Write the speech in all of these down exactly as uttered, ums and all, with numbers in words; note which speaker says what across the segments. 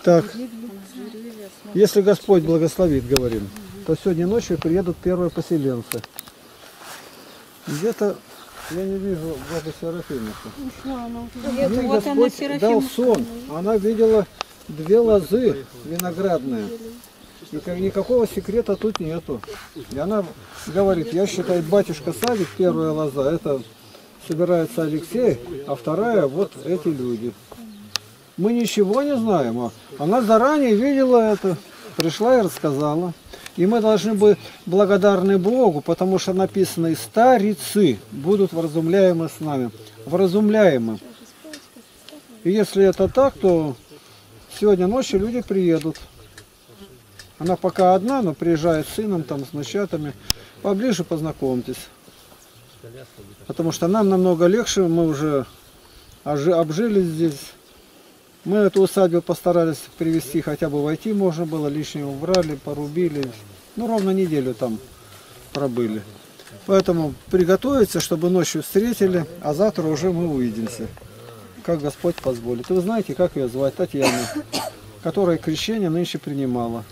Speaker 1: Так, если Господь благословит, говорим, то сегодня ночью приедут первые поселенцы. Где-то я не вижу бабу Серафимовну. Ей
Speaker 2: Вот
Speaker 1: Господь
Speaker 2: она,
Speaker 1: дал сон. Она видела две лозы виноградные. И никакого секрета тут нету. И она говорит, я считаю, батюшка Савик, первая лоза, это собирается Алексей, а вторая вот эти люди. Мы ничего не знаем, а она заранее видела это, пришла и рассказала. И мы должны быть благодарны Богу, потому что написано, и старицы будут вразумляемы с нами. Вразумляемы. И если это так, то сегодня ночью люди приедут. Она пока одна, но приезжает с сыном, там, с внучатами. Поближе познакомьтесь. Потому что нам намного легче, мы уже обжили здесь. Мы эту усадьбу постарались привести, хотя бы войти можно было, лишнего убрали, порубили. Ну, ровно неделю там пробыли. Поэтому приготовиться, чтобы ночью встретили, а завтра уже мы увидимся. Как Господь позволит. И вы знаете, как ее звать? Татьяна, которая крещение нынче принимала.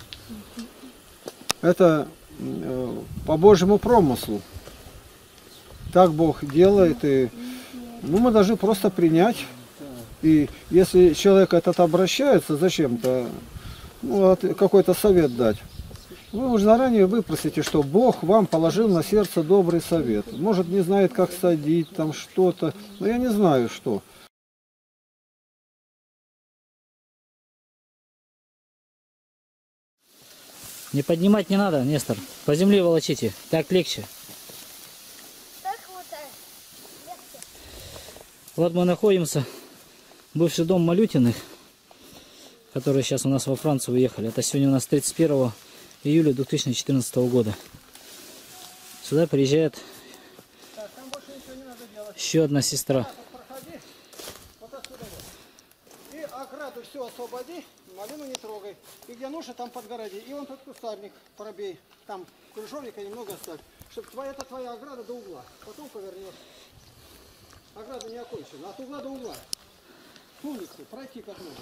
Speaker 1: Это э, по Божьему промыслу. Так Бог делает, и ну, мы должны просто принять. И если человек этот обращается зачем-то, ну, какой-то совет дать, вы уже заранее выпросите, что Бог вам положил на сердце добрый совет. Может, не знает, как садить, там что-то, но я не знаю, что.
Speaker 3: Не поднимать не надо, Нестор. По земле волочите, так легче.
Speaker 2: Так вот, легче.
Speaker 3: Вот мы находимся. Бывший дом Малютиных, которые сейчас у нас во Францию уехали. Это сегодня у нас тридцать первого июля две тысячи четырнадцатого года. Сюда приезжает
Speaker 1: Так, там больше ничего не надо делать.
Speaker 3: еще одна сестра.
Speaker 1: Проходи, вот отсюда вот. И ограду все освободи, малину не трогай. И где нужно, там подгороди. И вон тот кустарник пробей. Там крыжовника немного оставь. Чтобы твоя, это твоя ограда до угла. Потом повернешь. Ограда не окончена, от угла до угла. Улицу пройти как надо.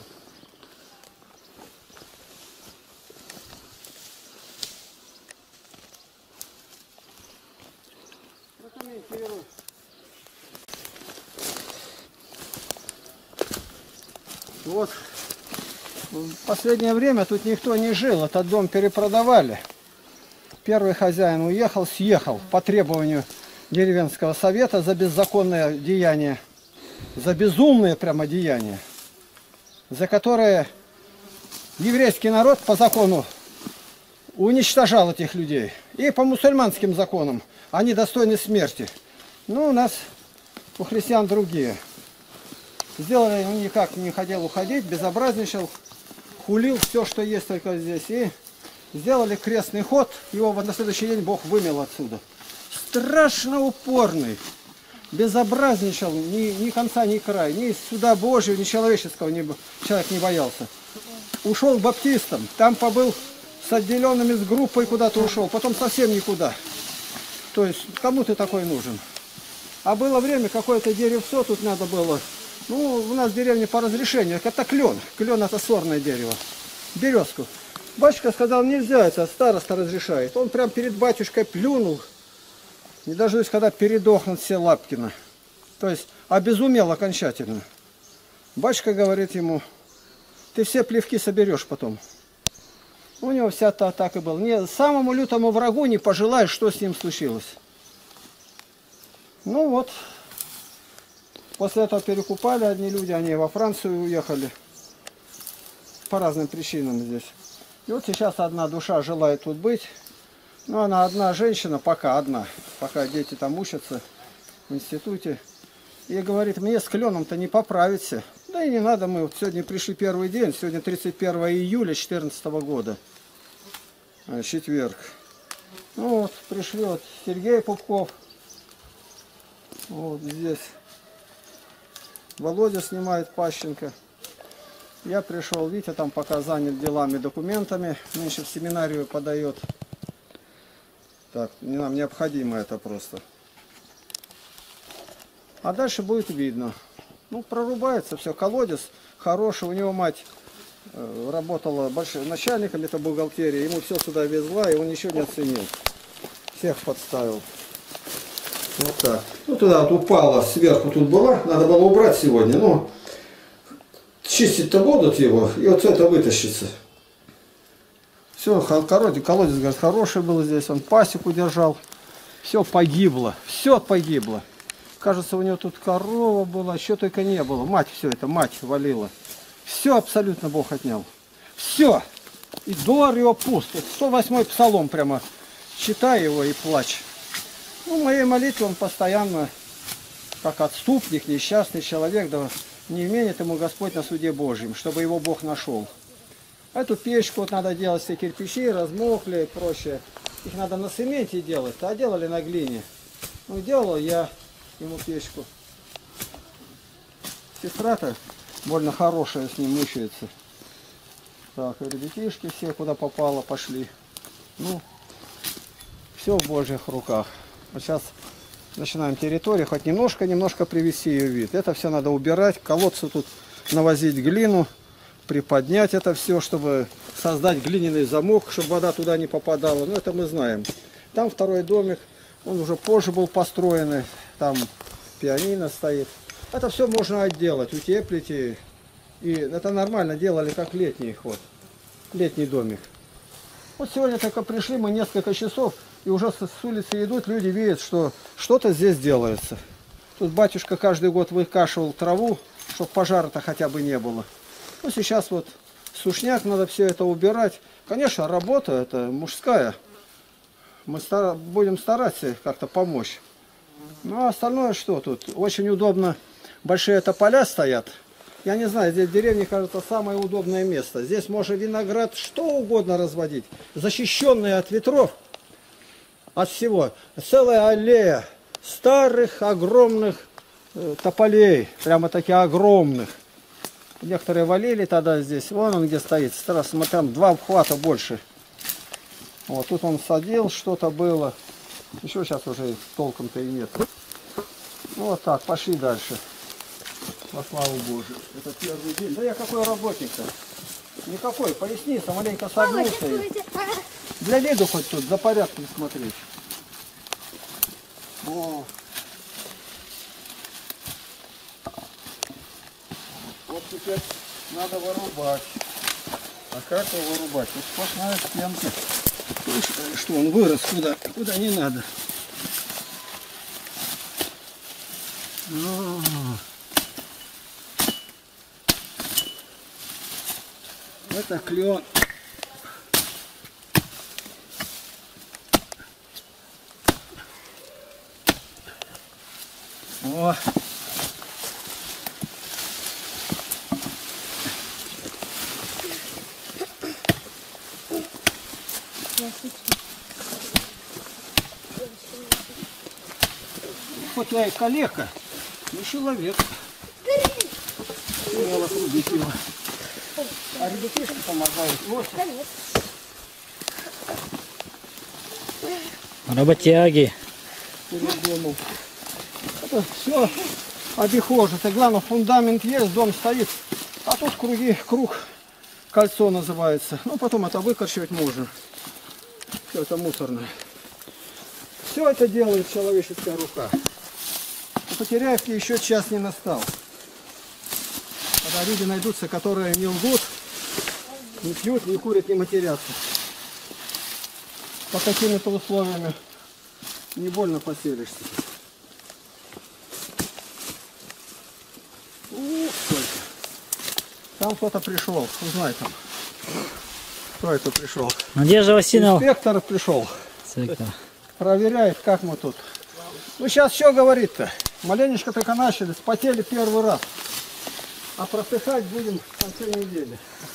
Speaker 1: Вот в последнее время тут никто не жил, этот дом перепродавали. Первый хозяин уехал, съехал по требованию деревенского совета за беззаконное деяние. За безумные прямо деяния, за которые еврейский народ по закону уничтожал этих людей. И по мусульманским законам они достойны смерти. Но у нас, у христиан другие. Сделали, он никак не хотел уходить, безобразничал, хулил все, что есть только здесь. И сделали крестный ход, его на следующий день Бог вымел отсюда. Страшно упорный. Безобразничал, ни, ни конца, ни края, ни суда Божьего, ни человеческого не, человек не боялся. Ушел к баптистам, там побыл с отделенными, с группой куда-то ушел, потом совсем никуда. То есть, кому ты такой нужен? А было время, какое-то деревцо тут надо было. Ну, у нас в деревне по разрешению, это клен. Клен это сорное дерево. Березку. Батюшка сказал, нельзя, это староста разрешает. Он прям перед батюшкой плюнул. Не дождусь, когда передохнут все Лапкина. То есть обезумел окончательно. Батюшка говорит ему, ты все плевки соберешь потом. У него вся та так и была. Не, самому лютому врагу не пожелаешь, что с ним случилось. Ну вот. После этого перекупали одни люди, они во Францию уехали. По разным причинам здесь. И вот сейчас одна душа желает тут быть. Ну, она одна женщина, пока одна, пока дети там учатся в институте. И говорит, мне с кленом-то не поправиться. Да и не надо, мы вот сегодня пришли первый день, сегодня тридцать первое июля две тысячи четырнадцатого года, четверг. Ну вот, пришли вот Сергей Пупков, вот здесь Володя снимает Пащенко. Я пришел, Витя там пока занят делами, документами, нынче в семинарию подает. Так, нам необходимо это просто. А дальше будет видно. Ну, прорубается все. Колодец хороший. У него мать э, работала большим начальником, это бухгалтерия, ему все сюда везла, и он ничего не оценил. Всех подставил. Вот так. Ну туда вот упала, сверху тут была, надо было убрать сегодня, но чистить-то будут его, и вот это вытащится. Все, колодец, колодец, говорит, хороший был здесь, он пасеку держал. Все погибло, все погибло. Кажется, у него тут корова была, еще только не было. Мать все это, мать валила. Все абсолютно Бог отнял. Все. И двор его пуст. сто восьмой псалом прямо. Читай его и плачь. Ну, в моей молитве он постоянно, как отступник, несчастный человек, да не именит ему Господь на суде Божьем, чтобы его Бог нашел. Эту печку вот надо делать, все кирпичи размокли и прочее. Их надо на цементе делать, а делали на глине. Ну, делал я ему печку. Сестра-то больно хорошая с ним мучается. Так, и ребятишки все куда попало пошли. Ну, все в Божьих руках. Вот сейчас начинаем территорию, хоть немножко, немножко привести ее в вид. Это все надо убирать, к колодцу тут навозить глину, приподнять это все, чтобы создать глиняный замок, чтобы вода туда не попадала. Ну, это мы знаем. Там второй домик, он уже позже был построенный, там пианино стоит. Это все можно отделать, утеплить. И, и это нормально делали, как летний ход, летний домик. Вот сегодня только пришли, мы несколько часов, и уже с улицы идут, люди видят, что что-то здесь делается. Тут батюшка каждый год выкашивал траву, чтобы пожара-то хотя бы не было. Ну, сейчас вот сушняк, надо все это убирать. Конечно, работа это мужская. Мы стар... будем стараться как-то помочь. Ну, а остальное что тут? Очень удобно. Большие тополя стоят. Я не знаю, здесь в деревне, кажется, самое удобное место. Здесь можно виноград, что угодно разводить. Защищенные от ветров, от всего. Целая аллея старых, огромных э, тополей. Прямо таких огромных. Некоторые валили тогда здесь. Вон он где стоит. Старался, мы там два обхвата больше. Вот тут он садил, что-то было. Еще сейчас уже толком-то и нет. Ну вот так, пошли дальше. Во славу Божию. Это первый день. Да я какой работник-то? Никакой. Поясница маленько согнулся. Для виду хоть тут, за порядком смотреть. О. Вот теперь надо вырубать. А как его вырубать? Вот сплошная стенка. Что он вырос куда, куда не надо. Ну. Это клен. О. Хоть я и калека, но человек. Смело трубить его. А ребятишки помогают. Вот.
Speaker 3: Работяги.
Speaker 1: Это все обихоже. Это главное, фундамент есть, дом стоит. А тут круги, круг, кольцо называется. Ну, потом это выкорчевать можно. Все это мусорное. Все это делает человеческая рука. У Потеряевки еще час не настал. Когда люди найдутся, которые не лгут, не пьют, не курят, не матерятся. По какими-то условиями не больно поселишься. Ух, сколько. Там кто-то пришел, узнай там. Кто это пришел?
Speaker 3: Надежда Васильевна.
Speaker 1: Инспектор пришел.
Speaker 3: Инспектор.
Speaker 1: Проверяет, как мы тут. Ну сейчас что говорит-то? Маленечко только начали, спотели первый раз. А просыхать будем в конце недели.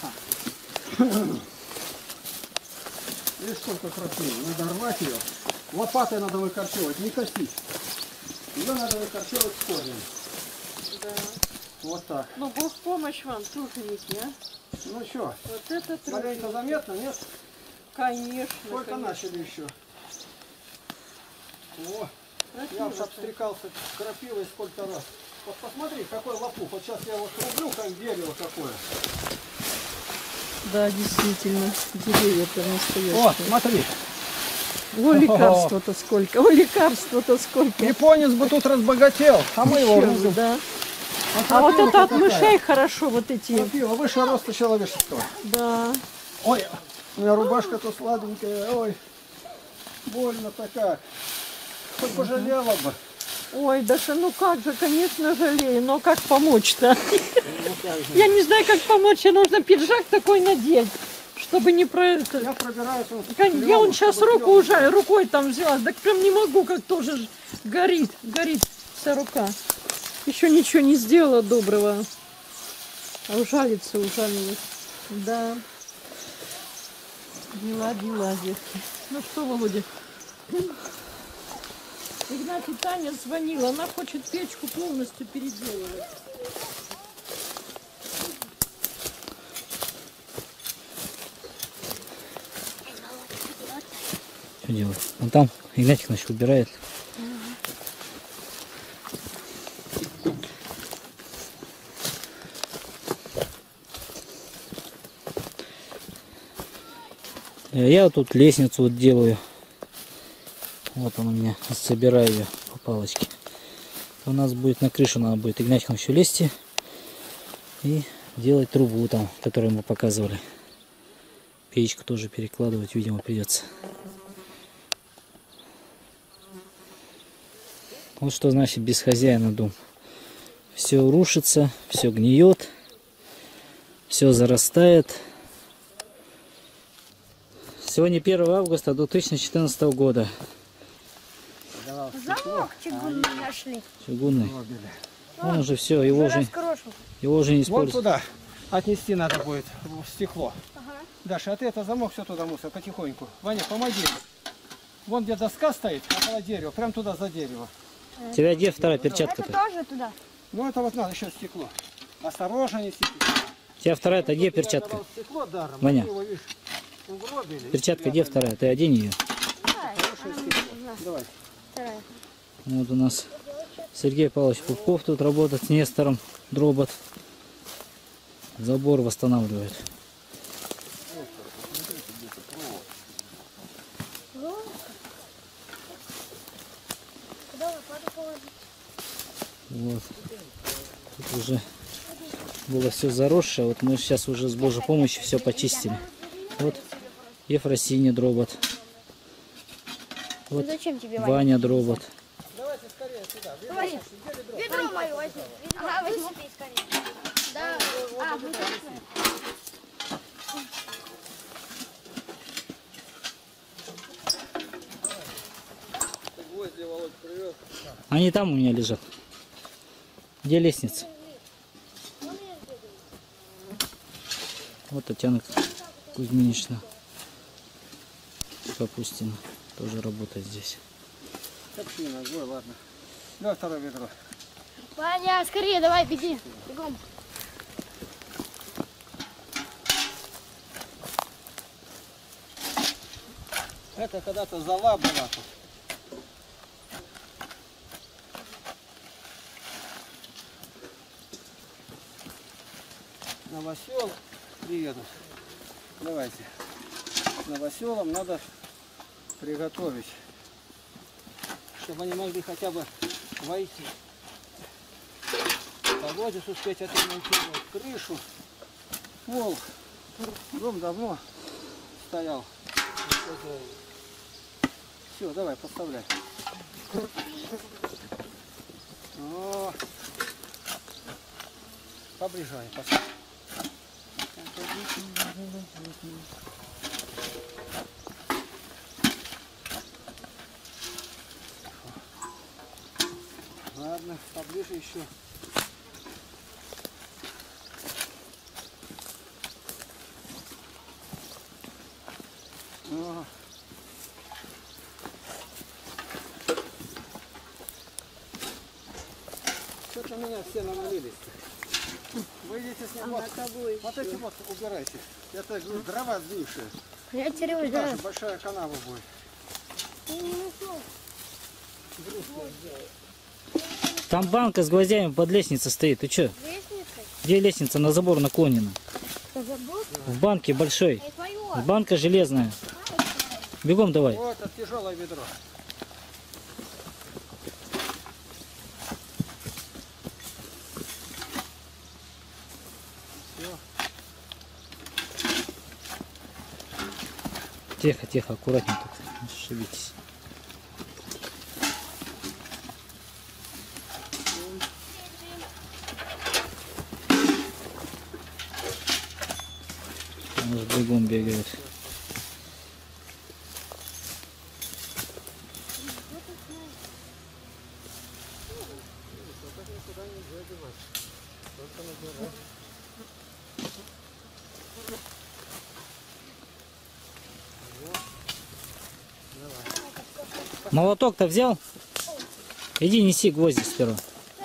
Speaker 1: Видишь, сколько красиво. Надо рвать ее. Лопатой надо выкорчевывать, не косить. Ее надо выкорчевывать с корнем.
Speaker 4: Да.
Speaker 1: Вот так.
Speaker 4: Ну, Бог помощь вам, труженики, а?
Speaker 1: Ну что,
Speaker 4: Вот это
Speaker 1: маленько
Speaker 4: труженики.
Speaker 1: заметно, нет?
Speaker 4: Конечно.
Speaker 1: Только
Speaker 4: конечно.
Speaker 1: начали еще. О,
Speaker 4: Красиво
Speaker 1: я уж
Speaker 4: всё.
Speaker 1: обстрекался крапивой сколько раз. Вот посмотри, какой лопух. Вот сейчас я его срублю, как дерево какое.
Speaker 4: Да, действительно. Деревья-то
Speaker 1: О,
Speaker 4: настоящие.
Speaker 1: смотри.
Speaker 4: О, лекарства-то сколько. О, лекарства-то сколько.
Speaker 1: Японец бы тут разбогател, а мы его
Speaker 4: Еще бы,
Speaker 1: рубим.
Speaker 4: да.
Speaker 1: А
Speaker 4: А вот это от
Speaker 1: какая?
Speaker 4: мышей хорошо, вот эти.
Speaker 1: Крапива выше роста человеческого.
Speaker 4: Да.
Speaker 1: Ой, у меня рубашка-то сладенькая, ой, больно-то как. Хоть пожалела бы.
Speaker 4: Ой, Даша, ну как же, конечно, жалею, но как помочь-то? Я не знаю, как помочь, мне нужно пиджак такой надеть, чтобы не про это.
Speaker 1: Я пробираюсь. Вот,
Speaker 4: Я он сейчас
Speaker 1: чтобы
Speaker 4: руку
Speaker 1: клёво.
Speaker 4: уже, рукой там взяла, так прям не могу, как тоже ж горит, горит вся рука. Еще ничего не сделала доброго. А ужалится, ужалилась. Да. Дела, дела, детки. Ну что, Володя? Игнатий, Таня звонила, она хочет печку полностью переделывать.
Speaker 3: Что делать? Вон там Игнатик наш убирает. Я тут лестницу вот делаю. Вот он у меня. Собираю ее по палочке. У нас будет на крышу, надо будет Игнатиком еще лезть и делать трубу там, которую мы показывали. Печку тоже перекладывать, видимо, придется. Вот что значит без хозяина дом. Все рушится, все гниет, все зарастает. Сегодня первое августа две тысячи четырнадцатого года.
Speaker 2: Замок чугунный нашли.
Speaker 3: Чугунный. Он уже все, его уже,
Speaker 2: Раскрошил.
Speaker 3: его уже не
Speaker 1: Вот
Speaker 3: используют.
Speaker 1: туда отнести надо будет в стекло.
Speaker 2: Ага.
Speaker 1: Даша, а ты это замок все туда мусор потихоньку. Ваня, помоги. Вон где доска стоит, около дерева, прям туда за дерево.
Speaker 3: У тебя где вторая перчатка-то?
Speaker 2: Это тоже туда.
Speaker 1: Ну это вот надо еще стекло. Осторожно неси.
Speaker 3: У тебя вторая-то где перчатка?
Speaker 1: Стекло даром.
Speaker 3: Ваня.
Speaker 1: они его, видишь, угробили.
Speaker 3: Перчатка где вторая? Ты одень ее.
Speaker 2: Давай.
Speaker 1: Давай.
Speaker 2: Вторая.
Speaker 3: Вот у нас Сергей Павлович Пупков тут работает с Нестором Дробот. Забор восстанавливает.
Speaker 2: Куда лопату положить?
Speaker 3: Вот. Тут уже было все заросшее. Вот мы сейчас уже с Божьей помощью все почистили. Вот Ефросинья Дробот. Вот
Speaker 2: Ну зачем тебе, Ваня?
Speaker 3: Ваня Дробот.
Speaker 1: Давайте скорее сюда.
Speaker 2: Ваня, ведро мое возьми. Ага, возьми скорее. Да. А, вы точно?
Speaker 1: Гвозди Володь привез.
Speaker 3: Они там у меня лежат. Где лестница? Вот Татьяна Кузьминична Капустина тоже работает здесь.
Speaker 1: Капсина, ой, ладно. Давай второе ведро.
Speaker 2: Ваня, скорее, давай, беги. Бегом.
Speaker 1: Это когда-то зала была тут. Новосел приедут. Давайте. Новоселам надо приготовить, чтобы они могли хотя бы войти. Колодец успеть отремонтировать, крышу. Пол. Дом давно стоял. Все, давай, подставляй. О, поближай, поставь. Ладно, поближе еще. О. Что-то меня все навалились. Вы идите с ним. Вот, вот эти вот убирайте. Это дрова сгнившие.
Speaker 2: Я теряю,
Speaker 1: Даже
Speaker 2: да.
Speaker 1: большая канава будет.
Speaker 3: Там банка с гвоздями под лестницей стоит. Ты что?
Speaker 2: Лестница?
Speaker 3: Где лестница? На забор наклонена.
Speaker 2: Это забыл?
Speaker 3: В банке большой.
Speaker 2: Это твое.
Speaker 3: Банка железная. Бегом давай.
Speaker 1: Вот это тяжелое ведро.
Speaker 3: Тихо, тихо, аккуратнее тут. Не шевелитесь. Он же бегом бегает. Молоток-то взял? Иди неси гвозди сперва.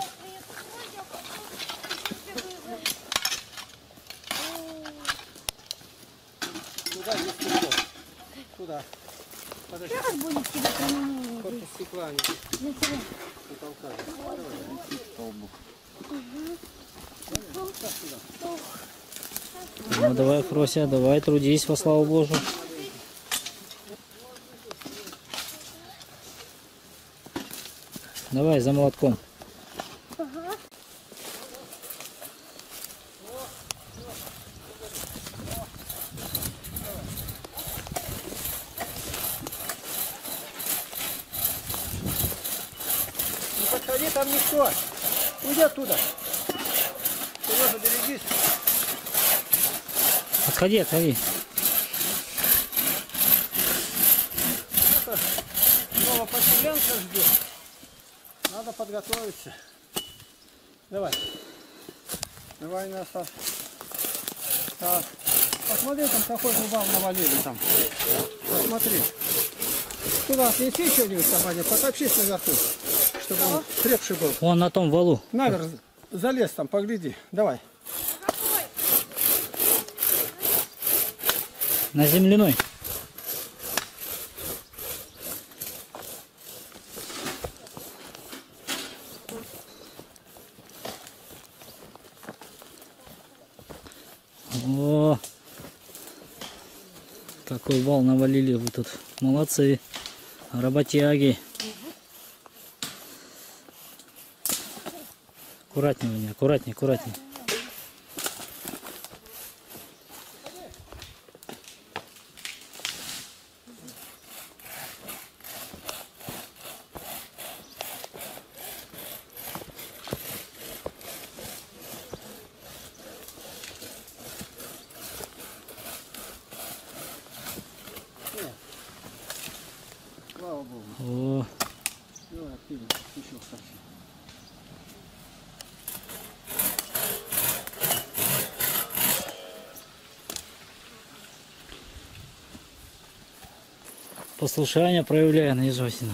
Speaker 1: Куда здесь стекло? Куда? Подожди.
Speaker 2: Как будет тебе применение?
Speaker 1: Корпус стекла не
Speaker 2: На тебя.
Speaker 1: потолка.
Speaker 3: Ну давай, Фрося, давай, трудись во славу Божию. Давай за молотком.
Speaker 1: Не подходи, там никто. Уйди оттуда. Сережа, берегись.
Speaker 3: Отходи, отходи.
Speaker 1: Новопоселенца ждет. Надо подготовиться. Давай. Давай, Настав. Так. Посмотри, там какой вал навалили там. Посмотри. Туда отнеси что-нибудь, собаке, потопчись наверху, чтобы он крепший был.
Speaker 3: Вон на том валу.
Speaker 1: Наверх залез там, погляди. Давай.
Speaker 3: На земляной. О, какой вал навалили вы тут. Молодцы. Работяги. Аккуратнее меня, аккуратнее, аккуратнее.
Speaker 1: Слава Богу.
Speaker 3: О,
Speaker 1: Давай, активно. Еще совсем.
Speaker 3: послушание проявляя, Наизосина.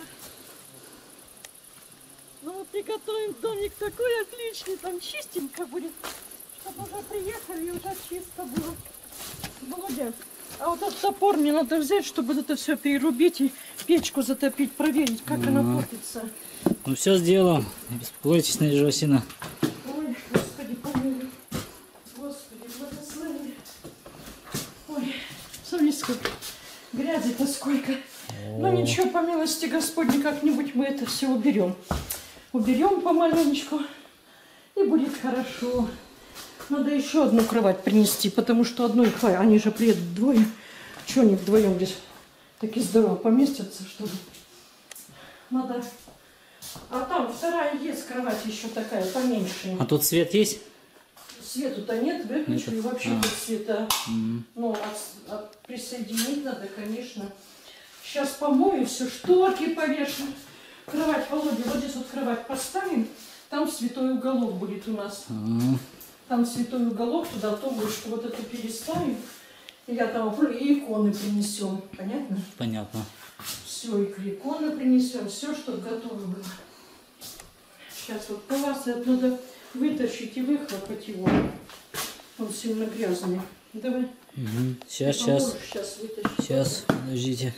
Speaker 4: Ну вот приготовим домик такой отличный, там чистенько будет, чтобы уже приехали и уже чисто было. Молодец. А вот этот топор мне надо взять, чтобы это все перерубить и печку затопить, проверить, как она портится.
Speaker 3: Ну все сделаем. Не беспокойтесь, Наизосина.
Speaker 4: Ой, Господи, помилуй. Господи, благослови. Ой, смотри, сколько грязи-то сколько. Ну ничего, по милости Господней, как-нибудь мы это все уберем. Уберем помаленечку, и будет хорошо. Надо еще одну кровать принести, потому что одной хватит. Они же приедут двое. Чего они вдвоем здесь такие здорово поместятся, что ли? Надо... А там вторая есть кровать еще такая, поменьше.
Speaker 3: А тут свет есть?
Speaker 4: Свету-то нет, выключили
Speaker 3: Нет.
Speaker 4: вообще
Speaker 3: А.
Speaker 4: без света.
Speaker 3: М.
Speaker 4: Ну, а, а присоединить надо, конечно. Сейчас помою, все, шторки повешу. Кровать, Володя, вот здесь вот кровать поставим. Там святой уголок будет у нас.
Speaker 3: А.
Speaker 4: Там святой уголок, туда тумбочку вот эту переставим. И я там и иконы принесем. Понятно?
Speaker 3: Понятно.
Speaker 4: Все, и иконы принесем, все, чтобы готово было. Сейчас вот палас оттуда вытащить и выхлопать его. Он сильно грязный. Давай.
Speaker 3: Угу. Сейчас,
Speaker 4: Ты
Speaker 3: сейчас.
Speaker 4: поможешь сейчас вытащить.
Speaker 3: Сейчас, подождите.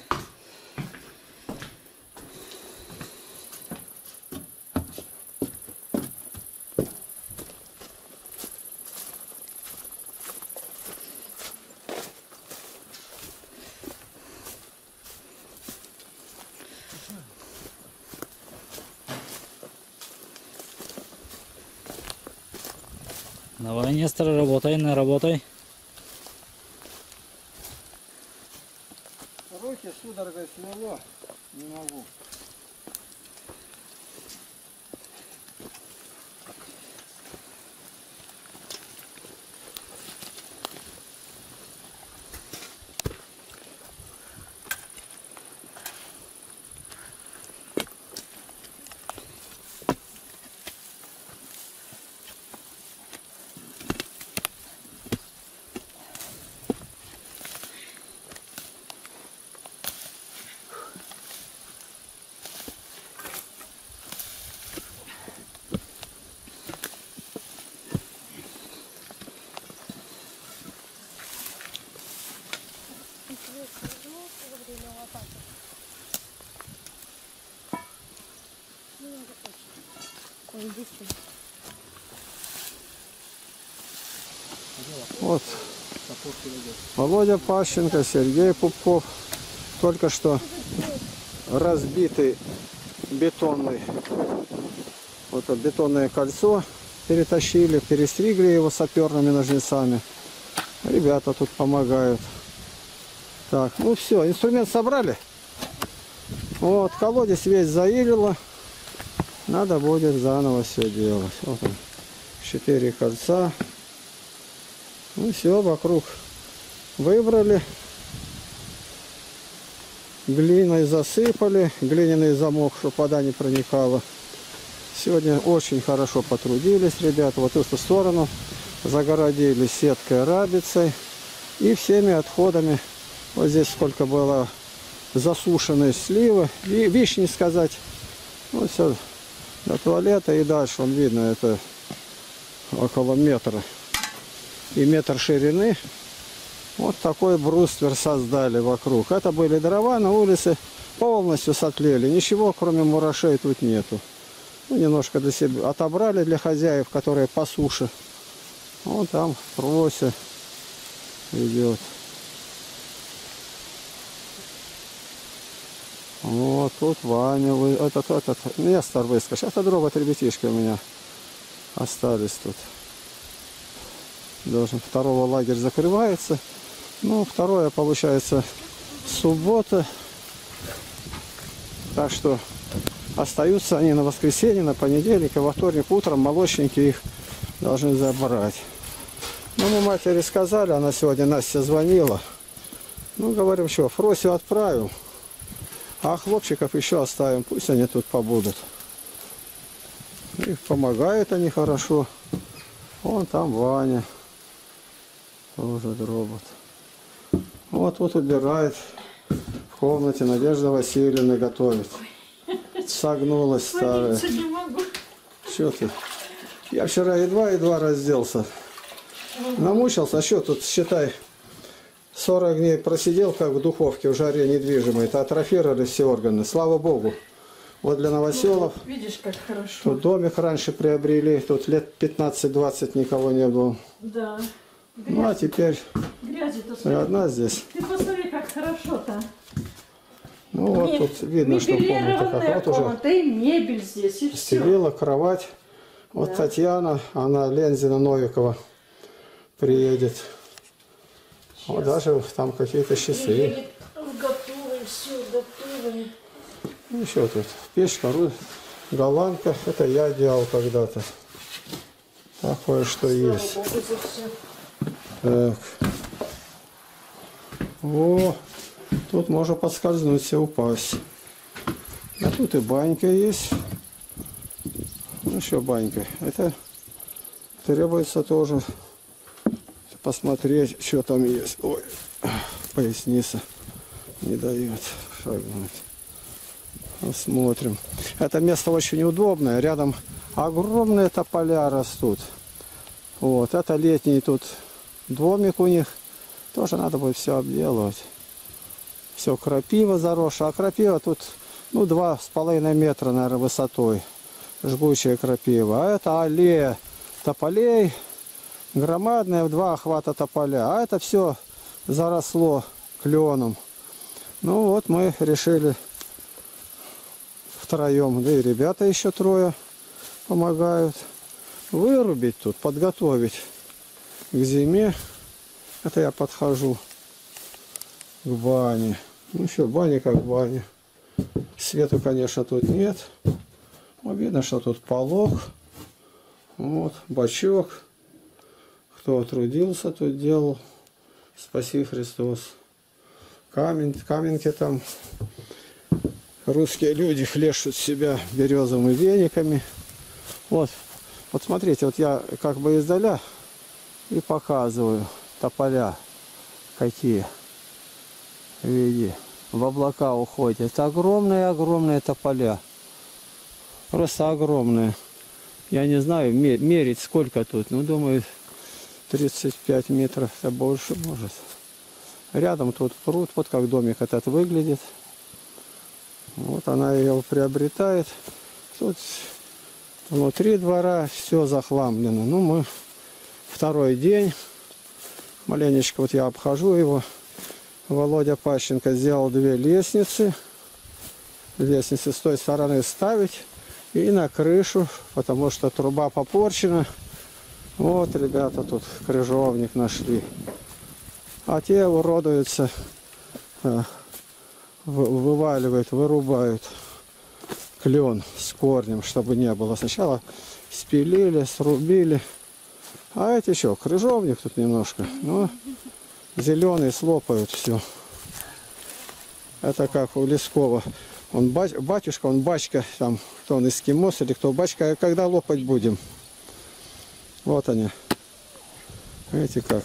Speaker 3: Давай, Нестор, работай, наработай.
Speaker 1: Руки судорогой смело, не могу. Вот Володя Пащенко, Сергей Пупков. Только что разбитый бетонный, вот это бетонное кольцо перетащили, перестригли его саперными ножницами. Ребята тут помогают. Так, ну все, инструмент собрали. Вот, колодец весь заилило. Надо будет заново все делать. Вот он, четыре кольца. Ну все, вокруг выбрали. Глиной засыпали. Глиняный замок, чтобы вода не проникала. Сегодня очень хорошо потрудились ребята. Вот эту сторону загородили сеткой рабицей. И всеми отходами. Вот здесь сколько было засушенной сливы. И вишни сказать. Вот все. До туалета и дальше, вон видно, это около метра и метр ширины. Вот такой бруствер создали вокруг. Это были дрова, на улице полностью сотлели. Ничего, кроме мурашей, тут нету. Ну, немножко для себя отобрали для хозяев, которые по суше. Вот там прося идет. Вот тут Ваня, вы, этот, этот, Нестор выскочил. Это дрова от ребятишки у меня остались тут. Должен, второго лагерь закрывается. Ну, второе получается суббота. Так что остаются они на воскресенье, на понедельник, и во вторник утром молочники их должны забрать. Ну, мы матери сказали, она сегодня Настя звонила. Ну, говорим, что, Фросю отправил. А хлопчиков еще оставим, пусть они тут побудут. И помогают они хорошо. Вон там Ваня. Тоже дробот. Вот тут убирает. В комнате Надежда Васильевна готовит. Согнулась старая. Что ты? Я вчера едва-едва разделся. Намучился. А что тут, считай, сорок дней просидел, как в духовке, в жаре недвижимой. Это атрофировали все органы. Слава Богу. Вот для новоселов.
Speaker 4: Ну, видишь, как хорошо.
Speaker 1: Тут домик раньше приобрели. Тут лет пятнадцать-двадцать никого не было.
Speaker 4: Да. Грязь,
Speaker 1: Ну, а теперь
Speaker 4: грязи-то
Speaker 1: одна здесь.
Speaker 4: Ты посмотри, как хорошо-то.
Speaker 1: Ну, вот тут видно, что комната как вот уже
Speaker 4: комната, и мебель здесь, и все.
Speaker 1: стелила, кровать. Вот
Speaker 4: Да.
Speaker 1: Татьяна, она Лензина Новикова приедет. Вот даже там какие-то часы.
Speaker 4: Готовы, все, готовы.
Speaker 1: Еще тут печка, голландка. Это я делал когда-то. Такое, что есть.
Speaker 4: Богу за все.
Speaker 1: Так. О, тут можно подскользнуться и упасть. А тут и банька есть. Ну, еще банька. Это требуется тоже посмотреть, что там есть. Ой, поясница не дает шагнуть. Посмотрим. Это место очень удобное. Рядом огромные тополя растут. Вот. Это летний тут домик у них. Тоже надо будет все обделывать. Все крапива заросшая. А крапива тут, ну, два с половиной метра, наверное, высотой. Жгучая крапива. А это аллея тополей. Громадная, в два охвата тополя. А это все заросло кленом. Ну вот мы решили втроем, да и ребята еще трое помогают, вырубить тут, подготовить к зиме. Это я подхожу к бане. Ну что, баня как баня. Свету, конечно, тут нет. Но видно, что тут полог. Вот, бачок. Кто трудился, тут делал. Спаси Христос. Камень, каменки там. Русские люди хлещут себя березовыми вениками. Вот, вот смотрите, вот я как бы издаля и показываю тополя какие. Види, в облака уходят. Это огромные-огромные тополя. Просто огромные. Я не знаю, мерить сколько тут. Ну, думаю, тридцать пять метров, это больше может. Рядом тут пруд, вот как домик этот выглядит. Вот она ее приобретает. Тут внутри двора все захламлено. Ну, мы второй день. Маленечко вот я обхожу его. Володя Пащенко сделал две лестницы. Лестницы с той стороны ставить. И на крышу, потому что труба попорчена. Вот, ребята, тут крыжовник нашли. А те уродуются, вываливают, вырубают клен с корнем, чтобы не было. Сначала спилили, срубили. А эти еще, крыжовник тут немножко. Но зеленый слопают все. Это как у Лескова. Он батюшка, он бачка, там, кто он, эскимос или кто бачка, когда лопать будем. Вот они. Видите как.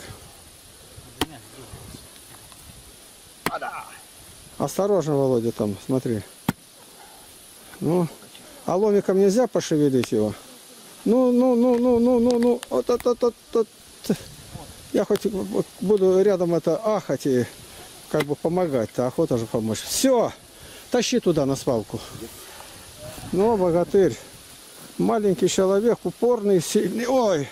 Speaker 1: Осторожно, Володя, там, смотри. Ну, а ломиком нельзя пошевелить его? Ну, ну, ну, ну, ну, ну, ну, вот, вот, вот, вот, вот. Я хоть буду рядом это ахать и как бы помогать-то, охота же помочь. Все, тащи туда на свалку. Ну, богатырь. Маленький человек, упорный, сильный. Ой!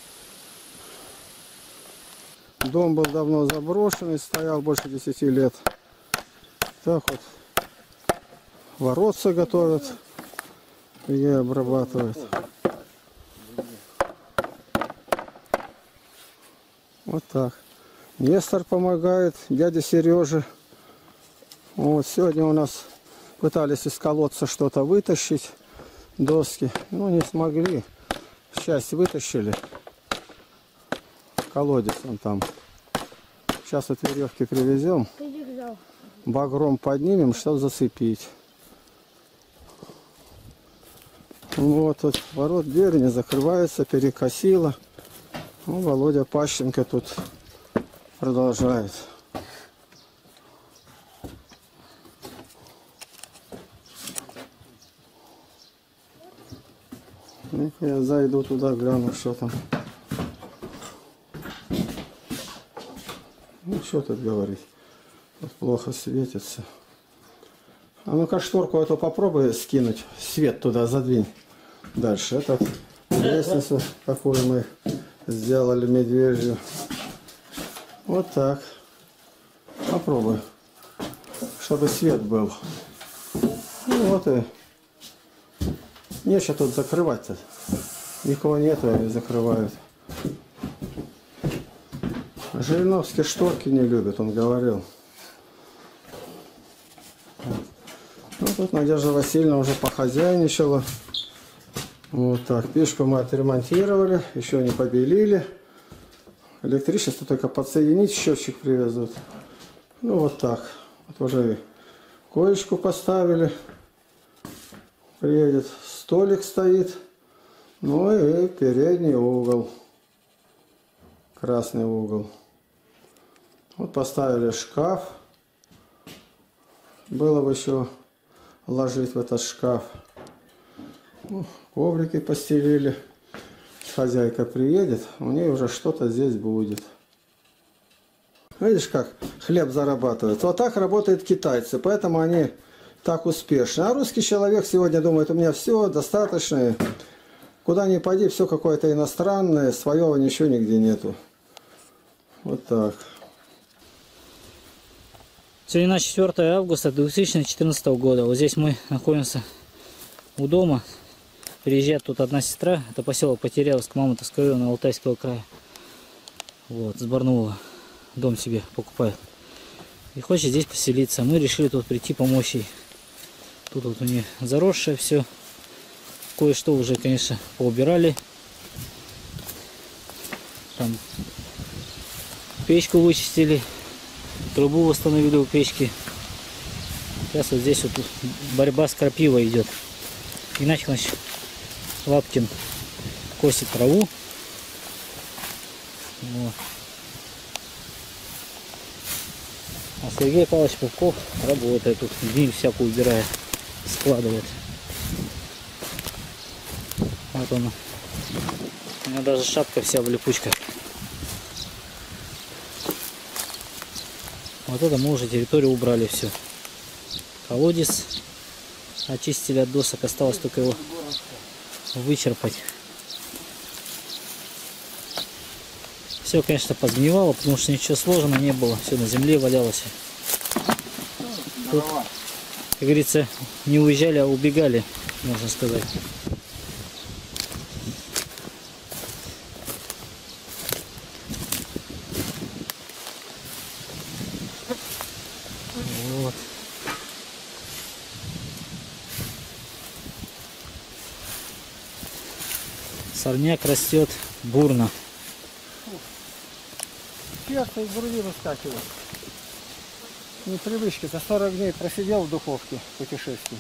Speaker 1: Дом был давно заброшенный, стоял больше десяти лет. Так вот, воротца готовят и обрабатывают. Вот так. Нестор помогает, дядя Сережа. Вот сегодня у нас пытались из колодца что-то вытащить, доски, но не смогли. Часть вытащили. Колодец он там. Сейчас вот веревки привезем. Багром поднимем, чтобы зацепить. Вот тут ворот, дверь не закрывается, перекосило. Ну, Володя Пащенко тут продолжает. Ну-ка я зайду туда, гляну, что там. Ну, что тут говорить. Вот плохо светится. А ну-ка шторку эту попробуй скинуть. Свет туда задвинь. Дальше. Это лестницу, какую мы сделали медвежью. Вот так. Попробуй. Чтобы свет был. Ну вот и. Нечего тут закрывать-то. Никого нету и закрывают. Жириновский шторки не любит, он говорил. Ну, тут Надежда Васильевна уже похозяйничала. Вот так. Печку мы отремонтировали, еще не побелили. Электричество только подсоединить, счетчик привезут. Ну, вот так. Вот уже коечку поставили. Приедет, столик стоит. Ну и передний угол. Красный угол. Вот поставили шкаф. Было бы еще ложить в этот шкаф. Ну, коврики постелили. Хозяйка приедет, у нее уже что-то здесь будет. Видишь, как хлеб зарабатывает. Вот так работают китайцы, поэтому они так успешны. А русский человек сегодня думает, у меня все достаточно. Куда ни пойди, все какое-то иностранное, своего ничего нигде нету. Вот так.
Speaker 3: Сегодня четвёртое августа две тысячи четырнадцатого года. Вот здесь мы находимся у дома. Приезжает тут одна сестра. Это поселок Потеряевск, Мамонтовского района Алтайского края. Вот, с Барнаула. Дом себе покупает. И хочет здесь поселиться. Мы решили тут прийти помочь ей. Тут вот у нее заросшее все. Кое-что уже, конечно, поубирали. Там печку вычистили. Трубу восстановили у печки. Сейчас вот здесь вот борьба с крапивой идет. Иначе, значит, Лапкин косит траву. Вот. А Сергей Павлович Пупков работает тут, гниль всякую убирает, складывает. Вот он. У меня даже шапка вся в липучках. Вот это мы уже территорию убрали все. Колодец очистили от досок, осталось только его вычерпать. Все, конечно, подгнивало, потому что ничего сложного не было, все на земле валялось. Тут, как говорится, не уезжали, а убегали, можно сказать. Вот. Сорняк растет бурно.
Speaker 1: Сердце из груди выскакивает. Непривычки. За сорок дней просидел в духовке путешествие.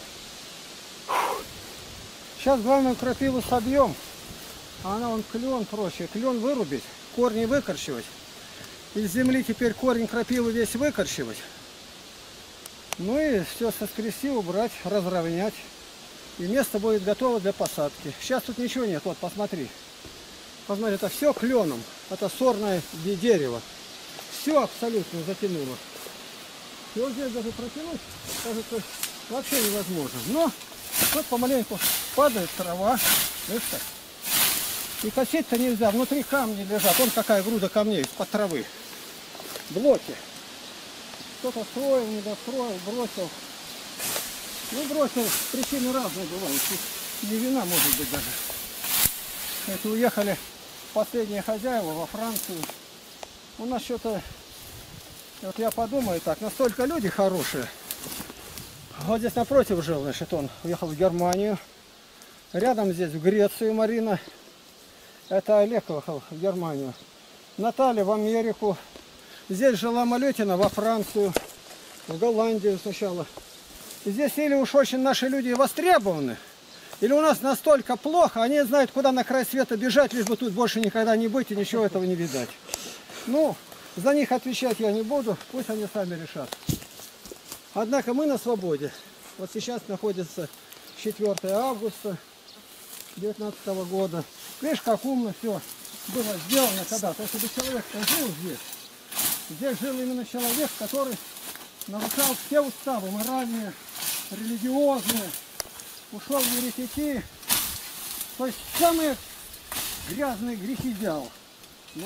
Speaker 1: Сейчас главное крапиву собьем. А она вон клен прочее. Клен вырубить, корни выкорчевать. Из земли теперь корень крапивы весь выкорчевать. Ну и все соскрести, убрать, разровнять. И место будет готово для посадки. Сейчас тут ничего нет. Вот, посмотри. Посмотри, это все кленом. Это сорное дерево. Все абсолютно затянуло. И вот здесь даже протянуть, кажется, вообще невозможно. Но вот помаленьку падает трава. Видишь? И косить-то нельзя. Внутри камни лежат. Вон какая груда камней из-под травы. Блоки. Кто-то строил, не достроил, бросил. Ну, бросил. Причины разные бывают. Тут не вина может быть даже. Это уехали последние хозяева во Францию. У нас что-то, вот я подумаю так, настолько люди хорошие. Вот здесь напротив жил, значит, он уехал в Германию. Рядом здесь в Грецию Марина. Это Олег уехал в Германию. Наталья в Америку. Здесь жила Малютина во Францию. В Голландию сначала. И здесь или уж очень наши люди востребованы, или у нас настолько плохо, они знают, куда на край света бежать, лишь бы тут больше никогда не быть и ничего этого не видать. Ну, за них отвечать я не буду, пусть они сами решат. Однако мы на свободе. Вот сейчас находится четвёртое августа две тысячи девятнадцатого года. Видишь, как умно все было сделано когда-то. Если бы человек жил здесь, здесь жил именно человек, который нарушал все уставы моральные, религиозные, ушел в еретики, то есть самые грязные грехи делал. Ну,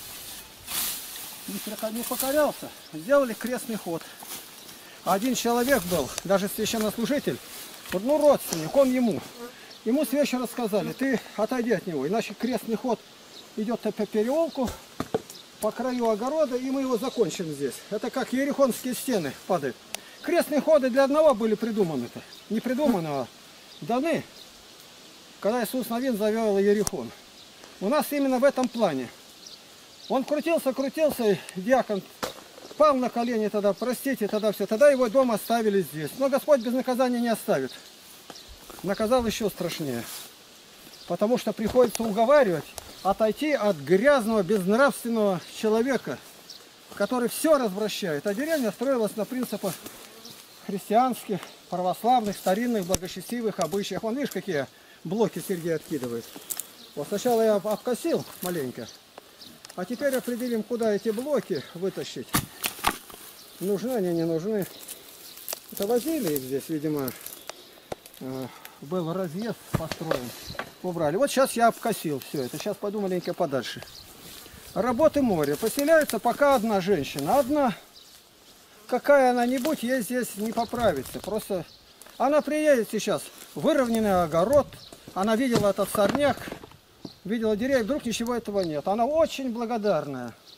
Speaker 1: не покорялся, сделали крестный ход. Один человек был, даже священнослужитель, ну родственник, он ему. Ему с вечера сказали, ты отойди от него, иначе крестный ход идет по переулку, по краю огорода, и мы его закончим здесь. Это как ерихонские стены падают. Крестные ходы для одного были придуманы-то. Не придуманы, а даны, когда Иисус Навин завел Ерихон. У нас именно в этом плане. Он крутился, крутился, диакон пал на колени тогда, простите, тогда все. Тогда его дом оставили здесь. Но Господь без наказания не оставит. Наказал еще страшнее. Потому что приходится уговаривать, отойти от грязного, безнравственного человека, который все развращает. А деревня строилась на принципах христианских, православных, старинных, благочестивых обычаях. Вон, видишь, какие блоки Сергей откидывает. Вот сначала я обкосил маленько, а теперь определим, куда эти блоки вытащить. Нужны они, не нужны. Это возили их здесь, видимо, был разъезд построен. Убрали. Вот сейчас я обкосил все это. Сейчас пойду маленько подальше. Работы море. Поселяется пока одна женщина. Одна. Какая она-нибудь, ей здесь не поправится. Просто она приедет сейчас. Выровненный огород. Она видела этот сорняк. Видела деревья. Вдруг ничего этого нет. Она очень благодарная.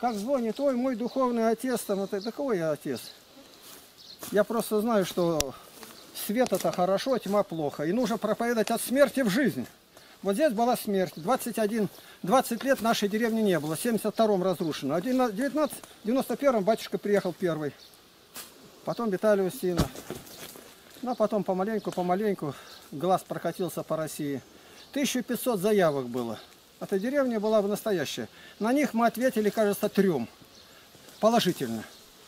Speaker 1: Как звонит, ой, мой духовный отец, там, это, да какой я отец? Я просто знаю, что свет это хорошо, тьма плохо. И нужно проповедовать от смерти в жизнь. Вот здесь была смерть. двадцать один, двадцать лет нашей деревни не было. В семьдесят втором разрушено. А в девяносто первом батюшка приехал первый. Потом Виталий Устинов. Ну, а потом помаленьку, помаленьку глаз прокатился по России. тысяча пятьсот заявок было. Эта деревня была бы настоящая. На них мы ответили, кажется, трем. Положительно.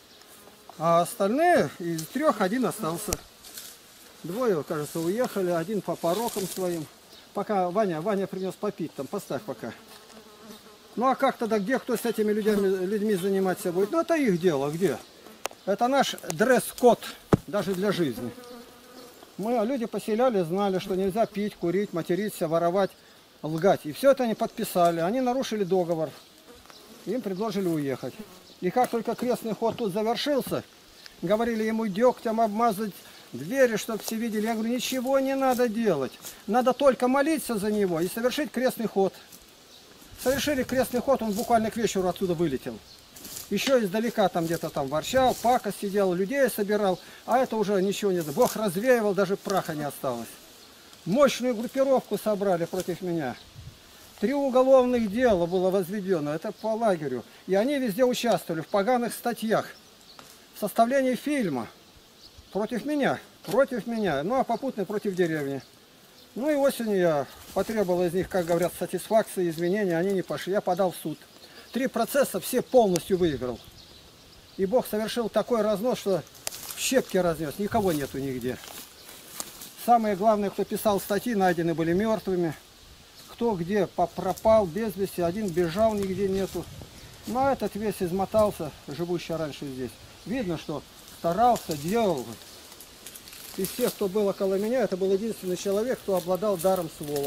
Speaker 1: А остальные из трех один остался. Двое, кажется, уехали. Один по порокам своим. Пока Ваня, Ваня принес попить там. Поставь пока. Ну а как тогда, где кто с этими людьми, людьми заниматься будет? Ну это их дело, где? Это наш дресс-код, даже для жизни. Мы, люди поселяли, знали, что нельзя пить, курить, материться, воровать, лгать. И все это они подписали. Они нарушили договор. Им предложили уехать. И как только крестный ход тут завершился, говорили ему дегтем обмазать двери, чтобы все видели. Я говорю, ничего не надо делать. Надо только молиться за него и совершить крестный ход. Совершили крестный ход, он буквально к вечеру отсюда вылетел. Еще издалека там где-то там ворчал, пакость сидел, людей собирал, а это уже ничего не... Бог развеивал, даже праха не осталось. Мощную группировку собрали против меня. Три уголовных дела было возведено, это по лагерю. И они везде участвовали, в поганых статьях. В составлении фильма. Против меня, против меня, ну а попутно против деревни. Ну и осенью я потребовал из них, как говорят, сатисфакции, извинения, они не пошли. Я подал в суд. Три процесса все полностью выиграл. И Бог совершил такой разнос, что в щепки разнес, никого нету нигде. Самое главное, кто писал статьи, найдены были мертвыми. Кто где пропал без вести, один бежал, нигде нету. Ну а этот весь измотался, живущий раньше здесь. Видно, что старался, делал. Из всех, кто был около меня, это был единственный человек, кто обладал даром слова.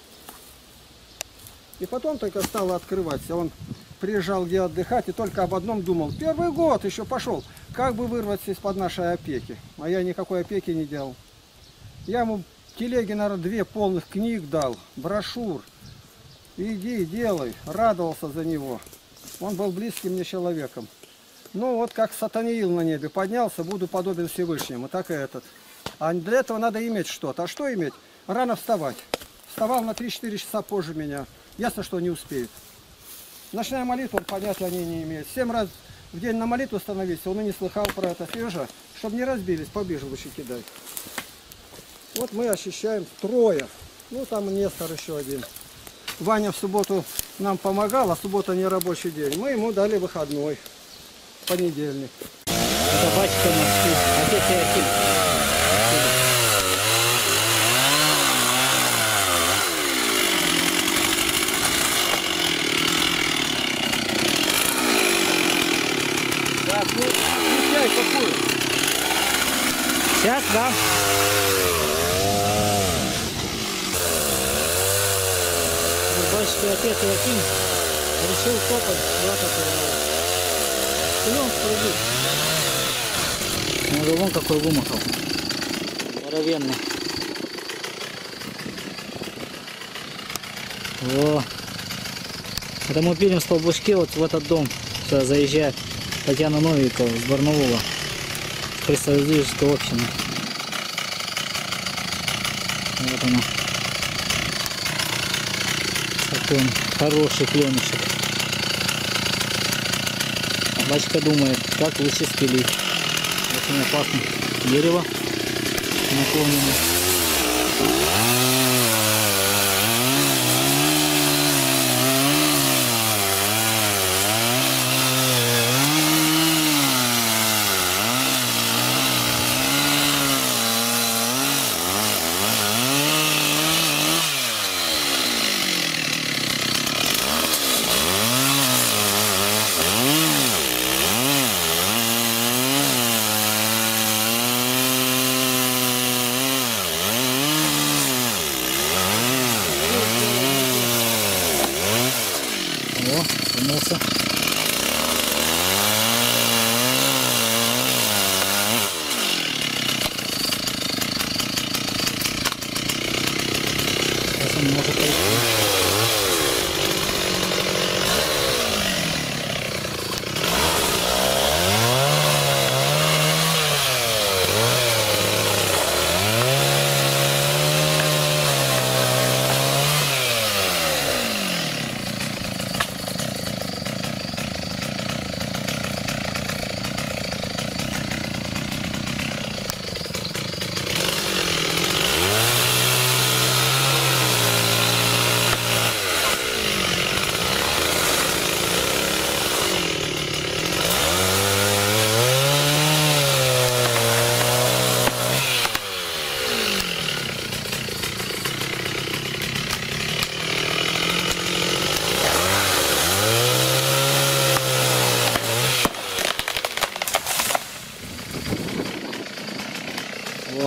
Speaker 1: И потом только стало открываться. Он приезжал где отдыхать и только об одном думал. Первый год еще пошел, как бы вырваться из-под нашей опеки. А я никакой опеки не делал. Я ему телеги, наверное, две полных книг дал, брошюр. Иди, делай. Радовался за него. Он был близким мне человеком. Ну вот как Сатаниил на небе поднялся, буду подобен Всевышнему. Так и этот. А для этого надо иметь что-то. А что иметь? Рано вставать. Вставал на три-четыре часа позже меня. Ясно, что не успеет. Ночная молитва, он понятия о ней не имеет. Семь раз в день на молитву становиться, он и не слыхал про это. Сережа, чтобы не разбились, побежал лучше кидай. Вот мы ощущаем трое. Ну там Нестор еще один. Ваня в субботу нам помогал, а суббота не рабочий день. Мы ему дали выходной. Понедельник.
Speaker 3: Это батюшка наш, отец Иоахим.
Speaker 1: Так, ну, включай какую?
Speaker 3: Сейчас, да. Батюшка отец Иоахим решил копать куда-то. Клен спрыгнуть. Ну, вон какой вымахал. Здоровенный. Во. Это мы пилим столбушки вот в этот дом. Сюда заезжает Татьяна Новикова с Барнаула. Христовоздвиженской общины. Вот она. Такой он хороший кленышек. Батюшка думает, как лучше спилить. Очень опасно. Дерево наклонено.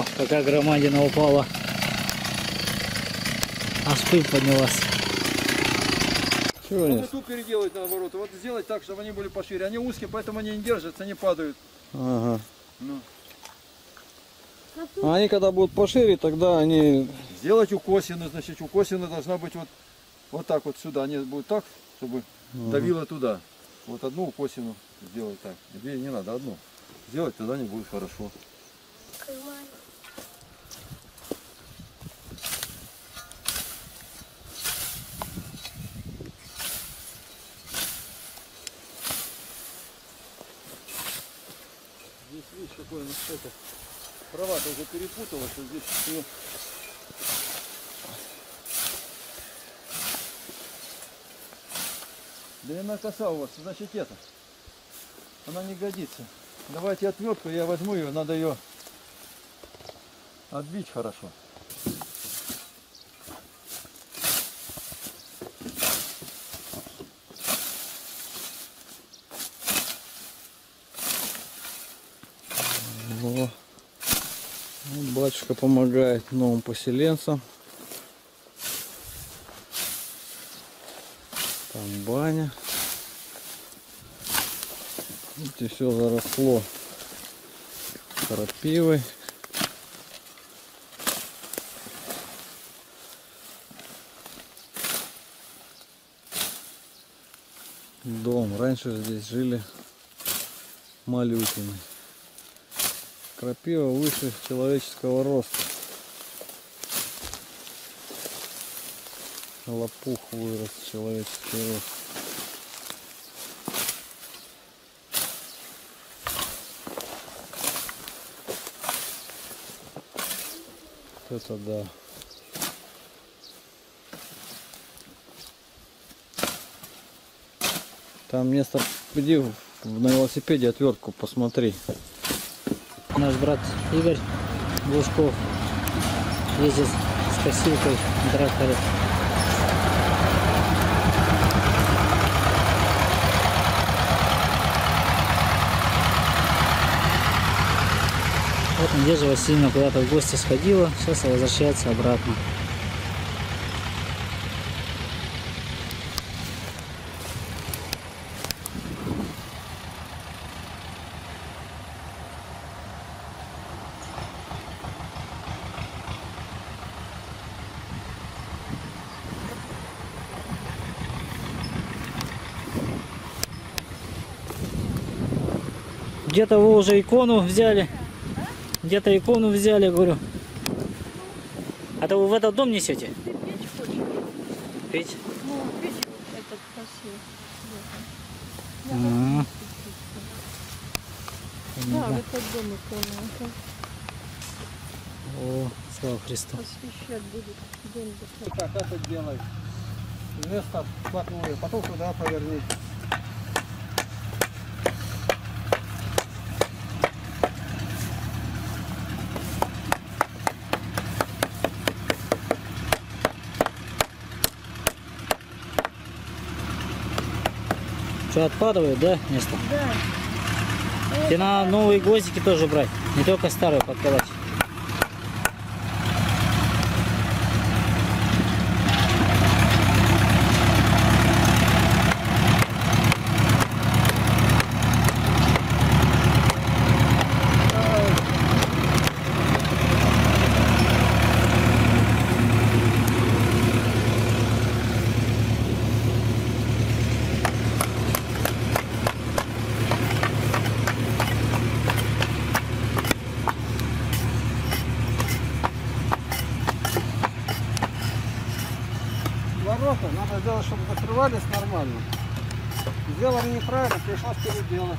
Speaker 3: какая громадина упала. Аж пыль поднялась.
Speaker 5: Вот и тут переделать наоборот. Вот сделать так, чтобы они были пошире. Они узкие, поэтому они не держатся, не падают.
Speaker 1: Ага.
Speaker 5: Ну.
Speaker 1: А они когда будут пошире, тогда они...
Speaker 5: Сделать укосину, значит, укосина должна быть вот, вот так вот сюда. Они будут так, чтобы
Speaker 1: Ага.
Speaker 5: давило туда. Вот одну укосину сделать так. Две не надо, одну. Сделать, тогда не будет хорошо. Здесь видишь, какое у нас это. Трава-то уже перепуталась, что здесь все. Длина коса у вас, значит это. Она не годится. Давайте отвертку, я возьму ее, надо ее отбить хорошо.
Speaker 1: О, вот батюшка помогает новым поселенцам. Там баня. Видите, все заросло крапивой. Дом. Раньше здесь жили малютины. Крапива выше человеческого роста. Лопух вырос человеческий рост. Вот это да. Там место, иди на велосипеде отвертку посмотри.
Speaker 3: Наш брат Игорь Глушков ездит с косилкой на тракторе. Вот Надежда Васильевна куда-то в гости сходила, сейчас возвращается обратно. Где-то вы уже икону взяли. Где-то икону взяли, говорю. А то вы в этот дом несете?
Speaker 4: Ты печь хочешь?
Speaker 3: Петь?
Speaker 4: Ну, печь этот красивый.
Speaker 3: А-а-а.
Speaker 4: Да, в этот дом икону. Это
Speaker 3: О, слава Христу.
Speaker 4: освещать будет дом.
Speaker 1: Как это делай? Место вплотную, потом туда поверни.
Speaker 3: Что, отпадывает, да, место?
Speaker 4: Да.
Speaker 3: И надо новые гвоздики тоже брать, не только старые подколоть.
Speaker 1: Ворота надо сделать, чтобы закрывались нормально. Сделали неправильно, пришлось переделать.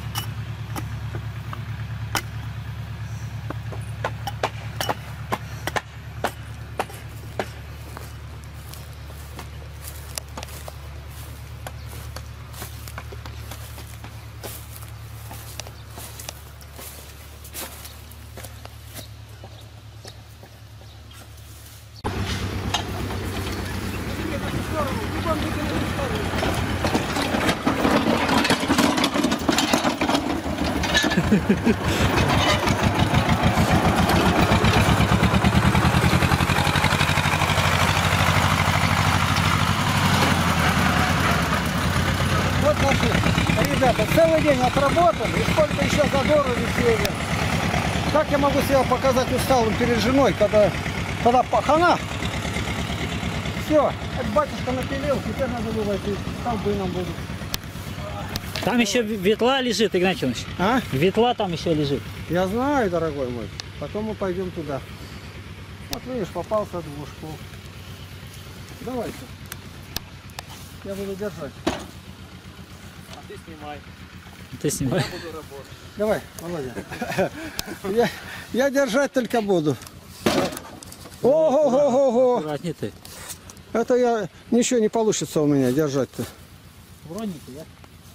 Speaker 1: ребята, целый день отработали, и сколько еще задору веселья. Как я могу себя показать усталым перед женой, когда, когда пахана? Все, это батюшка напилил, теперь надо выводить, столбы нам будут.
Speaker 3: Там еще ветла лежит, Игнатий Иванович.
Speaker 1: А?
Speaker 3: Ветла там еще лежит.
Speaker 1: Я знаю, дорогой мой. Потом мы пойдем туда. Вот видишь, попался двушку. Давайте. Я буду держать.
Speaker 5: А ты снимай.
Speaker 3: Ты снимай.
Speaker 5: Я буду работать.
Speaker 1: Давай, Володя. Я, я держать только буду. Ого-го-го-го.
Speaker 3: Аккуратней ты.
Speaker 1: Это я... Ничего не получится у меня держать-то.
Speaker 3: Вроники, да?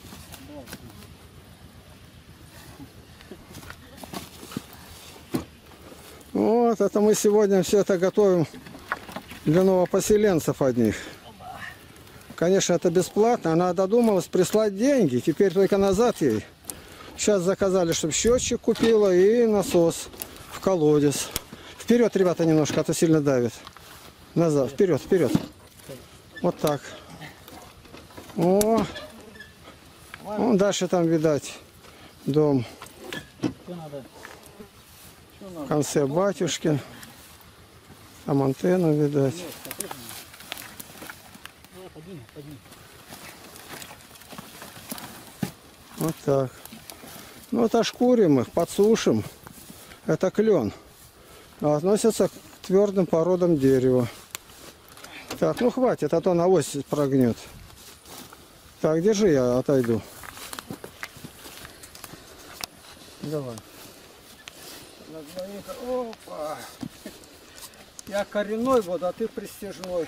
Speaker 1: Вот, это мы сегодня все это готовим для новопоселенцев одних. Конечно, это бесплатно. Она додумалась прислать деньги. Теперь только назад ей. Сейчас заказали, чтобы счетчик купила и насос в колодец. Вперед, ребята, немножко, а то сильно давит. Назад, вперед, вперед. Вот так. О, вон дальше там, видать, дом.
Speaker 3: Что надо?
Speaker 1: В конце батюшкин. Там антенну, видать. Вот так. Ну вот ошкурим их, подсушим. Это клен. А относится к твердым породам дерева. Так, ну хватит, а то на ось прогнет. Так, держи, я отойду. Давай. Опа. Я коренной буду, а ты престижной.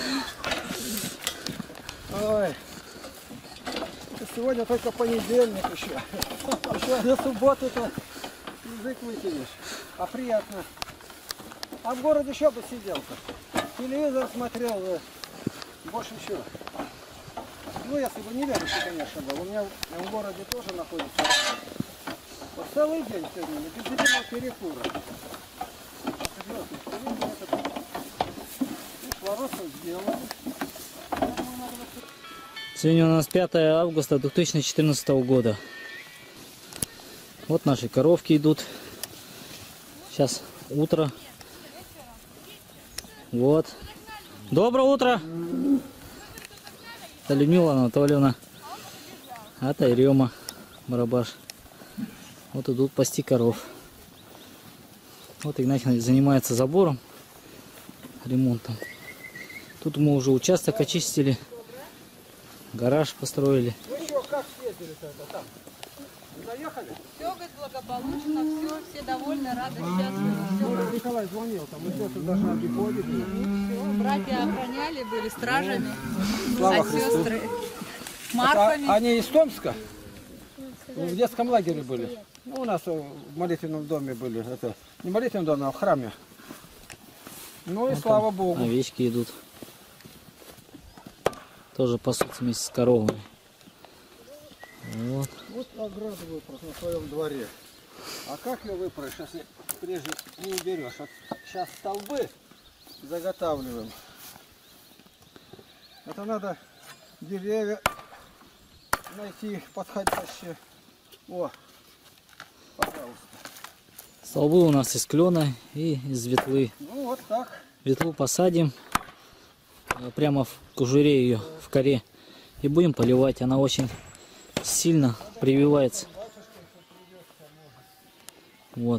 Speaker 1: Ой. Сегодня только понедельник еще. Еще до субботы-то язык вытянешь. А приятно. А в городе еще бы сидел-то. Телевизор смотрел, больше еще. Ну, если бы не верующий, конечно, был. У меня в городе тоже находится. Вот целый день сегодня, без единого перекура.
Speaker 3: Сегодня у нас пятое августа две тысячи четырнадцатого года. Вот наши коровки идут. Сейчас утро. Вот. Доброе утро! Это Людмила Анатольевна. А это Ирема Барабаш. Вот идут пасти коров. Вот Игнатий занимается забором, ремонтом. Тут мы уже участок очистили, гараж построили.
Speaker 1: Вы что, как съездили-то это там? Заехали?
Speaker 6: Все, говорит, благополучно, все, все довольны, рады, счастливы.
Speaker 1: Ну, Николай звонил, там мы все тут даже обиходили.
Speaker 6: Все, братья охраняли, были стражами,
Speaker 1: Слава
Speaker 6: а
Speaker 1: Христу.
Speaker 6: сестры
Speaker 1: А,
Speaker 6: Марфами.
Speaker 1: они из Томска? В детском лагере были. Ну, у нас в молитвенном доме были. Это не в молитвенном доме, а в храме. Ну и
Speaker 3: Вот
Speaker 1: слава
Speaker 3: там
Speaker 1: Богу.
Speaker 3: овечки идут. Тоже пасутся вместе с коровами. Вот.
Speaker 1: Вот ограду выпрос на своем дворе. А как ее выпроешь, если прежде не уберешь? Вот сейчас столбы заготавливаем. Это надо деревья найти подходящие. О, пожалуйста.
Speaker 3: Столбы у нас из клена и из ветлы.
Speaker 1: Ну вот так.
Speaker 3: Ветлу посадим э, прямо в кожуре ее, в коре. И будем поливать. Она очень сильно прививается. Вот.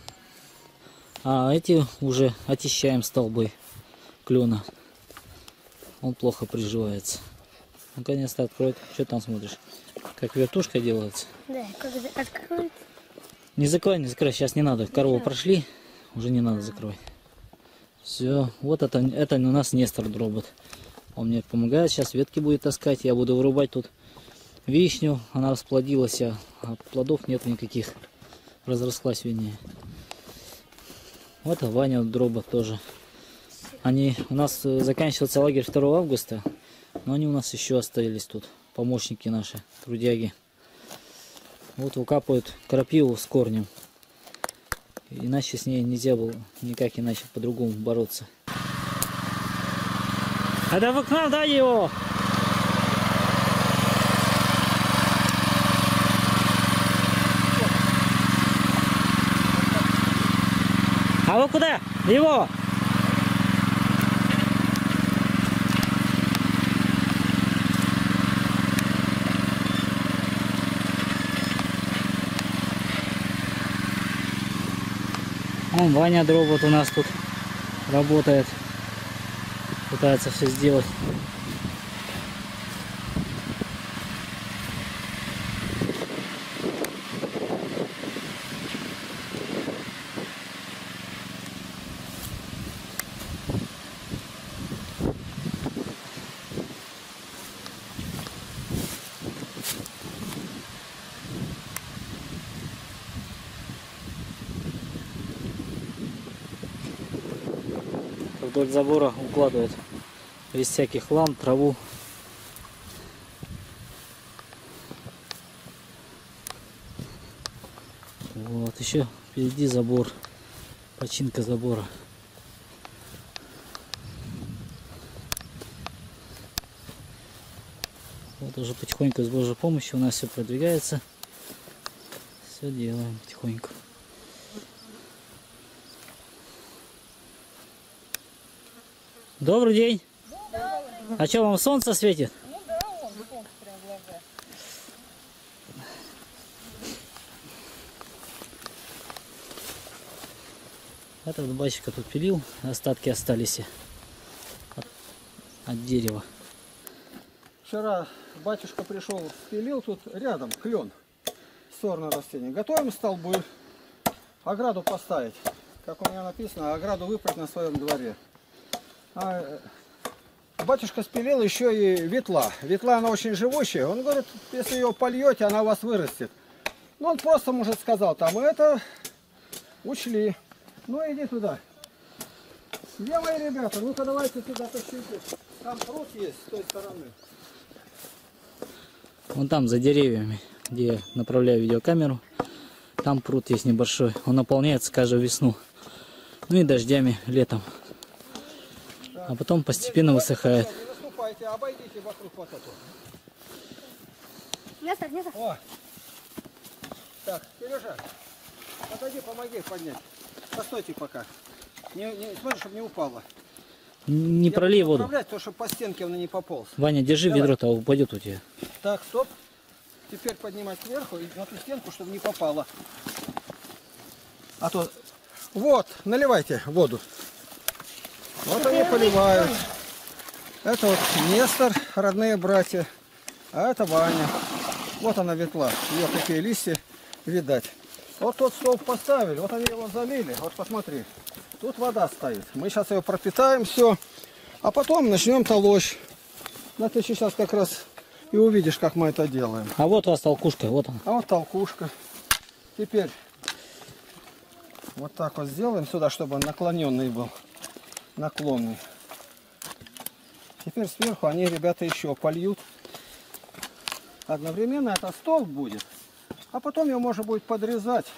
Speaker 3: А эти уже очищаем столбы клена. Он плохо приживается. Наконец-то откроет. Что там смотришь? Как вертушка делается.
Speaker 2: Да, как открыть?
Speaker 3: Не закрой, не закрой. Сейчас не надо. Корову прошли. Уже не надо закрывать. Все. Вот это, это у нас Нестор дробот. Он мне помогает. Сейчас ветки будет таскать. Я буду вырубать тут вишню. Она расплодилась, а плодов нет никаких. Разрослась, вернее. Вот и Ваня дробот тоже. Они у нас заканчивается лагерь второго августа. Но они у нас еще остались тут. Помощники наши, трудяги. Вот выкапывают крапиву с корнем. Иначе с ней нельзя было никак иначе по-другому бороться. Это вы к нам, да, его? А вы куда? Его! Вон Ваня Дробот у нас тут работает, пытается все сделать. Вдоль забора укладывают весь всякий хлам, траву. Вот еще впереди забор, починка забора. Вот уже потихоньку с Божьей помощью у нас все продвигается. Все делаем потихоньку. Добрый день. Добрый. А что, вам солнце светит?
Speaker 6: Ну да, он солнце прям в глаза.
Speaker 3: Этот батюшка тут пилил, остатки остались от, от дерева.
Speaker 1: Вчера батюшка пришел, спилил тут рядом клен, сорное растение. Готовим столбы, ограду поставить. Как у меня написано, ограду выбрать на своем дворе. А батюшка спилил еще и ветла. Ветла, она очень живущая. Он говорит, если ее польете, она у вас вырастет. Ну, он просто, может, сказал, там, мы это учли. Ну, иди туда. Где мои ребята? Ну-ка, давайте сюда тащите. Там пруд есть с той стороны.
Speaker 3: Вон там, за деревьями, где я направляю видеокамеру, там пруд есть небольшой. Он наполняется каждую весну. Ну и дождями летом. А потом постепенно высыхает.
Speaker 1: Не наступайте, обойдите вокруг вот этого.
Speaker 2: Место, место.
Speaker 1: О! Так, Сережа, подойди, помоги поднять. Постойте пока. Не, не, смотри, чтобы не упало.
Speaker 3: Не пролей воду.
Speaker 1: Управлять, то, чтобы по стенке он не пополз.
Speaker 3: Ваня, держи
Speaker 1: Давай.
Speaker 3: ведро-то, упадет у тебя.
Speaker 1: Так, стоп. Теперь поднимать сверху и на ту стенку, чтобы не попало. А то... Вот, наливайте воду. Вот они поливают. Это вот Нестор, родные братья. А это Ваня. Вот она ветла. Ее какие листья, видать. Вот тот столб поставили, вот они его залили. Вот посмотри. Тут вода стоит. Мы сейчас ее пропитаем, все. А потом начнем толочь. Ну, ты сейчас как раз и увидишь, как мы это делаем.
Speaker 3: А вот у вас толкушка, вот она.
Speaker 1: А вот толкушка. Теперь вот так вот сделаем сюда, чтобы он наклоненный был. Наклонный. Теперь сверху они, ребята, еще польют. Одновременно это столб будет. А потом ее можно будет подрезать.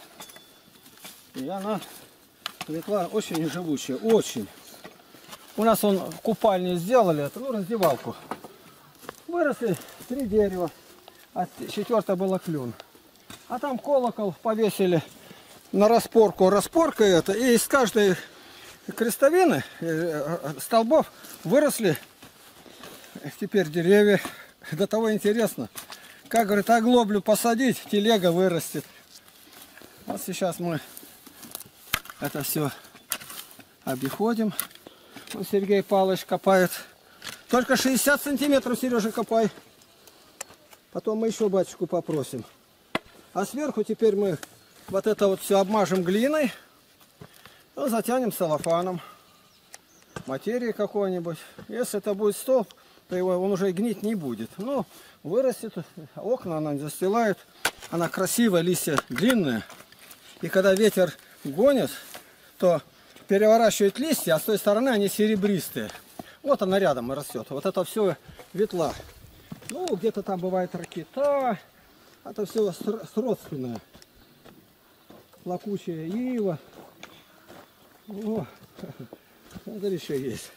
Speaker 1: И она, ветла, очень живучая. Очень. У нас он в купальне сделали, это, ну, раздевалку. Выросли три дерева. А четвертое было клен. А там колокол повесили на распорку. Распорка это. И из каждой крестовины, столбов выросли теперь деревья. До того интересно. Как, говорит, оглоблю посадить, телега вырастет. Вот сейчас мы это все обиходим. Вот Сергей Павлович копает. Только шестьдесят сантиметров, Сережа, копай. Потом мы еще батюшку попросим. А сверху теперь мы вот это вот все обмажем глиной. Ну, затянем целлофаном. Материи какой-нибудь. Если это будет столб, то его он уже гнить не будет. Ну, вырастет, окна она застилает. Она красивая, листья длинные. И когда ветер гонит, то переворачивает листья, а с той стороны они серебристые. Вот она рядом растет. Вот это все ветла. Ну, где-то там бывает ракета. Это все сродственное. Плакучая ива. О, смотри, еще есть.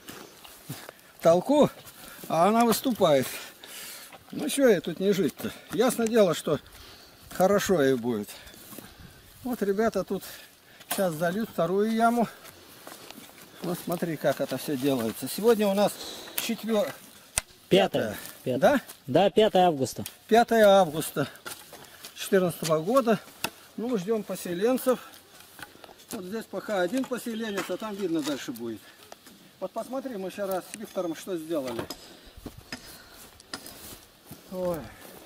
Speaker 1: Толку, а она выступает. Ну, что ей тут не жить-то? Ясно дело, что хорошо ей будет. Вот ребята тут Сейчас зальют вторую яму. Вот смотри, как это все делается. Сегодня у нас четвертое.
Speaker 3: Пятое. Пятое.
Speaker 1: Да?
Speaker 3: Да, пятое августа.
Speaker 1: пятое августа две тысячи четырнадцатого года. Ну, ждем поселенцев. Вот здесь пока один поселенец, а там видно дальше будет. Вот посмотри, мы сейчас раз с Виктором что сделали. Ой.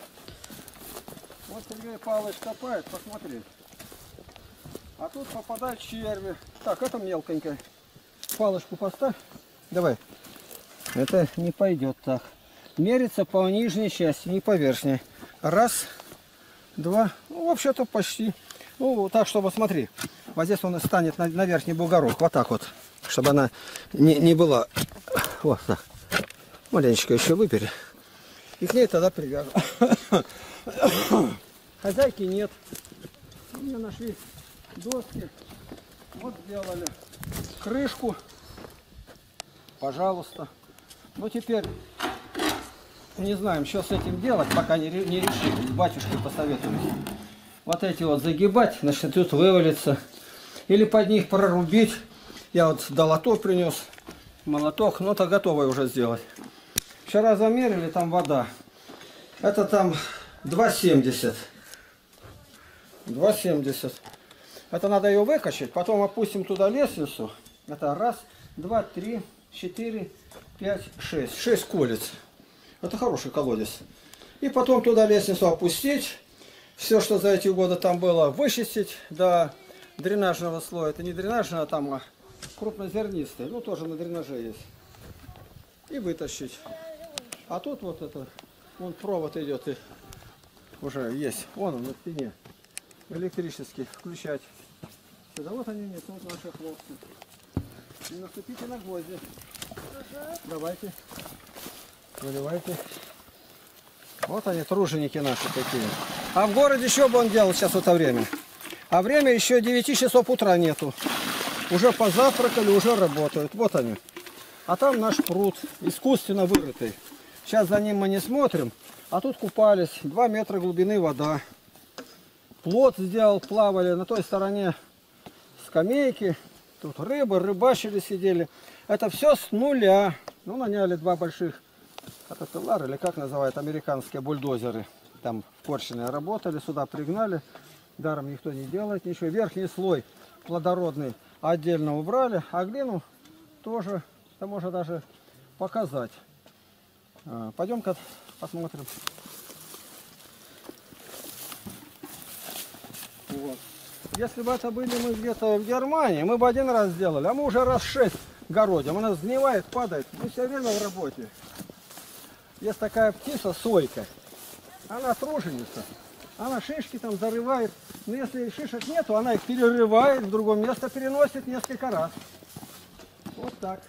Speaker 1: Вот Сергей Павлович копает, посмотри. А тут попадают черви. Так, это мелконькая. Палочку поставь. Давай. Это не пойдет так. Мерится по нижней части, не по верхней. Раз, два, ну вообще-то почти. Ну так, чтобы, смотри. Вот здесь он станет на, на верхний бугорок. Вот так вот. Чтобы она не, не была. Вот так. Маленечко еще выбери. И к ней тогда привяжем. Хозяйки нет. Мы нашли доски. Вот сделали крышку. Пожалуйста. Ну теперь не знаем, что с этим делать, пока не, не решили. С батюшкой посоветовались. Вот эти вот загибать, значит тут вывалится. Или под них прорубить. Я вот долото принес. Молоток. Ну это готовое уже сделать. Вчера замерили, там вода. Это там два семьдесят. два семьдесят. Это надо ее выкачать. Потом опустим туда лестницу. Это раз, два, три, четыре, пять, шесть. Шесть колец. Это хороший колодец. И потом туда лестницу опустить. Все, что за эти годы там было, вычистить до дренажного слоя. Это не дренажный, а там а крупнозернистый. Ну, тоже на дренаже есть. И вытащить. А тут вот это, вон провод идет и уже есть. Вон он на стене. Электрический. Включать. Сюда вот они несут наши хлопцы. Не наступите на гвозди. Давайте. Выливайте. Вот они, труженики наши такие. А в городе что бы он делал сейчас в это время? А время еще девяти часов утра нету. Уже позавтракали, уже работают. Вот они. А там наш пруд, искусственно вырытый. Сейчас за ним мы не смотрим. А тут купались. Два метра глубины вода. Плот сделал, плавали. На той стороне скамейки. Тут рыбы, рыбачили, сидели. Это все с нуля. Ну, наняли два больших катапиллара, или как называют, американские бульдозеры. Там в Корчине работали, сюда пригнали. Даром никто не делает ничего. Верхний слой плодородный отдельно убрали, а глину тоже, это можно даже показать. Пойдем-ка посмотрим. Вот. Если бы это были мы где-то в Германии, мы бы один раз сделали, а мы уже раз шесть городим. Она сгнивает, падает. Мы все время в работе. Есть такая птица, сойка. Она труженица. Она шишки там зарывает. Но если шишек нету, она их перерывает, в другое место переносит несколько раз. Вот так.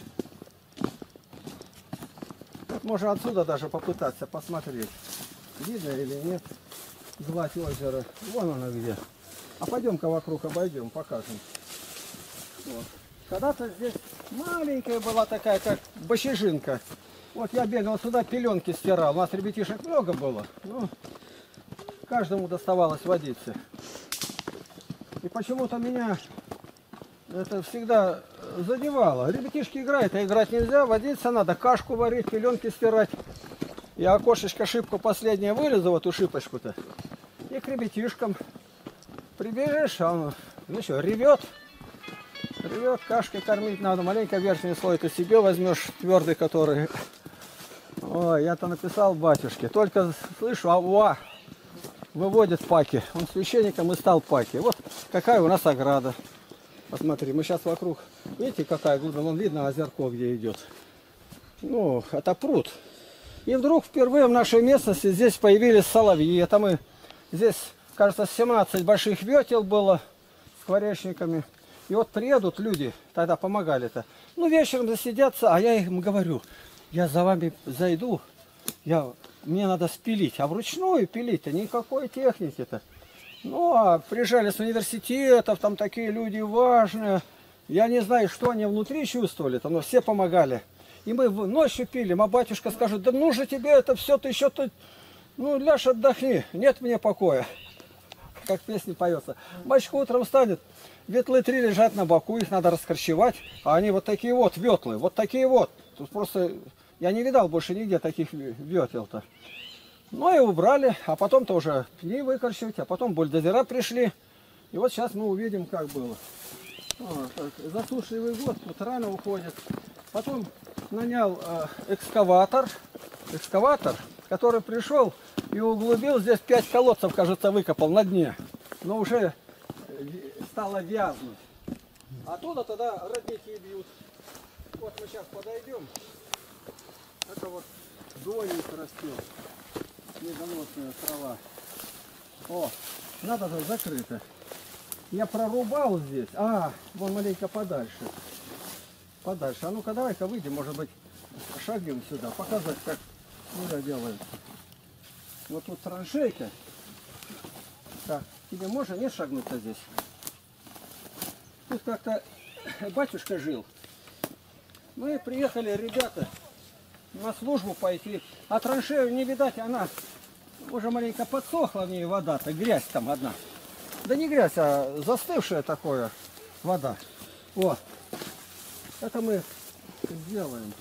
Speaker 1: Вот можно отсюда даже попытаться посмотреть. Видно или нет. Гладь озера. Вон она где. А пойдем-ка вокруг обойдем, покажем. Вот. Когда-то здесь маленькая была такая, как бочежинка. Вот я бегал сюда, пеленки стирал. У нас ребятишек много было. Ну, каждому доставалось водиться. И почему-то меня это всегда задевало. Ребятишки играют, а играть нельзя, водиться надо. Кашку варить, пеленки стирать. Я окошечко шибку последнее вылезу, вот эту шипочку-то. И к ребятишкам прибежишь, а он, ну что, ревет. Ревет, кашкой кормить надо. Маленько верхний слой ты себе возьмешь, твердый который. Ой, я-то написал батюшке. Только слышу, ауа, выводит паки. Он священником и стал паки. Вот какая у нас ограда. Посмотри, мы сейчас вокруг. Видите, какая глубина? Вон видно озерко, где идет. Ну, это пруд. И вдруг впервые в нашей местности здесь появились соловьи. Это мы здесь, кажется, семнадцать больших ветел было с скворечниками. И вот приедут люди, тогда помогали-то. Ну, вечером засидятся, а я им говорю, я за вами зайду, я, мне надо спилить. А вручную пилить-то никакой техники-то. Ну, а приезжали с университетов, там такие люди важные. Я не знаю, что они внутри чувствовали-то, но все помогали. И мы ночью пилим, а батюшка скажет, да ну же тебе это все, ты еще тут, ну, ляжь, отдохни, нет мне покоя. как песня поется. Мальчик утром встанет, ветлы три лежат на боку, их надо раскорчевать, а они вот такие вот ветлы, вот такие вот. Тут просто, я не видал больше нигде таких ветел-то. Ну и убрали, а потом-то уже пни выкорчевать, а потом бульдозера пришли. И вот сейчас мы увидим, как было. Вот, засушливый год, тут рано уходит. Потом нанял э, экскаватор, экскаватор, который пришел и углубил здесь пять колодцев, кажется, выкопал на дне. Но уже стало вязнуть. Оттуда тогда родники бьют. Вот мы сейчас подойдем. Это вот донник растет. Медоносная трава. О, надо же закрыто. Я прорубал здесь. А, вон маленько подальше. Подальше. А ну-ка давай-ка выйдем, может быть, шагнем сюда, показать, как это делается. Вот тут траншейка. Так, тебе можно не шагнуть-то здесь? Тут как-то батюшка жил. Мы приехали, ребята, на службу пойти. А траншею не видать, она уже маленько подсохла в ней вода-то, грязь там одна. Да не грязь, а застывшая такое вода. Вот. Это мы сделаем.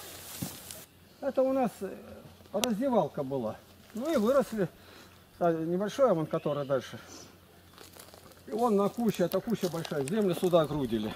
Speaker 1: Это у нас раздевалка была. Ну и выросли. Небольшой вон, который дальше. И вон на куче, это куча большая. Землю сюда грудили.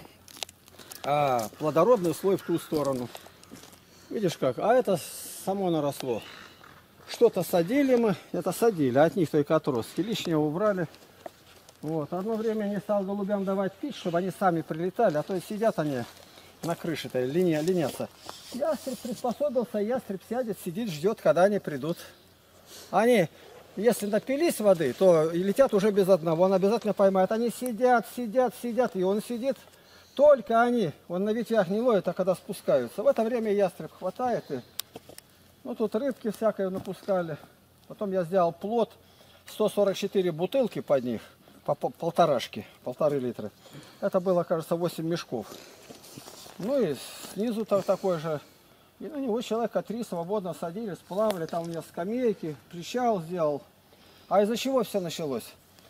Speaker 1: А плодородный слой в ту сторону. Видишь как? А это само наросло. Что-то садили мы, это садили, от них только отростки. Лишнее убрали. Вот. Одно время не стал голубям давать пить, чтобы они сами прилетали, а то сидят они на крыше-то, линия, линятся. Ястреб приспособился, ястреб сядет, сидит, ждет, когда они придут. Они, если напились воды, то летят уже без одного, он обязательно поймает. Они сидят, сидят, сидят, и он сидит. Только они, он на ветвях не ловит, а когда спускаются. В это время ястреб хватает. И, ну, тут рыбки всякое напускали. Потом я сделал плот, сто сорок четыре бутылки под них, по полторашки, полторы литра. Это было, кажется, восемь мешков. Ну и снизу так, такой же. И на него человека три свободно садили, сплавали. Там у меня скамейки, причал сделал. А из-за чего все началось?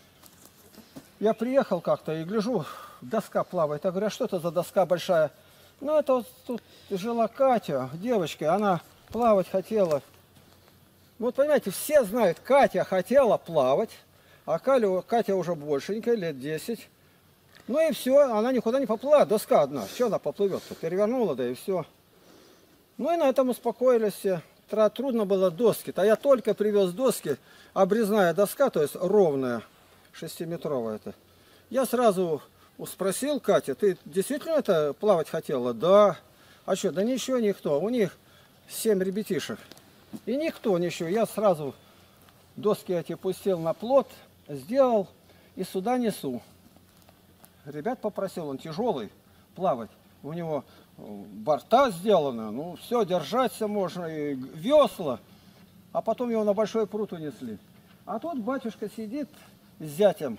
Speaker 1: Я приехал как-то и гляжу, доска плавает. Я говорю, а что это за доска большая? Ну, это вот тут жила Катя, девочка, она плавать хотела. Вот, понимаете, все знают, Катя хотела плавать, а Катя, Катя уже большенькая, лет десять. Ну и все, она никуда не поплыла, доска одна. Что она поплывет-то? Перевернула, да и все. Ну и на этом успокоились все. Трудно было доски-то. А я только привез доски, обрезная доска, то есть ровная, шестиметровая это. Я сразу спросил Катя, ты действительно это плавать хотела? Да. А что, да ничего, никто. У них семь ребятишек. И никто, ничего. Я сразу доски эти пустил на плот, сделал и сюда несу. Ребят попросил, он тяжелый, плавать. У него борта сделаны, ну все, держаться можно, и весла. А потом его на большой пруд унесли. А тут батюшка сидит с зятем.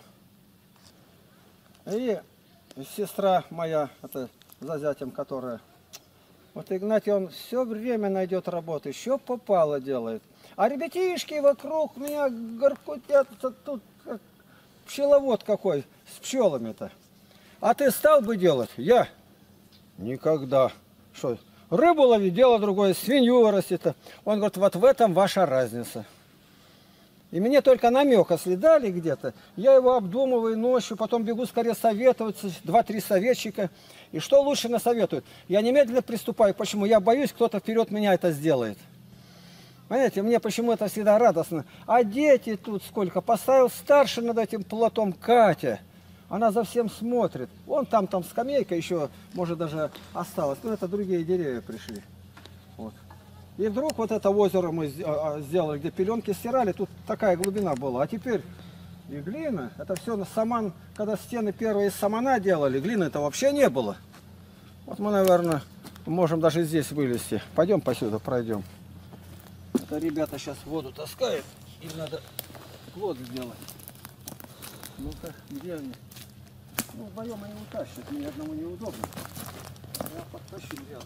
Speaker 1: И сестра моя, это за зятем, которая... Вот Игнатий, он все время найдет работу, еще попало делает. А ребятишки вокруг меня горкутят, тут как пчеловод какой, с пчелами-то. А ты стал бы делать? Я? Никогда. Что, рыбу ловить, дело другое, свинью вырастет. Он говорит, вот в этом ваша разница. И мне только намек, если дали где-то, я его обдумываю ночью, потом бегу скорее советоваться, два-три советчика. И что лучше насоветуют? Я немедленно приступаю. Почему? Я боюсь, кто-то вперед меня это сделает. Понимаете, мне почему это всегда радостно. А дети тут сколько? Поставил старше над этим плотом Катя. Она за всем смотрит. Вон там, там скамейка еще, может, даже осталась. Но это другие деревья пришли. Вот. И вдруг вот это озеро мы сделали, где пеленки стирали. Тут такая глубина была. А теперь и глина. Это все на саман, когда стены первые из самана делали, глины это вообще не было. Вот мы, наверное, можем даже здесь вылезти. Пойдем посюда, пройдем. Это ребята сейчас воду таскают. Им надо плот сделать. Ну-ка, где они? Ну, вдвоем они утащат, мне одному неудобно. Я подтащу дело.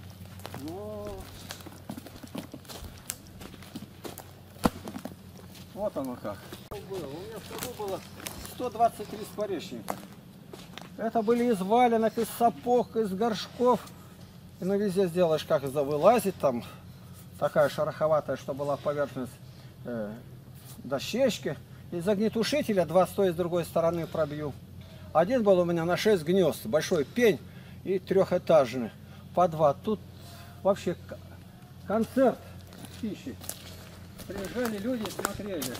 Speaker 1: Но... Вот оно как. Было. У меня в саду было сто двадцать три скворечника. Это были из валенок, из сапог, из горшков. И ну везде сделаешь, как вылазить там. Такая шероховатая, что была поверхность э, дощечки. Из огнетушителя два стоя с другой стороны пробью. Один был у меня на шесть гнезд. Большой пень и трехэтажный. По два. Тут вообще концерт пищи. Приезжали люди и смотрели.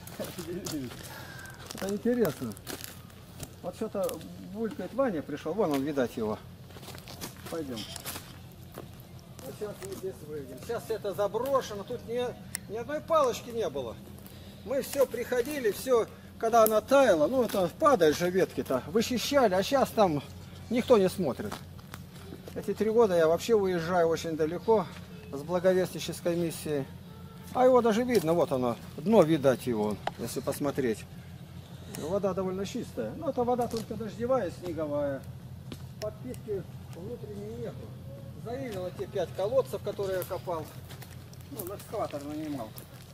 Speaker 1: Это интересно. Вот что-то булькает. Ваня пришел. Вон он, видать его. Пойдем. Вот сейчас мы здесь выйдем. Сейчас это заброшено. Тут ни, ни одной палочки не было. Мы все приходили, все, когда она таяла, ну это падают же ветки-то, вычищали, а сейчас там никто не смотрит. Эти три года я вообще уезжаю очень далеко с благовестнической миссией. А его даже видно, вот оно, дно видать его, если посмотреть. Вода довольно чистая. Но это вода только дождевая, снеговая. Подпитки внутренней нету. Заявило те пять колодцев, которые я копал. Ну, на экскаватор нанимал.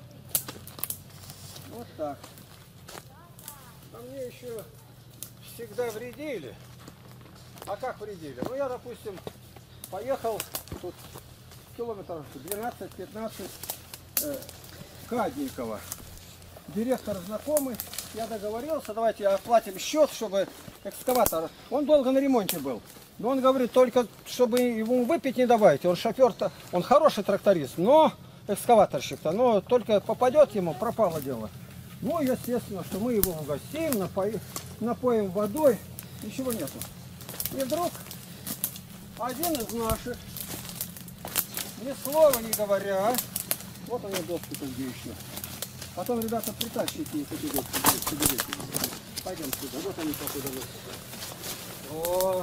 Speaker 1: Вот так. А мне еще всегда вредили. А как вредили? Ну, я, допустим, поехал тут километров двенадцать-пятнадцать э, Кадникова. Директор знакомый, я договорился, давайте оплатим счет, чтобы экскаватор, он долго на ремонте был. Но он говорит, только чтобы ему выпить не давайте, он шофер-то, он хороший тракторист, но экскаваторщик-то, но только попадет ему, пропало дело. Ну, естественно, что мы его угостим, напоим, напоим водой, ничего нету. И вдруг один из наших, ни слова не говоря, вот они доски-то где еще. Потом, ребята, притащите их эти доски. Пойдем сюда, вот они покуда доски. О!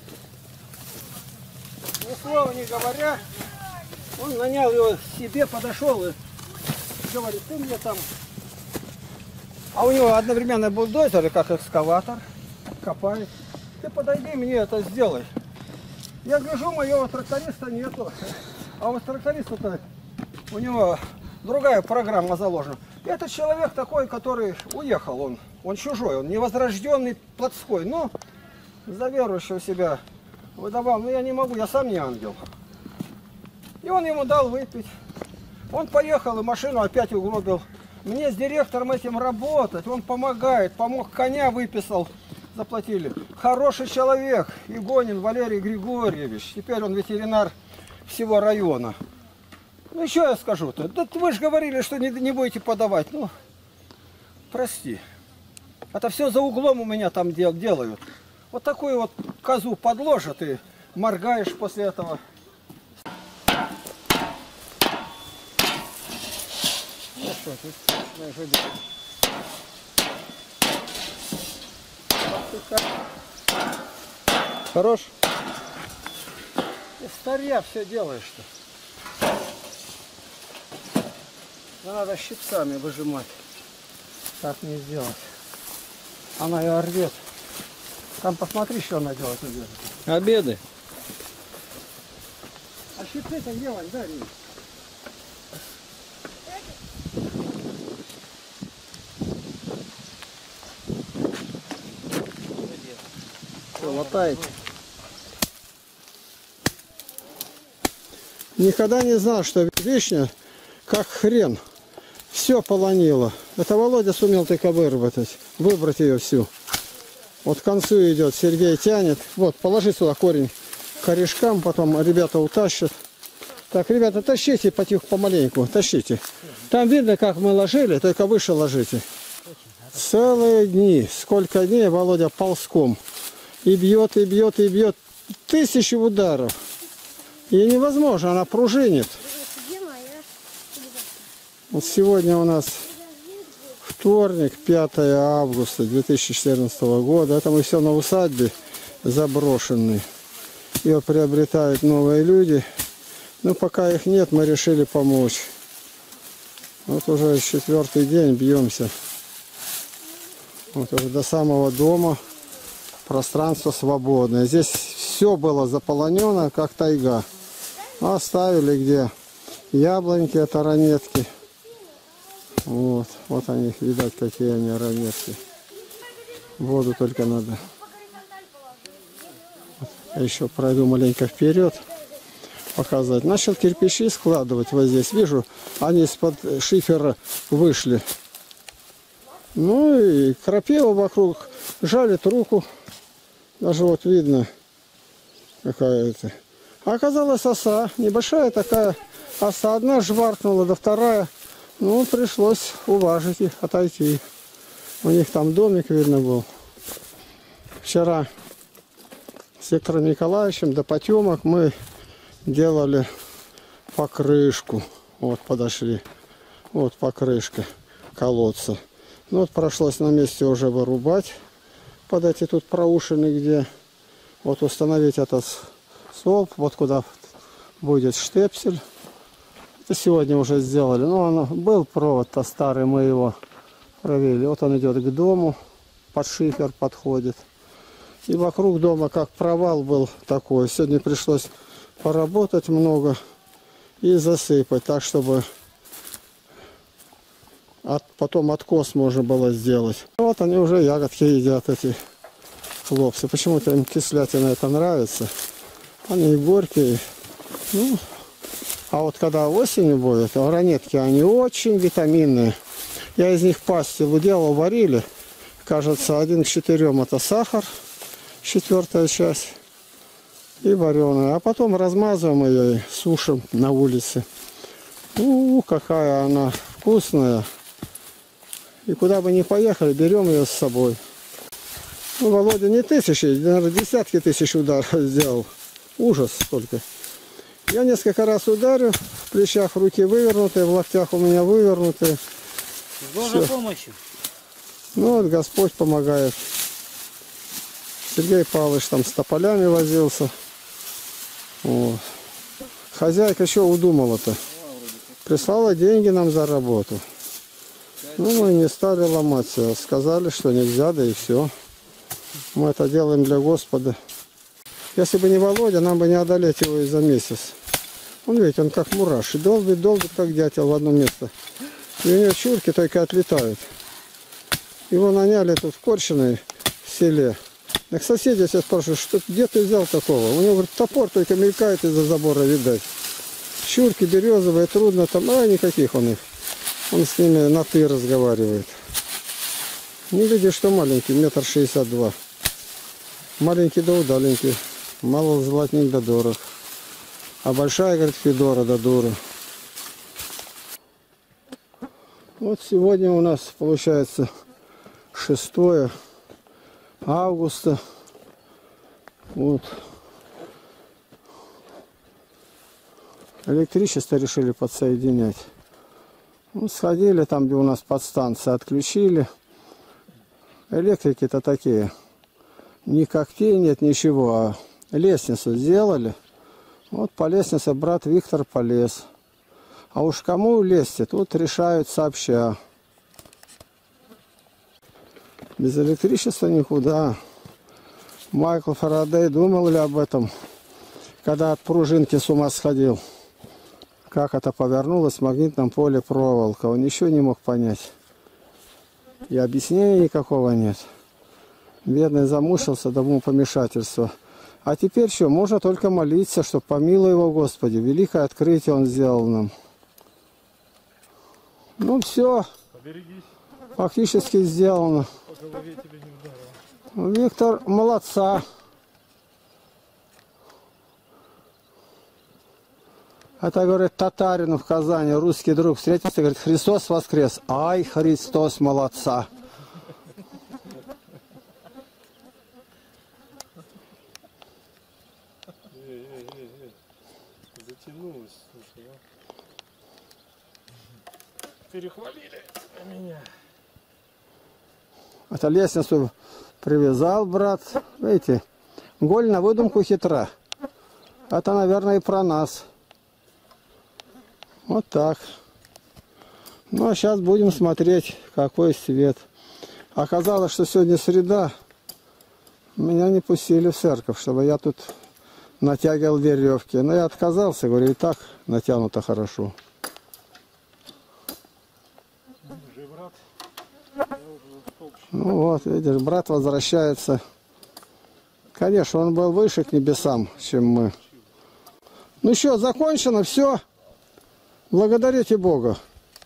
Speaker 1: Ни слова не говоря, он нанял его себе, подошел и говорит, ты мне там... А у него одновременно бульдозер, как экскаватор, копает. Ты подойди, мне это сделай. Я гляжу, моего тракториста нету. А у тракториста-то у него другая программа заложена. Этот человек такой, который уехал, он, он чужой, он невозрожденный, плотской. Но за верующего себя выдавал. Но я не могу, я сам не ангел. И он ему дал выпить. Он поехал и машину опять угробил. Мне с директором этим работать, он помогает, помог, коня выписал, заплатили. Хороший человек, Игонин Валерий Григорьевич, теперь он ветеринар всего района. Ну что я скажу-то? Да вы же говорили, что не, не будете подавать. Ну, прости. Это все за углом у меня там дел, делают. Вот такую вот козу подложат и моргаешь после этого. Ну что, тут железо. Хорош? Ты старья все делаешь-то. Надо щипцами выжимать. Так не сделать. Она ее рвет. Там посмотри, что она делает.
Speaker 3: Обеды.
Speaker 1: А щипцы-то где, Вань? Да, Рим? Все, латает. Никогда не знал, что вишня как хрен. Все полонило. Это Володя сумел только выработать. Выбрать ее всю. Вот к концу идет. Сергей тянет. Вот, положи сюда корень к корешкам. Потом ребята утащат. Так, ребята, тащите потихоньку, помаленьку. Тащите. Там видно, как мы ложили. Только выше ложите. Целые дни. Сколько дней Володя ползком. И бьет, и бьет, и бьет. Тысячи ударов. И невозможно. Она пружинит. Вот сегодня у нас вторник, пятое августа две тысячи четырнадцатого года. Это мы все на усадьбе заброшенной. Ее приобретают новые люди. Но пока их нет, мы решили помочь. Вот уже четвертый день бьемся. Вот уже до самого дома пространство свободное. Здесь все было заполонено, как тайга. Оставили где яблоньки, таранетки. Вот, вот они, видать, какие они ранетки. Воду только надо. Вот. Я еще пройду маленько вперед. Показать. Начал кирпичи складывать вот здесь. Вижу, они из-под шифера вышли. Ну и крапива вокруг. Жалит руку. Даже вот видно какая-то. А оказалась оса. Небольшая такая оса. Одна жваркнула, да вторая. Ну, пришлось уважить их, отойти. У них там домик видно был. Вчера с Виктором Николаевичем до потемок мы делали покрышку. Вот подошли. Вот покрышка колодца. Ну вот пришлось на месте уже вырубать. Под эти тут проушины, где вот установить этот столб. Вот куда будет штепсель. Это сегодня уже сделали. Ну, он был провод-то старый, мы его провели. Вот он идет к дому, под шифер подходит. И вокруг дома как провал был такой. Сегодня пришлось поработать много и засыпать, так чтобы от, потом откос можно было сделать. Вот они уже ягодки едят, эти хлопцы. Почему-то им кислятина это нравится. Они горькие. Ну, а вот когда осенью будет, ранетки, они очень витаминные. Я из них пастилу делал, варили. Кажется, один к четырем это сахар, четвертая часть. И вареная. А потом размазываем ее и сушим на улице. У, какая она вкусная. И куда бы ни поехали, берем ее с собой. Ну, Володя не тысячи, наверное, десятки тысяч ударов сделал. Ужас сколько. Я несколько раз ударю, в плечах руки вывернутые, в локтях у меня вывернутые.
Speaker 3: С Божьей помощью.
Speaker 1: Ну вот Господь помогает. Сергей Павлович там с тополями возился. Вот. Хозяйка еще удумала-то. Прислала деньги нам за работу. Ну, мы не стали ломаться. Сказали, что нельзя, да и все. Мы это делаем для Господа. Если бы не Володя, нам бы не одолеть его и за месяц. Он, видите, он как мураш. И долбит, долбит, как дятел в одно место. И у него чурки только отлетают. Его наняли тут в Корчиной, в селе. Так соседи все спрашивают, что, где ты взял такого? У него, говорит, топор только мелькает из-за забора, видать. Чурки березовые, трудно там, а никаких он их. Он с ними на ты разговаривает. Не видишь, что маленький, метр шестьдесят два. Маленький да удаленький. Мало золотник да дорог. А большая, говорит, Федора да дура. Вот сегодня у нас получается шестое августа. Вот. Электричество решили подсоединять. Ну, сходили там, где у нас подстанция, отключили. Электрики-то такие. Ни когтей нет, ничего. А лестницу сделали. Вот по лестнице брат Виктор полез. А уж кому лезть, тут решают сообща. Без электричества никуда. Майкл Фарадей думал ли об этом, когда от пружинки с ума сходил? Как это повернулось в магнитном поле проволока. Он ничего не мог понять. И объяснения никакого нет. Бедный замучился до помешательства. А теперь что? Можно только молиться, чтобы помилуй его Господи. Великое открытие он сделал нам. Ну все. Фактически сделано. Виктор молодца. Это, говорит, татарину в Казани, русский друг встретился, говорит, Христос воскрес. Ай, Христос молодца.
Speaker 5: Затянулось, слушай, а? Перехвалили меня.
Speaker 1: Это лестницу привязал брат. Видите, голь на выдумку хитра. Это, наверное, и про нас. Вот так. Ну, а сейчас будем смотреть, какой свет. Оказалось, что сегодня среда. Меня не пустили в церковь, чтобы я тут натягивал веревки. Но я отказался, говорю, и так натянуто хорошо. Ну вот, видишь, брат возвращается. Конечно, он был выше к небесам, чем мы. Ну что, закончено, все. Благодарите Бога.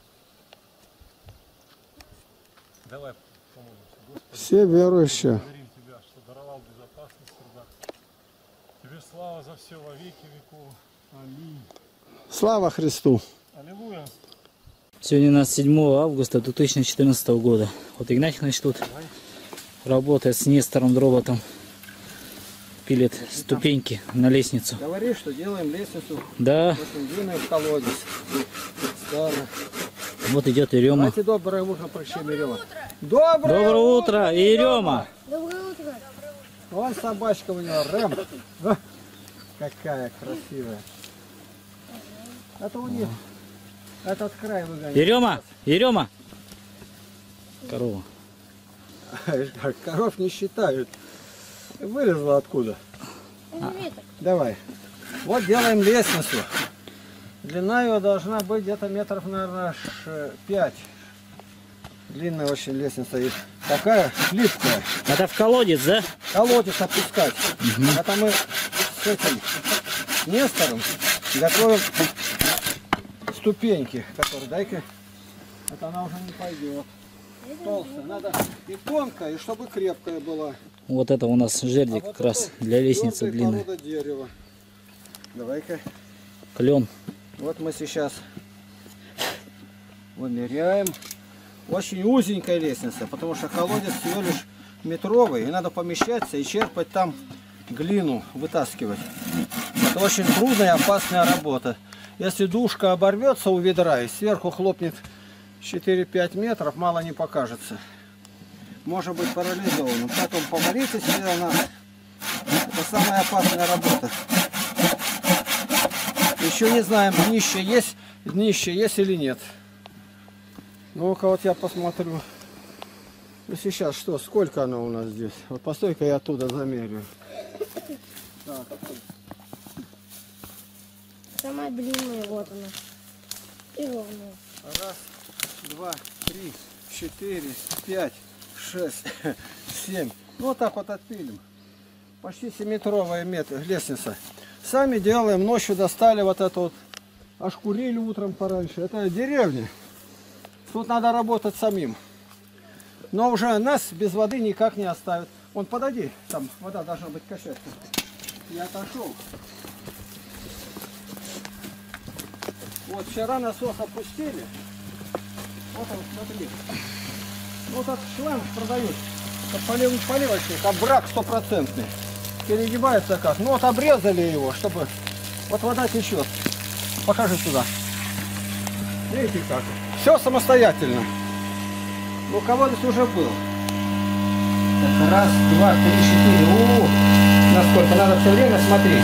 Speaker 5: Давай,
Speaker 1: Все верующие.
Speaker 5: благодарим Тебя, что даровал безопасность труда. Тебе слава за все во веки веков. Аминь.
Speaker 1: Слава Христу.
Speaker 5: Аллилуйя.
Speaker 3: Сегодня у нас седьмое августа две тысячи четырнадцатого года. Вот Игнатьевич тут работает с Нестором Дроботом. Пилит ступеньки на лестницу.
Speaker 1: Говори, что делаем лестницу.
Speaker 3: Да,
Speaker 1: Очень длинный в колодец. Старый.
Speaker 3: вот идет Ирема.
Speaker 1: Давайте доброе утро, прощем, Ирема. Доброе,
Speaker 3: Доброе утро, Ирема!
Speaker 2: Доброе утро.
Speaker 1: Вон собачка у него, Рэм. А, какая красивая. Это у них этот край выгоняет.
Speaker 3: Ирема! Ирема! Корова.
Speaker 1: Коров не считают. Вылезла откуда? Давай. Вот делаем лестницу. Длина ее должна быть где-то метров, наверное, пять. Длинная очень лестница. И такая хлипкая.
Speaker 3: Это в колодец, да?
Speaker 1: Колодец опускать. Это мы с этим Нестором готовим ступеньки, которые, дай-ка, это она уже не пойдет. Толстая, надо и тонкая, и чтобы крепкая была.
Speaker 3: Вот это у нас жердик
Speaker 1: А вот
Speaker 3: как раз
Speaker 1: это
Speaker 3: для лестницы
Speaker 1: твердая
Speaker 3: длинной.
Speaker 1: порода дерева. Давай-ка.
Speaker 3: Клен.
Speaker 1: Вот мы сейчас вымеряем. Очень узенькая лестница, потому что колодец всего лишь метровый, и надо помещаться и черпать там глину, вытаскивать. Это очень трудная и опасная работа. Если дужка оборвется у ведра и сверху хлопнет четыре-пять метров, мало не покажется. Может быть парализованным. Поэтому помолитесь, наверное, это самая опасная работа. Еще не знаем, днище есть, днище есть или нет. Ну-ка, вот я посмотрю. Ну сейчас что, сколько оно у нас здесь? Вот постой-ка я оттуда замерю. Так.
Speaker 2: Самая длинная, вот она. И ровная.
Speaker 1: Раз, два, три, четыре, пять, шесть, семь. Ну вот так вот отпилим. Почти семиметровая метр, лестница. Сами делаем, ночью достали вот это вот. Ошкурили утром пораньше. Это деревня. Тут надо работать самим. Но уже нас без воды никак не оставят. Вон, подойди, там вода должна быть качаться. Я отошел. Вот вчера насос опустили. Вот он, смотри. Вот этот шланг продают. Полив, поливочник, а брак стопроцентный. Перегибается как. Ну вот обрезали его, чтобы... Вот вода течет. Покажи сюда. Видите как? Все самостоятельно. Ну колодец уже был. Так, раз, два, три, четыре. У-у-у. Насколько надо все время смотреть.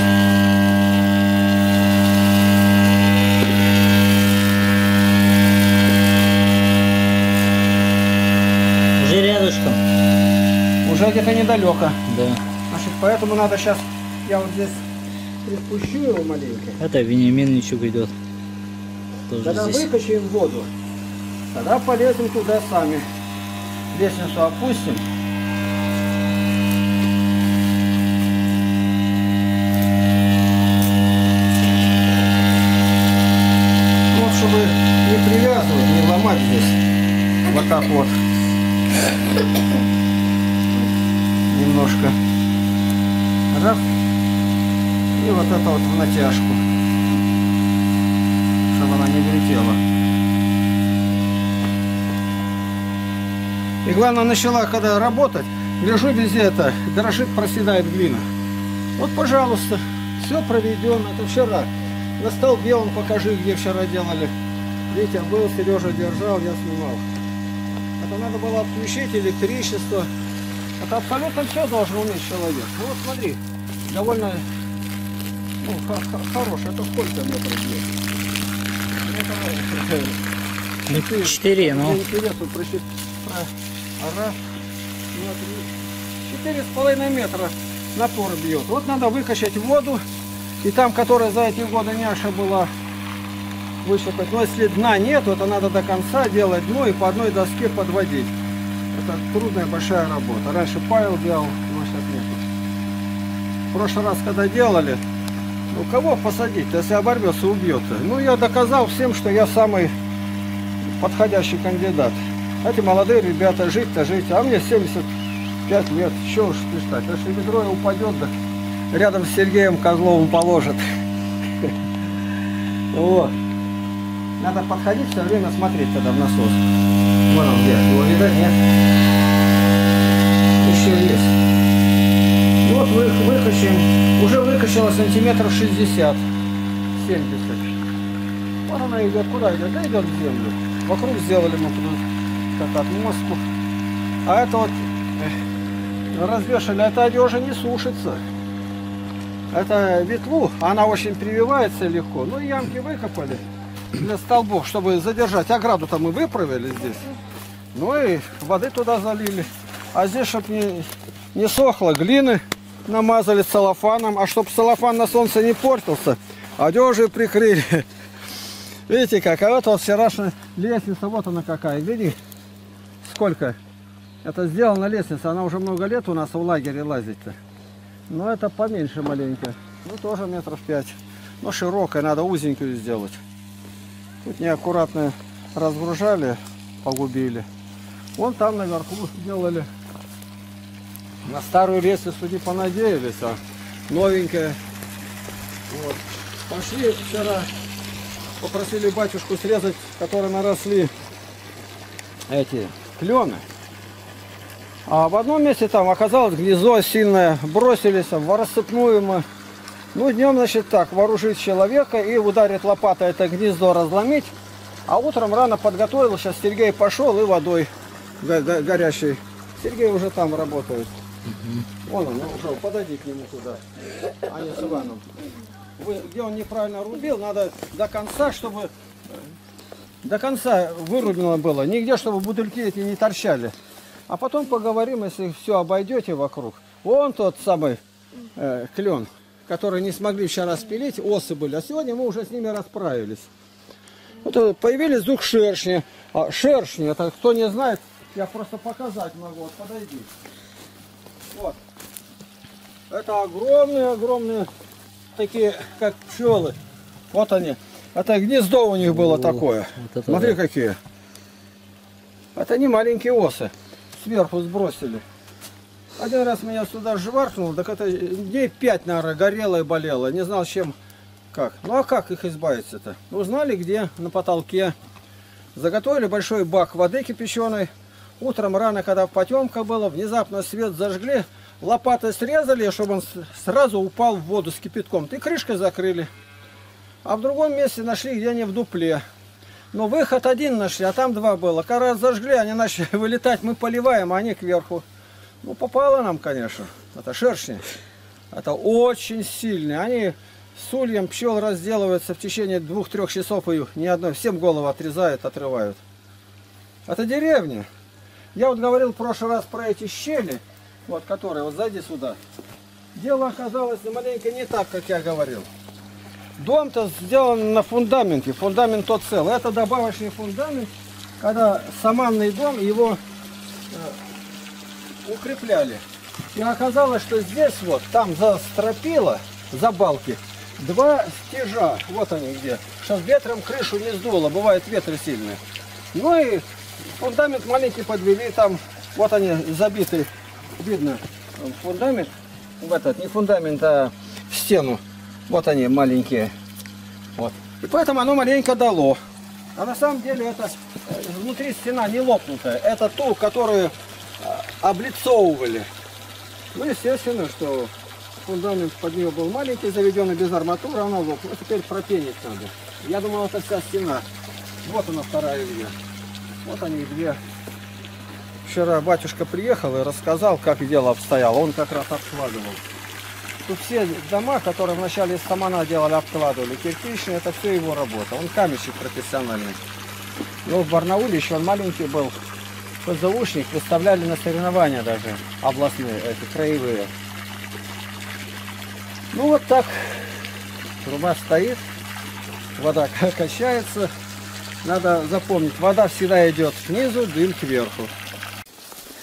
Speaker 3: Уже рядышком.
Speaker 1: Уже где-то недалеко.
Speaker 3: Да.
Speaker 1: Значит, поэтому надо сейчас, я вот здесь приспущу его маленько.
Speaker 3: Это Вениаминчик идет. Тоже
Speaker 1: Когда
Speaker 3: здесь.
Speaker 1: выкачаем воду, тогда полезем туда сами. Лестницу опустим. Вот, чтобы не привязывать, не ломать здесь. Вот так вот. Немножко. Раз. И вот это вот в натяжку. Чтобы она не влетела. И главное, начала, когда работать, гляжу везде это, дрожит, проседает глина. Вот, пожалуйста, все проведено. Это вчера. На столбе он покажи, где вчера делали. Витя был, Сережа держал, я снимал. Это надо было отключить электричество. Это абсолютно все должен уметь человек. Ну вот смотри, довольно ну, хороший. Это сколько метров здесь?
Speaker 3: Ну, четыре, ну.
Speaker 1: Интересно, просчит... Раз, два, три. Четыре с половиной метра напор бьет. Вот надо выкачать воду. И там, которая за эти годы няша была, вычерпать. Но если дна нет, то надо до конца делать дно и по одной доске подводить. Это трудная большая работа. Раньше Павел делал, но сейчас нет. В прошлый раз, когда делали, ну кого посадить, если оборвется, убьет-то. Ну я доказал всем, что я самый подходящий кандидат. Эти молодые ребята, жить-то жить, а мне семьдесят пять лет, еще уж мечтать. Если ведро упадет, да рядом с Сергеем Козловым положит. Вот. Надо подходить, все время смотреть тогда в насос. Вон он где, его видать, нет? Еще есть. Вот вы, выкачаем, уже выкачала сантиметров шестьдесят, семьдесят. Вот она идет, куда идет? Да идет в землю. Вокруг сделали мы как отмостку. А это вот э, развешали, эта одежда не сушится. Это ветлу, она очень прививается легко. Ну и ямки выкопали для столбов, чтобы задержать. Ограду-то мы выправили здесь. Ну и воды туда залили. А здесь, чтобы не, не сохло, глины намазали целлофаном. А чтобы целлофан на солнце не портился, одежду прикрыли. Видите как? А вот вот вчерашняя лестница, вот она какая. Види, сколько? Это сделана лестница, она уже много лет у нас в лагере лазить-то. Но это поменьше маленько. Ну тоже метров пять. Но широкая, надо узенькую сделать. Тут неаккуратно разгружали, погубили. Вон там наверху делали. На старую лестницу не понадеялись, а новенькая. Вот. Пошли вчера, попросили батюшку срезать, которые наросли эти клены. А в одном месте там оказалось гнездо сильное, бросились в рассыпную мы. Ну, днем, значит, так, вооружить человека и ударит лопатой это гнездо разломить. А утром рано подготовил, сейчас Сергей пошел и водой го го горящей. Сергей уже там работает. Угу. Вон он ушел, подойди к нему туда, а не с Иваном. Вы, где он неправильно рубил, надо до конца, чтобы до конца вырублено было. Нигде, чтобы бутыльки эти не торчали. А потом поговорим, если все обойдете вокруг. Вон тот самый э, клен, который не смогли вчера спилить, осы были. А сегодня мы уже с ними расправились. Вот появились двух шершни. А шершни, это кто не знает, я просто показать могу. Вот подойди. Вот. Это огромные-огромные, такие, как пчелы. Вот они. Это гнездо у них было. О, такое. Вот смотри, да. Какие. Это не маленькие осы. Сверху сбросили. Один раз меня сюда жваркнуло, так это дней пять, наверное, горело и болело. Не знал, чем, как. Ну а как их избавиться-то? Узнали, где, на потолке. Заготовили большой бак воды кипяченой. Утром рано, когда потемка была, внезапно свет зажгли. Лопатой срезали, чтобы он сразу упал в воду с кипятком. И крышкой закрыли. А в другом месте нашли, где они в дупле. Но выход один нашли, а там два было. Когда зажгли, они начали вылетать, мы поливаем, а они кверху. Ну, попало нам, конечно. Это шершни. Это очень сильные. Они с ульем пчел разделываются в течение двух-трех часов и ни одной. Всем голову отрезают, отрывают. Это деревня. Я вот говорил в прошлый раз про эти щели, вот которые, вот зайди сюда. Дело оказалось маленько не так, как я говорил. Дом-то сделан на фундаменте, фундамент тот целый. Это добавочный фундамент, когда саманный дом, его э, укрепляли. И оказалось, что здесь вот, там за стропила, за балки, два стежа, вот они где, что ветром крышу не сдуло, бывают ветры сильные. Ну и фундамент маленький подвели, там, вот они забиты, видно, фундамент, в этот, не фундамент, а в стену. Вот они маленькие. Вот. И поэтому оно маленько дало. А на самом деле это внутри стена не лопнутая. Это ту, которую облицовывали. Ну, естественно, что фундамент под нее был маленький, заведенный без арматуры, она лопнула. Ну, теперь пропенить надо. Я думал, это вся стена. Вот она вторая две. Вот они две. Вчера батюшка приехал и рассказал, как дело обстояло. Он как раз обкладывал. Тут все дома, которые вначале из самана делали, обкладывали, кирпичные, это все его работа. Он каменщик профессиональный. Но в Барнауле еще он маленький был, ПЗУшник, выставляли на соревнования даже, областные, эти, краевые. Ну вот так, труба стоит, вода качается. Надо запомнить, вода всегда идет снизу, дым кверху.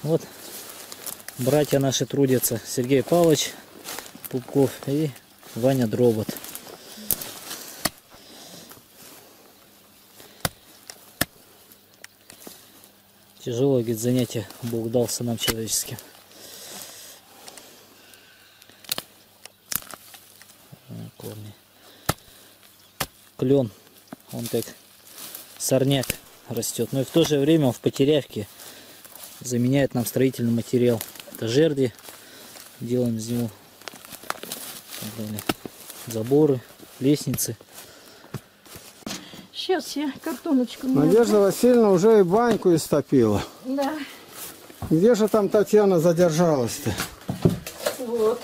Speaker 3: Вот братья наши трудятся. Сергей Павлович Пупков и Ваня Дробот. Тяжелое, говорит, занятие Бог дал сынам человеческим. Корни. Клен, он как сорняк растет. Но и в то же время он в потерявке заменяет нам строительный материал. Это жерди. Делаем из него заборы, лестницы.
Speaker 4: Сейчас я картоночку...
Speaker 1: Надежда Васильевна уже и баньку истопила.
Speaker 4: Да.
Speaker 1: Где же там Татьяна задержалась-то?
Speaker 4: Вот.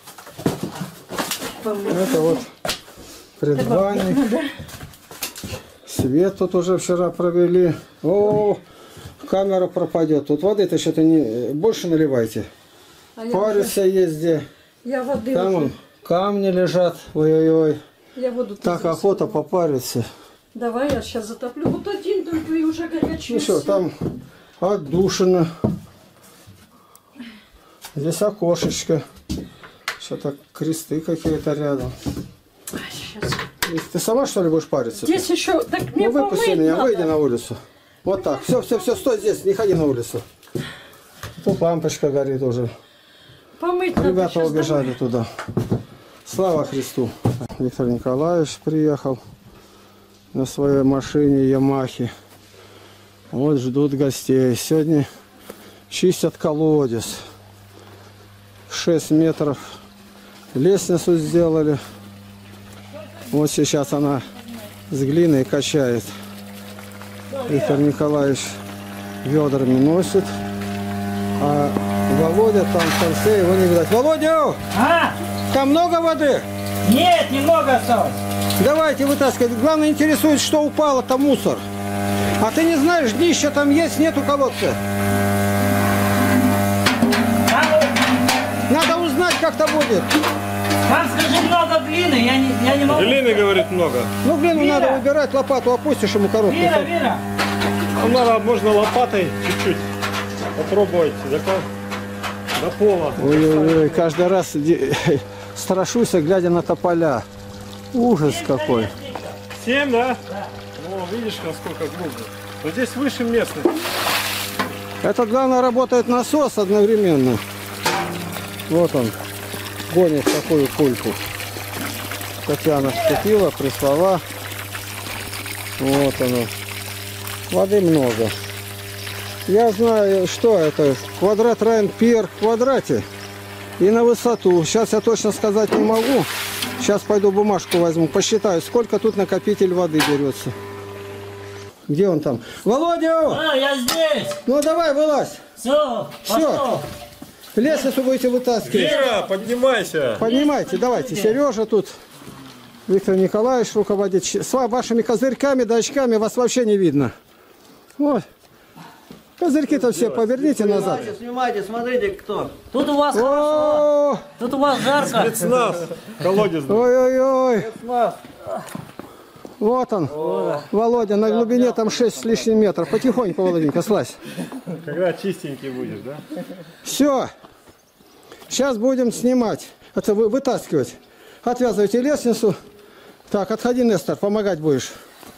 Speaker 1: Это вот предбанник. Свет тут уже вчера провели. О, камера пропадет. Тут воды-то что-то не... больше наливайте.
Speaker 4: А
Speaker 1: Париться есть где.
Speaker 4: Я воды
Speaker 1: Там
Speaker 4: уже...
Speaker 1: вон камни лежат. Ой-ой-ой.
Speaker 4: Я воду
Speaker 1: Так охота попариться.
Speaker 4: Давай я сейчас затоплю. Вот один только и уже горячий.
Speaker 1: Ну что, там отдушина. Здесь окошечко. Что-то кресты какие-то рядом.
Speaker 4: Сейчас.
Speaker 1: Ты сама что ли будешь париться?
Speaker 4: Здесь еще... Так мне
Speaker 1: Ну выпусти
Speaker 4: помыть
Speaker 1: меня,
Speaker 4: надо.
Speaker 1: выйди на улицу. Вот так. Все, все, все, стой здесь, не ходи на улицу. Тут лампочка горит уже.
Speaker 4: Помыть надо.
Speaker 1: Ребята
Speaker 4: Сейчас
Speaker 1: убежали
Speaker 4: давай.
Speaker 1: туда. Слава Христу. Виктор Николаевич приехал на своей машине Ямахи. Вот ждут гостей. Сегодня чистят колодец. шесть метров лестницу сделали. Вот сейчас она с глиной качает. Виктор Николаевич ведрами носит. А Володя там в конце его не видать. Володя!
Speaker 3: А?
Speaker 1: Там много воды?
Speaker 3: Нет, немного осталось.
Speaker 1: Давайте вытаскивать. Главное интересует, что упало, там мусор. А ты не знаешь, днище там есть, нету колодца. Надо узнать, как это будет.
Speaker 3: Там, скажи, много глины, я не, я не могу.
Speaker 5: Глины, говорит, много.
Speaker 1: Ну, глину
Speaker 3: Вера!
Speaker 1: надо выбирать, лопату опустишь ему коробку.
Speaker 3: Вера, Вера.
Speaker 5: Нам надо, можно лопатой чуть-чуть попробовать до, до пола.
Speaker 1: Ой-ой-ой, каждый раз де- страшусь, глядя на тополя. Ужас какой.
Speaker 5: Семь, да? Да. Ну, видишь, насколько глубже. Но здесь выше местных.
Speaker 1: Это главное, работает насос одновременно. Вот он, гонит такую пульку. Татьяна вступила, прислала. Вот оно. Воды много. Я знаю, что это. Квадрат равен пи эр в квадрате. И на высоту. Сейчас я точно сказать не могу. Сейчас пойду бумажку возьму, посчитаю, сколько тут накопитель воды берется. Где он там? Володя!
Speaker 3: А, я здесь.
Speaker 1: Ну давай, вылазь.
Speaker 3: Все,
Speaker 1: Все. Лестницу будете вытаскивать.
Speaker 5: Вера, поднимайся.
Speaker 1: Поднимайте, давайте. Сережа тут. Виктор Николаевич руководит. С вашими козырьками да очками вас вообще не видно. Вот. Козырьки-то все поверните назад.
Speaker 7: Снимайте, смотрите, кто.
Speaker 3: Тут у вас хорошо,
Speaker 1: О,
Speaker 3: тут у вас жарко.
Speaker 5: Спецназ. Колодец.
Speaker 1: ой-ой-ой. Вот он, Володя, на глубине там шесть с лишним метров. Потихоньку, Володенька, слазь.
Speaker 5: Когда чистенький будешь, да?
Speaker 1: Все. Сейчас будем снимать. Это вы вытаскивать. Отвязывайте лестницу. Так, отходи, Нестор, помогать будешь.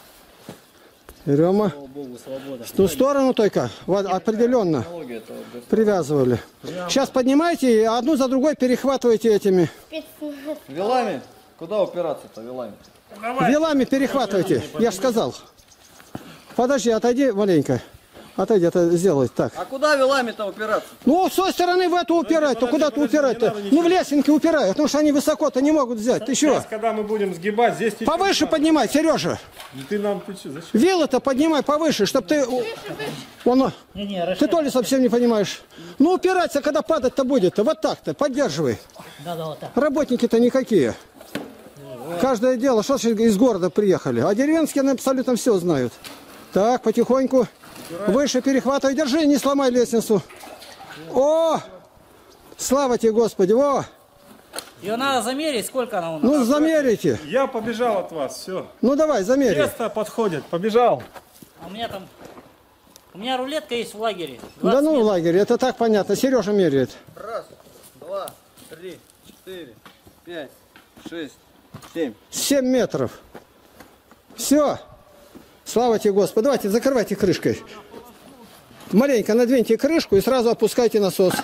Speaker 1: Рема. В ту сторону только, вот, определенно привязывали. Сейчас поднимайте и одну за другой перехватывайте этими.
Speaker 7: Вилами? Куда упираться-то вилами?
Speaker 1: Вилами перехватывайте, я же сказал. Подожди, отойди маленько. Отойди, это сделай так.
Speaker 7: А куда вилами-то упираться?
Speaker 1: Ну, с той стороны в эту упирать, то куда-то упирать-то. Ну, в лесенке упирай, потому что они высоко-то не могут взять. Ты чего?
Speaker 5: Сейчас, когда мы будем сгибать, здесь...
Speaker 1: Повыше поднимай, Сережа.
Speaker 5: Ты нам, ты что, зачем?
Speaker 1: Вилы-то поднимай повыше, чтобы ты... Он... Ты то ли совсем не понимаешь. Ну, упираться, когда падать-то будет-то. Вот так-то, поддерживай.
Speaker 3: Да, да, вот так.
Speaker 1: Работники-то никакие. Каждое дело, что ж из города приехали. А деревенские они абсолютно все знают. Так, потихоньку. Выше перехватывай. Держи, не сломай лестницу. О! Слава тебе, Господи! О!
Speaker 3: Ее надо замерить, сколько она у нас?
Speaker 1: Ну, замерите.
Speaker 5: Я побежал от вас, все.
Speaker 1: Ну, давай, замери.
Speaker 5: Место подходит, побежал.
Speaker 3: А у меня там... У меня рулетка есть в лагере.
Speaker 1: Да ну, в
Speaker 3: метров.
Speaker 1: лагере, это так понятно. Сережа меряет.
Speaker 7: Раз, два, три, четыре, пять, шесть, семь.
Speaker 1: семь метров. Все. Слава тебе, Господи. Давайте закрывайте крышкой. Маленько надвиньте крышку и сразу опускайте насос.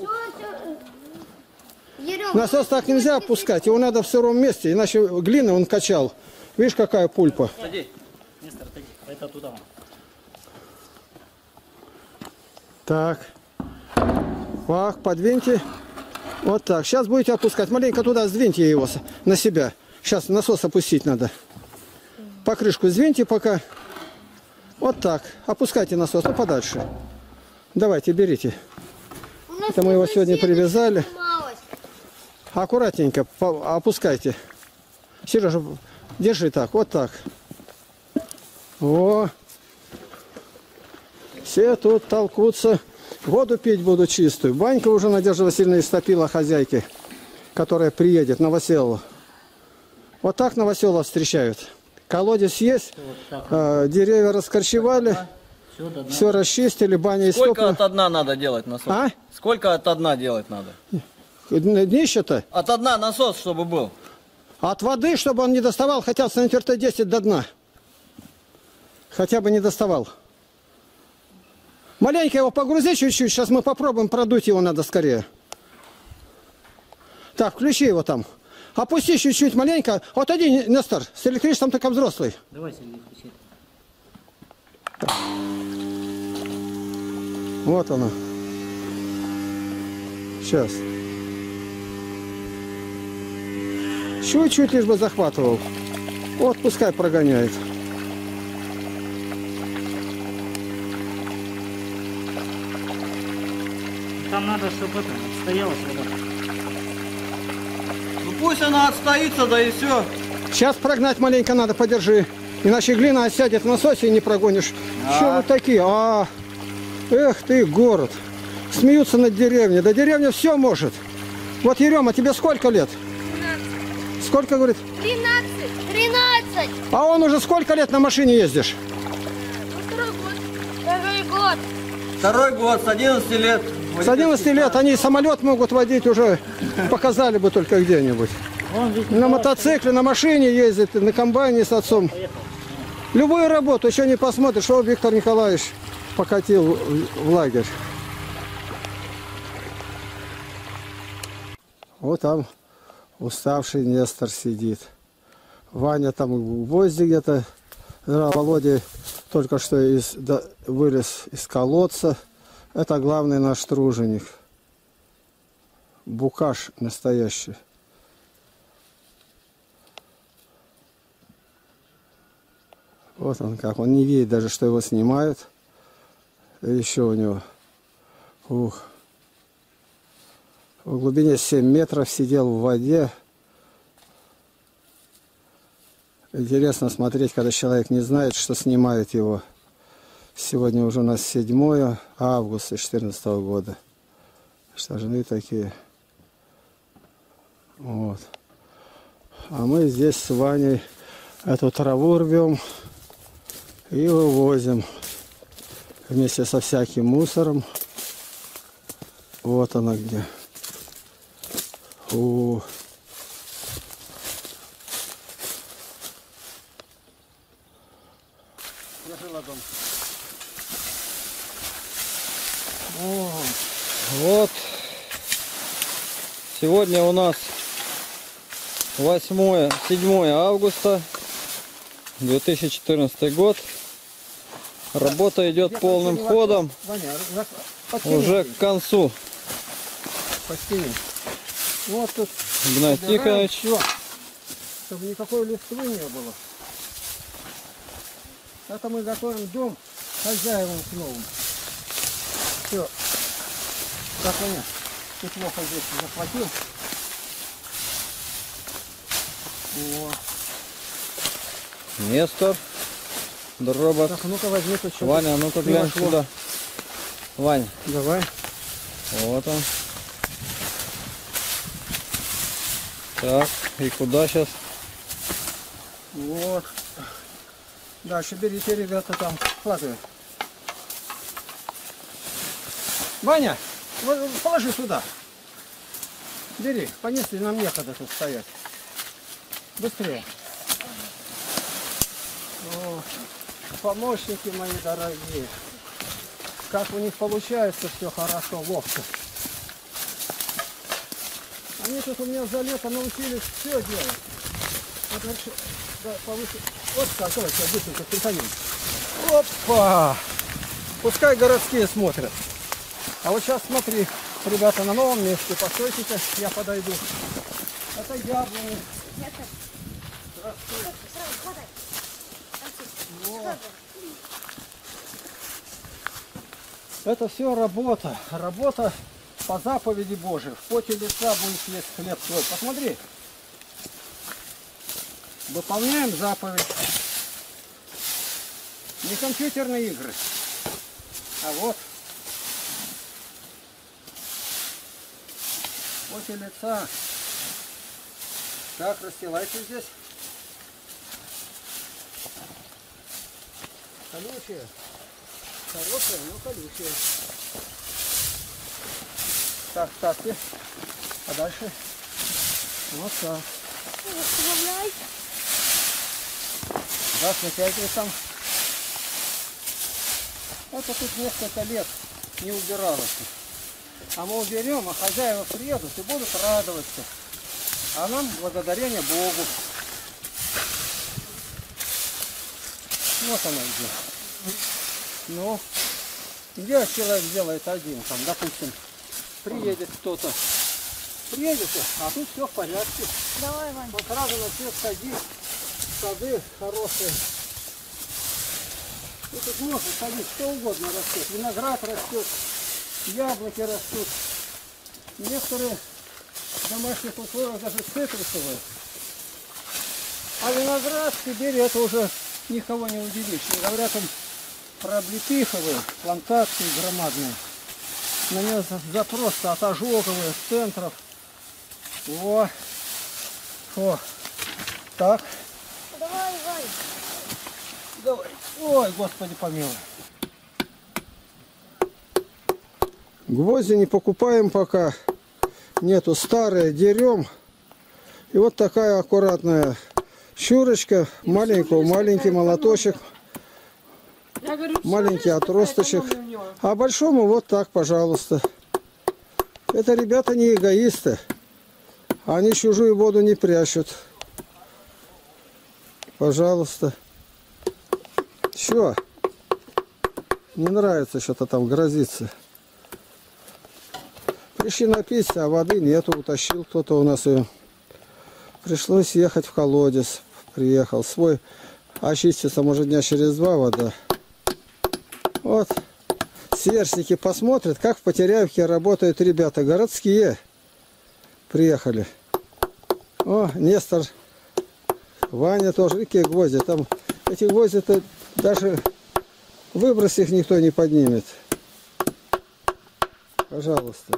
Speaker 1: Насос так нельзя опускать. Его надо в сыром месте, иначе глины он качал. Видишь, какая пульпа.
Speaker 3: Отойди. Нестор, отойди. Это туда.
Speaker 1: Так. Пах, подвиньте. Вот так. Сейчас будете опускать. Маленько туда сдвиньте его на себя. Сейчас насос опустить надо. Покрышку сдвиньте пока. Вот так. Опускайте насос, ну подальше. Давайте, берите. Это мы его сегодня привязали. Аккуратненько опускайте. Сережа, держи так, вот так. О. Все тут толкутся. Воду пить буду чистую. Банька уже Надежда Васильевна истопила хозяйки, которая приедет, Новоселова. Вот так Новоселова встречают. Колодец есть, вот э, деревья раскорчевали, все, все расчистили, баня
Speaker 7: Сколько
Speaker 1: истоплена.
Speaker 7: от дна надо делать насос?
Speaker 1: А?
Speaker 7: Сколько от дна делать надо?
Speaker 1: Днище-то?
Speaker 7: От дна насос, чтобы был.
Speaker 1: От воды, чтобы он не доставал, хотя в санитар-Т десять до дна. Хотя бы не доставал. Маленько его погрузи чуть-чуть, сейчас мы попробуем, продуть его надо скорее. Так, включи его там. Опусти чуть-чуть маленько. Вот один, Нестор, с электричеством только взрослый.
Speaker 3: Давай, Сергей, включи.
Speaker 1: Вот оно. Сейчас. Чуть-чуть лишь бы захватывал. Вот, пускай прогоняет.
Speaker 3: Там надо, чтобы это стоялось вода.
Speaker 7: Ну пусть она отстоится, да и все.
Speaker 1: Сейчас прогнать маленько надо, подержи. Иначе глина осядет в насосе и не прогонишь.
Speaker 7: А.
Speaker 1: Что вы такие? А, эх ты, город. Смеются над деревней. Да деревня все может. Вот, Ерема, тебе сколько лет?
Speaker 2: тринадцать.
Speaker 1: Сколько, говорит?
Speaker 2: тринадцать. тринадцать.
Speaker 1: А он уже сколько лет на машине ездишь?
Speaker 2: Ну, второй год. Второй год.
Speaker 7: Второй год, с одиннадцати лет.
Speaker 1: С одиннадцати лет они самолет могут водить уже. Показали бы только где-нибудь.
Speaker 3: Вон, видите,
Speaker 1: На мотоцикле, на машине ездит, на комбайне с отцом. Любую работу еще не посмотришь, что Виктор Николаевич покатил в лагерь. Вот там уставший Нестор сидит. Ваня там в гвозди где-то. Володя только что из, да, вылез из колодца. Это главный наш труженик. Букаш настоящий. Вот он как. Он не видит даже, что его снимают. И еще у него. Ух. В глубине семь метров сидел в воде. Интересно смотреть, когда человек не знает, что снимает его. Сегодня уже у нас седьмое августа две тысячи четырнадцатого года. Штажны такие. Вот. А мы здесь с Ваней эту траву рвем и вывозим вместе со всяким мусором. Вот она где. О.
Speaker 7: Вот. Сегодня у нас восьмое, седьмое августа две тысячи четырнадцатый год. Работа идет полным ходом. Уже к концу.
Speaker 1: Вот тут.
Speaker 7: Игнат Тихонович.
Speaker 1: Все, чтобы никакой листвы не было. Это мы готовим дом хозяевам к новым. Все. Как понятно. Неплохо здесь захватил. Вот.
Speaker 7: Нестор. Дробот.
Speaker 1: Так, ну-ка возьми тут что-то.
Speaker 7: Ваня, ну-ка глянь
Speaker 1: вошло.
Speaker 7: сюда. Вань.
Speaker 1: Давай.
Speaker 7: Вот он. Так, и куда сейчас?
Speaker 1: Вот. Дальше берите, ребята, там складывают. Ваня, вот положи сюда. Бери, понесли, нам некогда тут стоять. Быстрее. О, помощники мои дорогие. Как у них получается все хорошо, ловко. Они тут у меня за лето научились все делать. Вот, дальше, да, повыше. Вот так, давайте, быстренько притянем. Опа! Пускай городские смотрят. А вот сейчас смотри, ребята, на новом месте. Постойте-ка, я подойду. Это яблони. Растут. Вот. Это все работа. Работа по заповеди Божией. В поте лица будет есть хлеб свой. Посмотри. Выполняем заповедь. Не компьютерные игры, а вот в поте лица. Так, расстилайте здесь. Колючие. Хорошие, но колючие. Так, ставьте. А дальше вот так. Да, натягивай там. Это тут несколько лет не убиралось. А мы уберем, а хозяева приедут и будут радоваться. А нам благодарение Богу. Вот она где. Ну, где человек делает один, там, допустим, приедет кто-то. Приедет, а тут все в порядке.
Speaker 2: Давай, Вань.
Speaker 1: Вот сразу начнет ходить. Сады хорошие. И тут можно садить, что угодно растет. Виноград растет, яблоки растут. Некоторые в домашних условиях даже цитрусовые. А виноград в Сибири это уже никого не удивишь. Не говоря там про облепиховые плантации громадные. На нее запрос от ожоговых центров. О, о, так.
Speaker 2: Давай, Вань.
Speaker 1: Давай. Ой, Господи помилуй. Гвозди не покупаем пока. Нету, старые дерем. И вот такая аккуратная щурочка. Маленький, маленький молоточек. Маленький отросточек. А большому вот так, пожалуйста. Это ребята не эгоисты. Они чужую воду не прячут. Пожалуйста. Чё? Не нравится что-то там грозится. Пришли напиться, а воды нету. Утащил кто-то у нас ее. Пришлось ехать в колодец. Приехал свой. Очистится, может, дня через два вода. Вот. Сверстники посмотрят, как в Потеряевке работают ребята. Городские. Приехали. О, Нестор. Ваня тоже. Какие гвозди. Там эти гвозди-то даже выброс их никто не поднимет. Пожалуйста.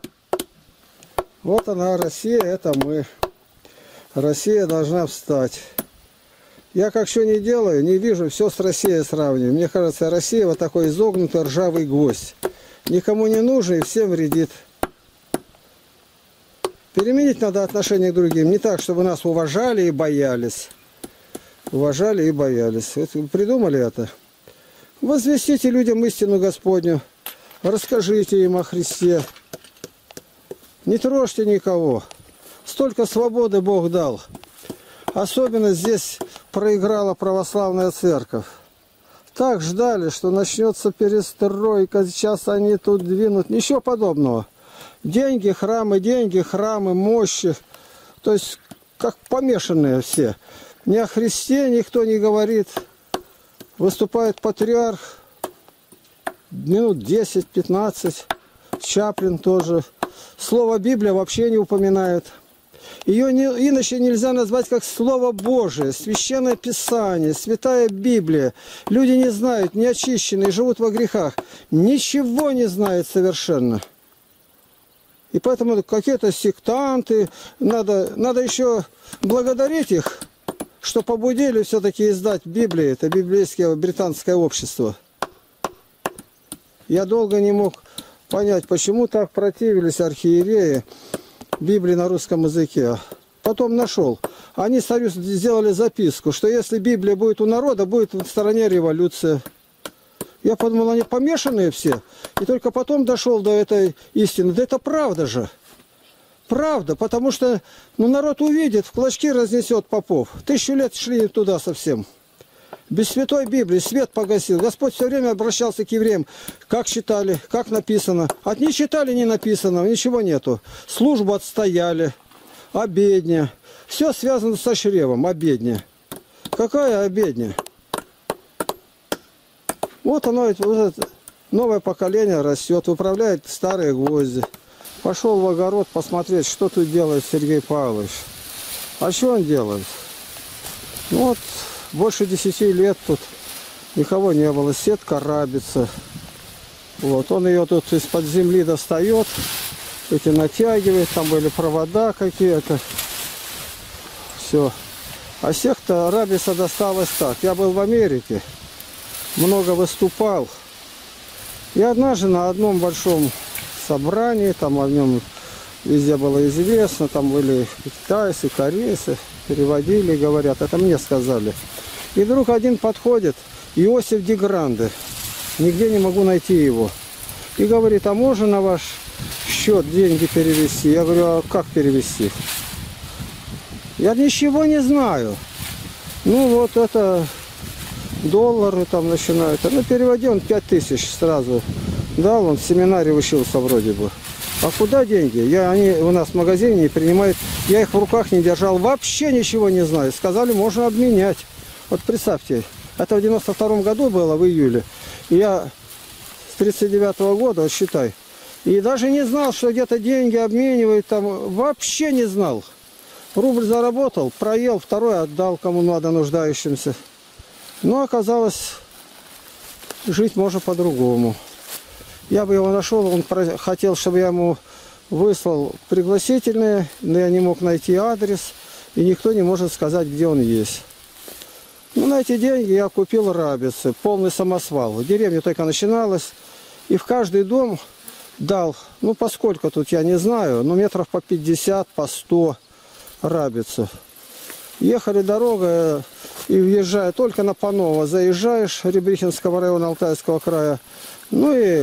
Speaker 1: Вот она, Россия, это мы. Россия должна встать. Я как что не делаю, не вижу, все с Россией сравниваю. Мне кажется, Россия вот такой изогнутый ржавый гвоздь. Никому не нужен и всем вредит. Переменить надо отношение к другим. Не так, чтобы нас уважали и боялись. Уважали и боялись. Вот вы придумали это? Возвестите людям истину Господню. Расскажите им о Христе. Не трожьте никого. Столько свободы Бог дал. Особенно здесь проиграла православная церковь. Так ждали, что начнется перестройка. Сейчас они тут двинут. Ничего подобного. Деньги, храмы, деньги, храмы, мощи. То есть, как помешанные все. Ни о Христе никто не говорит. Выступает патриарх. Минут десять-пятнадцать. Чаплин тоже. Слово Библия вообще не упоминает. Ее не, иначе нельзя назвать как Слово Божие, Священное Писание, Святая Библия. Люди не знают, не очищенные, живут во грехах. Ничего не знают совершенно. И поэтому какие-то сектанты, надо, надо еще благодарить их, что побудили все-таки издать Библию. Это библейское британское общество. Я долго не мог понять, почему так противились архиереи Библии на русском языке. Потом нашел. Они царю сделали записку, что если Библия будет у народа, будет в стране революция. Я подумал, они помешанные все. И только потом дошел до этой истины. Да это правда же. Правда, потому что ну, народ увидит, в клочки разнесет попов. Тысячу лет шли туда совсем. Без Святой Библии свет погасил. Господь все время обращался к евреям. Как читали, как написано. От не читали, не написано, ничего нету. Службу отстояли. Обедня. Все связано со чревом. Обедня. Какая обедня? Вот оно, вот это, новое поколение растет, управляет старые гвозди. Пошел в огород посмотреть, что тут делает Сергей Павлович. А что он делает? Ну вот, больше десяти лет тут никого не было. Сетка рабится. Вот, он ее тут из-под земли достает, эти натягивает, там были провода какие-то. Все. А сетка рабица досталась так. Я был в Америке, много выступал. И однажды на одном большом собрании, там о нем везде было известно, там были китайцы, корейцы, переводили, говорят, это мне сказали. И вдруг один подходит, Иосиф Ди Гранде, нигде не могу найти его. И говорит, а можно на ваш счет деньги перевести? Я говорю, а как перевести? Я ничего не знаю. Ну вот это доллары там начинают. Ну переводи, он пять тысяч сразу дал, он в семинаре учился вроде бы. А куда деньги? Я, они у нас в магазине не принимают. Я их в руках не держал, вообще ничего не знаю. Сказали, можно обменять. Вот представьте, это в девяносто втором году было, в июле. И я с тридцать девятого года, вот считай. И даже не знал, что где-то деньги обменивают там. Вообще не знал. Рубль заработал, проел, второй отдал кому надо, нуждающимся. Но оказалось, жить можно по-другому. Я бы его нашел, он хотел, чтобы я ему выслал пригласительные, но я не мог найти адрес, и никто не может сказать, где он есть. Ну, на эти деньги я купил рабицы, полный самосвал. Деревня только начиналась, и в каждый дом дал, ну, поскольку тут я не знаю, но метров по пятьдесят, по сто рабицев. Ехали дорога, и въезжая только на Паново, заезжаешь, Рябихинского района Алтайского края, ну и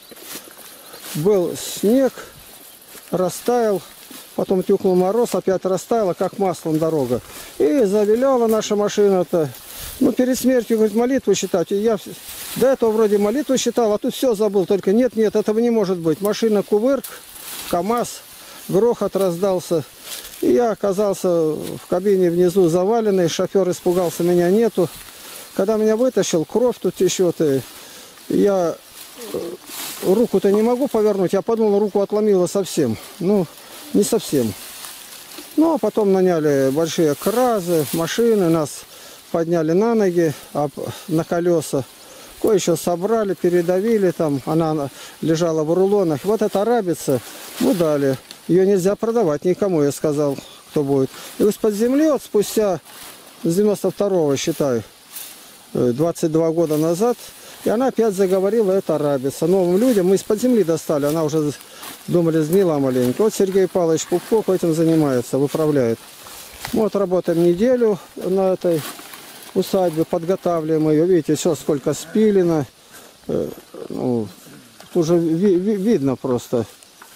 Speaker 1: был снег, растаял, потом тюкнул мороз, опять растаяла, как маслом дорога. И завиляла наша машина-то. Ну, перед смертью, говорит, молитву читать. И я до этого вроде молитву читал, а тут все забыл. Только нет, нет, этого не может быть. Машина кувырк, КамАЗ, грохот раздался. И я оказался в кабине внизу заваленный, шофер испугался, меня нету. Когда меня вытащил, кровь тут течет, я руку-то не могу повернуть, я подумал, руку отломила совсем. Ну, не совсем. Ну, а потом наняли большие кразы, машины, нас подняли на ноги, на колеса. Кое-что собрали, передавили там, она лежала в рулонах. Вот эта рабица мы дали. Ее нельзя продавать никому, я сказал, кто будет. И из-под земли, вот спустя с девяносто второго, считай, двадцать два года назад, и она опять заговорила, это рабица. Новым людям мы из-под земли достали, она уже, думали, сгнила маленько. Вот Сергей Павлович Пупков этим занимается, выправляет. Вот работаем неделю на этой усадьбе, подготавливаем ее. Видите, все сколько спилено. Ну, уже ви ви видно просто.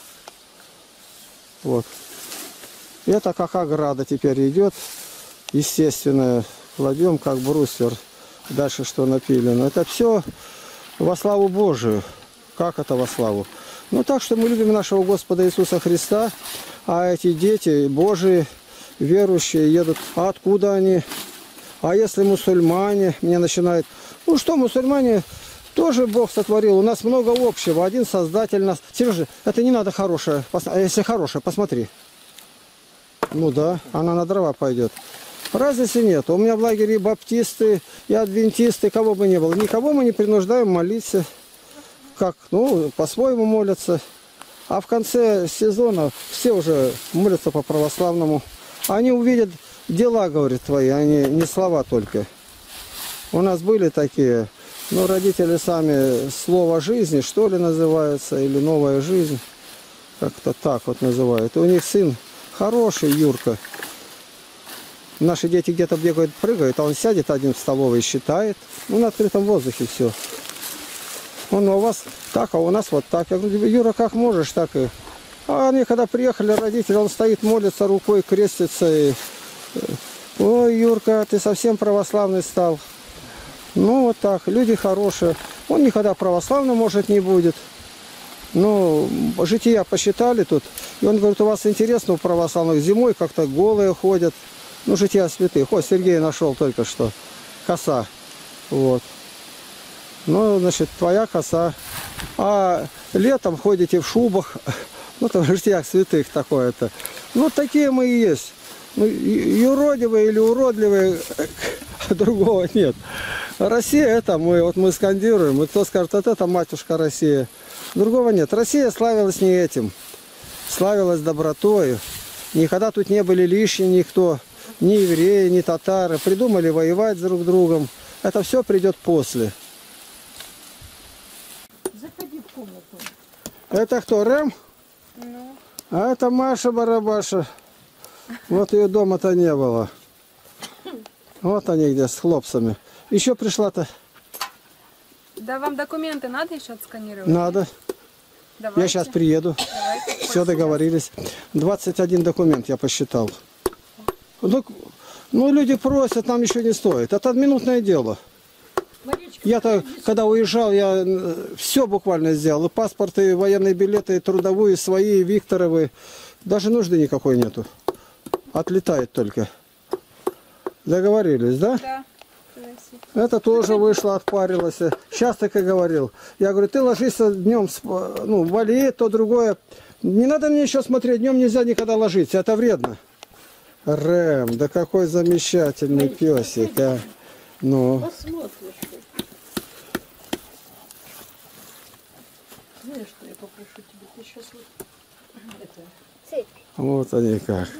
Speaker 1: Вот. Это как ограда теперь идет. Естественно, кладем как бруствер. Дальше что напилено. Это все во славу Божию. Как это во славу? Ну так что мы любим нашего Господа Иисуса Христа. А эти дети Божии, верующие, едут. А откуда они? А если мусульмане? Меня начинают. Ну что, мусульмане тоже Бог сотворил. У нас много общего. Один Создатель нас. Сережа, это не надо хорошее. А если хорошее, посмотри. Ну да, она на дрова пойдет. Разницы нет. У меня в лагере и баптисты, и адвентисты, кого бы ни было. Никого мы не принуждаем молиться. Как? Ну, по-своему молятся. А в конце сезона все уже молятся по-православному. Они увидят дела, говорят, твои, а не, не слова только. У нас были такие Ну, родители сами слово жизни, что ли, называется, или новая жизнь. Как-то так вот называют. И у них сын хороший, Юрка. Наши дети где-то бегают, прыгают, а он сядет один в столовой и считает. Ну, на открытом воздухе все. Он у вас так, а у нас вот так. Я говорю, Юра, как можешь, так и... А они, когда приехали, родители, он стоит, молится, рукой крестится. И... Ой, Юрка, ты совсем православный стал. Ну, вот так, люди хорошие. Он никогда православным, может, не будет. Ну, жития посчитали тут. И он говорит, у вас интересно у православных зимой как-то голые ходят. Ну, жития святых. О, Сергей нашел только что. Коса. Вот. Ну, значит, твоя коса. А летом ходите в шубах. Ну, там в житиях святых такое-то. Ну, такие мы и есть. Ну, юродивые или уродливые, другого нет. Россия это мы, вот мы скандируем. И кто скажет, вот это матушка Россия. Другого нет. Россия славилась не этим. Славилась добротой. Никогда тут не были лишние никто. Ни евреи, ни татары. Придумали воевать друг с другом. Это все придет после.
Speaker 4: Заходи в комнату.
Speaker 1: Это кто, Рэм?
Speaker 2: Ну.
Speaker 1: А это Маша Барабаша. Вот ее дома-то не было. Вот они где, с хлопцами. Еще пришла-то.
Speaker 6: Да вам документы надо еще отсканировать?
Speaker 1: Надо.
Speaker 6: Давайте.
Speaker 1: Я сейчас приеду.
Speaker 6: Давайте.
Speaker 1: Все, договорились. двадцать один документ я посчитал. Ну, ну, люди просят, нам еще не стоит. Это минутное дело. Я-то, когда уезжал, я все буквально сделал. И паспорт, и военные билеты, и трудовые, свои, и Викторовы. Даже нужды никакой нету. Отлетает только. Договорились, да?
Speaker 6: Да.
Speaker 1: Это тоже вышло, отпарилось. Сейчас так и говорил. Я говорю, ты ложись днем, ну, болеет, то другое. Не надо мне еще смотреть, днем нельзя никогда ложиться, это вредно. Рэм, да какой замечательный песик, а. Ну.
Speaker 4: Посмотришь. Знаешь, что я попрошу тебя? Ты сейчас вот это...
Speaker 1: Вот они как.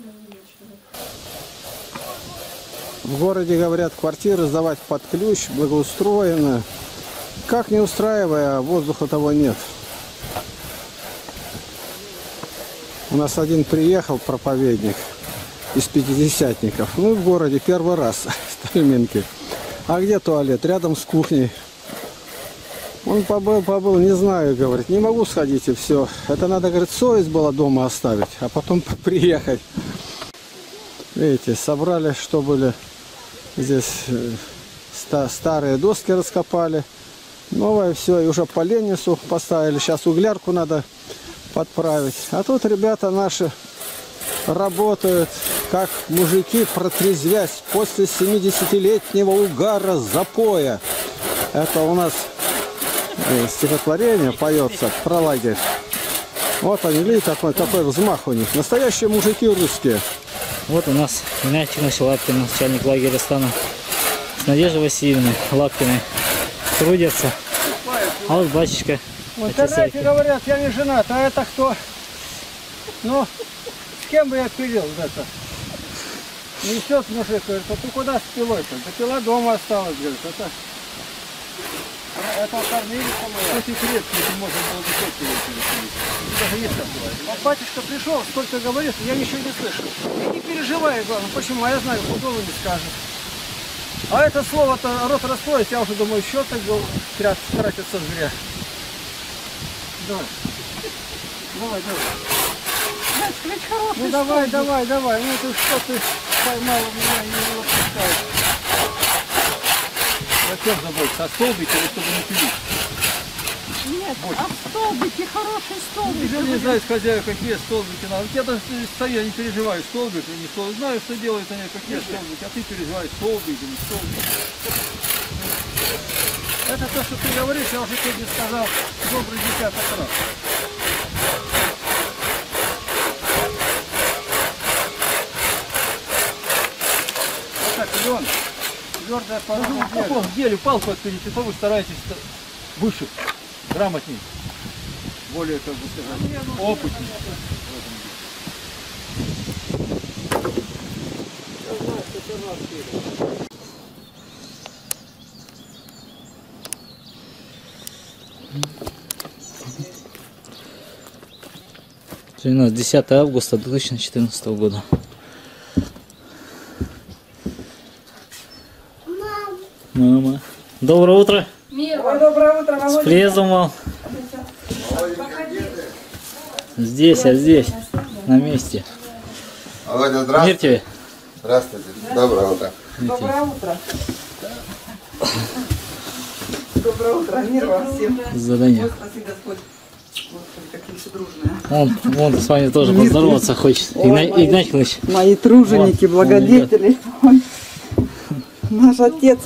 Speaker 1: В городе, говорят, квартиры сдавать под ключ, благоустроено. Как не устраивая, а воздуха того нет. У нас один приехал проповедник из пятидесятников. Ну, в городе первый раз, в Тальминке. А где туалет? Рядом с кухней. Он побыл, побыл, не знаю, говорит, не могу сходить и все. Это надо, говорит, совесть была дома оставить, а потом приехать. Видите, собрали, что были здесь, старые доски раскопали. Новое все, и уже поленницу поставили. Сейчас углярку надо подправить. А тут ребята наши работают, как мужики, протрезвясь после семидесятилетнего угара запоя. Это у нас стихотворение поется про лагерь. Вот они, видите, такой, такой взмах у них. Настоящие мужики русские.
Speaker 3: Вот у нас Игнатьевич Лапкин, начальник лагеря стана, с Надеждой Васильевной Лапкиной трудятся. А вот батюшка.
Speaker 1: В интернете говорят, я не женат, а это кто? Ну, с кем бы я пилил это? Несет мужик, говорит, а ты куда с пилой-то? Да пила дома осталась, говорит, это... Это кормили, по-моему. Эти крепкие, можно было бы все пилить. Даже есть такое. Вот батюшка пришел, столько говорит, я ничего не слышу. И не переживай, главное, почему? А я знаю, худого не скажет. А это слово-то рот раскроет, я уже думаю, что так тратится зря. Давай. Давай, давай.
Speaker 4: Значит, ведь хороший
Speaker 1: Ну давай,
Speaker 4: стол.
Speaker 1: давай, давай. Ну ты что ты поймал меня и не выпускаешь. Зачем заботиться? О столбике или чтобы не пилить?
Speaker 4: Нет, а столбики, хороший столбик.
Speaker 5: Я не знаю, хозяев, какие столбики надо. Я даже стою, я не переживаю, столбик или не столбик. Знаю, что делают они, какие столбики, а ты переживаешь, столбик или не столбик.
Speaker 1: Это то, что ты говоришь, я уже тебе сказал добрый десяток раз. Вот так, лен, твердая порода
Speaker 5: В каком деле палку отпилите, то вы стараетесь выше, грамотнее, более, как бы сказать, опытнее.
Speaker 3: Сегодня у нас десятое августа две тысячи четырнадцатого года. Мама. Доброе утро.
Speaker 6: Ой, доброе утро,
Speaker 3: С приездом вам. Здесь, а здесь, на месте.
Speaker 8: Володя,
Speaker 3: Мир
Speaker 8: здравствуйте.
Speaker 3: тебе.
Speaker 8: Здравствуйте. Доброе утро.
Speaker 6: Доброе утро. Доброе утро. Мир вам всем.
Speaker 3: Задание.
Speaker 6: Спаси Господь. Господи, какие все дружные.
Speaker 3: Он, он с вами тоже поздороваться хочет.
Speaker 6: Ой,
Speaker 3: Игнат,
Speaker 6: мои-
Speaker 3: Игнат Николаевич.
Speaker 6: Мои труженики,
Speaker 3: Вот,
Speaker 6: благодетели. Ой. Наш отец.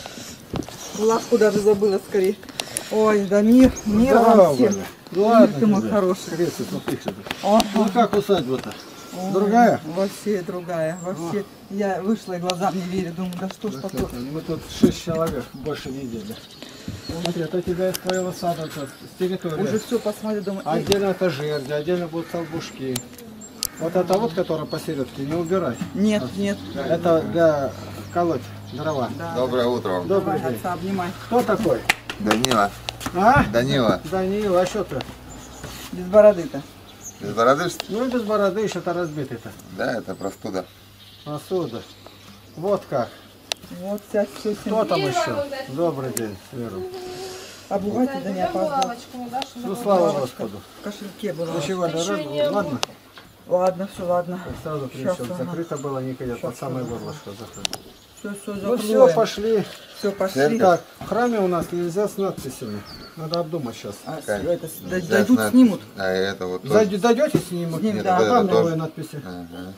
Speaker 6: Лавку даже забыла скорее. Ой, да мир, мир
Speaker 1: Да,
Speaker 6: вам всем.
Speaker 1: Валя. Ну ладно
Speaker 6: Ты мой
Speaker 1: тебе.
Speaker 6: хороший.
Speaker 1: Крестик, ну ты что-то.
Speaker 6: Ага.
Speaker 1: Ну как усадьба-то?
Speaker 6: Ой,
Speaker 1: Другая?
Speaker 6: Вообще другая. Вообще. Я вышла и глазам не верю. Думаю, да что ж такое.
Speaker 1: Мы тут шесть человек больше недели. Смотри, это у тебя из твоего сада, с территории.
Speaker 6: Уже все посмотрю, думаю. эй,
Speaker 1: Отдельно это жерди, отдельно будут толбушки. Вот это вот, которая посередке, не убирать.
Speaker 6: Нет, нет.
Speaker 1: Это для колоть дрова.
Speaker 6: Да,
Speaker 8: Доброе утро вам.
Speaker 1: Добрый
Speaker 6: давай,
Speaker 1: день.
Speaker 6: отца, обнимай.
Speaker 1: Кто такой?
Speaker 8: Данила.
Speaker 1: А?
Speaker 8: Данила.
Speaker 1: Данил, а что ты?
Speaker 6: Без бороды-то.
Speaker 8: Без бороды, что ли?
Speaker 1: Ну и без бороды еще-то разбитый-то.
Speaker 8: Да, это простуда.
Speaker 1: Посуда. Вот как.
Speaker 6: Вот сейчас все
Speaker 1: Кто там еще? Добрый день, Вера.
Speaker 6: А бухгалтер да не опоздал.
Speaker 1: Ну слава Господу.
Speaker 6: В кошельке была.
Speaker 1: Ну сегодня раз был, ладно?
Speaker 6: Ладно, все, ладно.
Speaker 1: Сразу
Speaker 6: Щас,
Speaker 1: пришел.
Speaker 6: ага.
Speaker 1: Закрыто было, никогда под самое горлышко закрыто.
Speaker 6: Все, все,
Speaker 1: Ну все,
Speaker 6: закроем.
Speaker 1: пошли.
Speaker 6: Все, пошли.
Speaker 1: Так, в храме у нас нельзя с надписями. Надо обдумать сейчас.
Speaker 6: А,
Speaker 8: Как?
Speaker 6: это, д-
Speaker 8: Сейчас
Speaker 6: дойдут,
Speaker 8: надо-
Speaker 6: снимут.
Speaker 8: А это вот тоже.
Speaker 1: Зайдете, дойдете снимут?
Speaker 6: Снимем,
Speaker 1: Нет,
Speaker 6: да.
Speaker 1: а
Speaker 8: Вот
Speaker 1: там
Speaker 8: это тоже.
Speaker 1: новые надписи.
Speaker 8: Ага.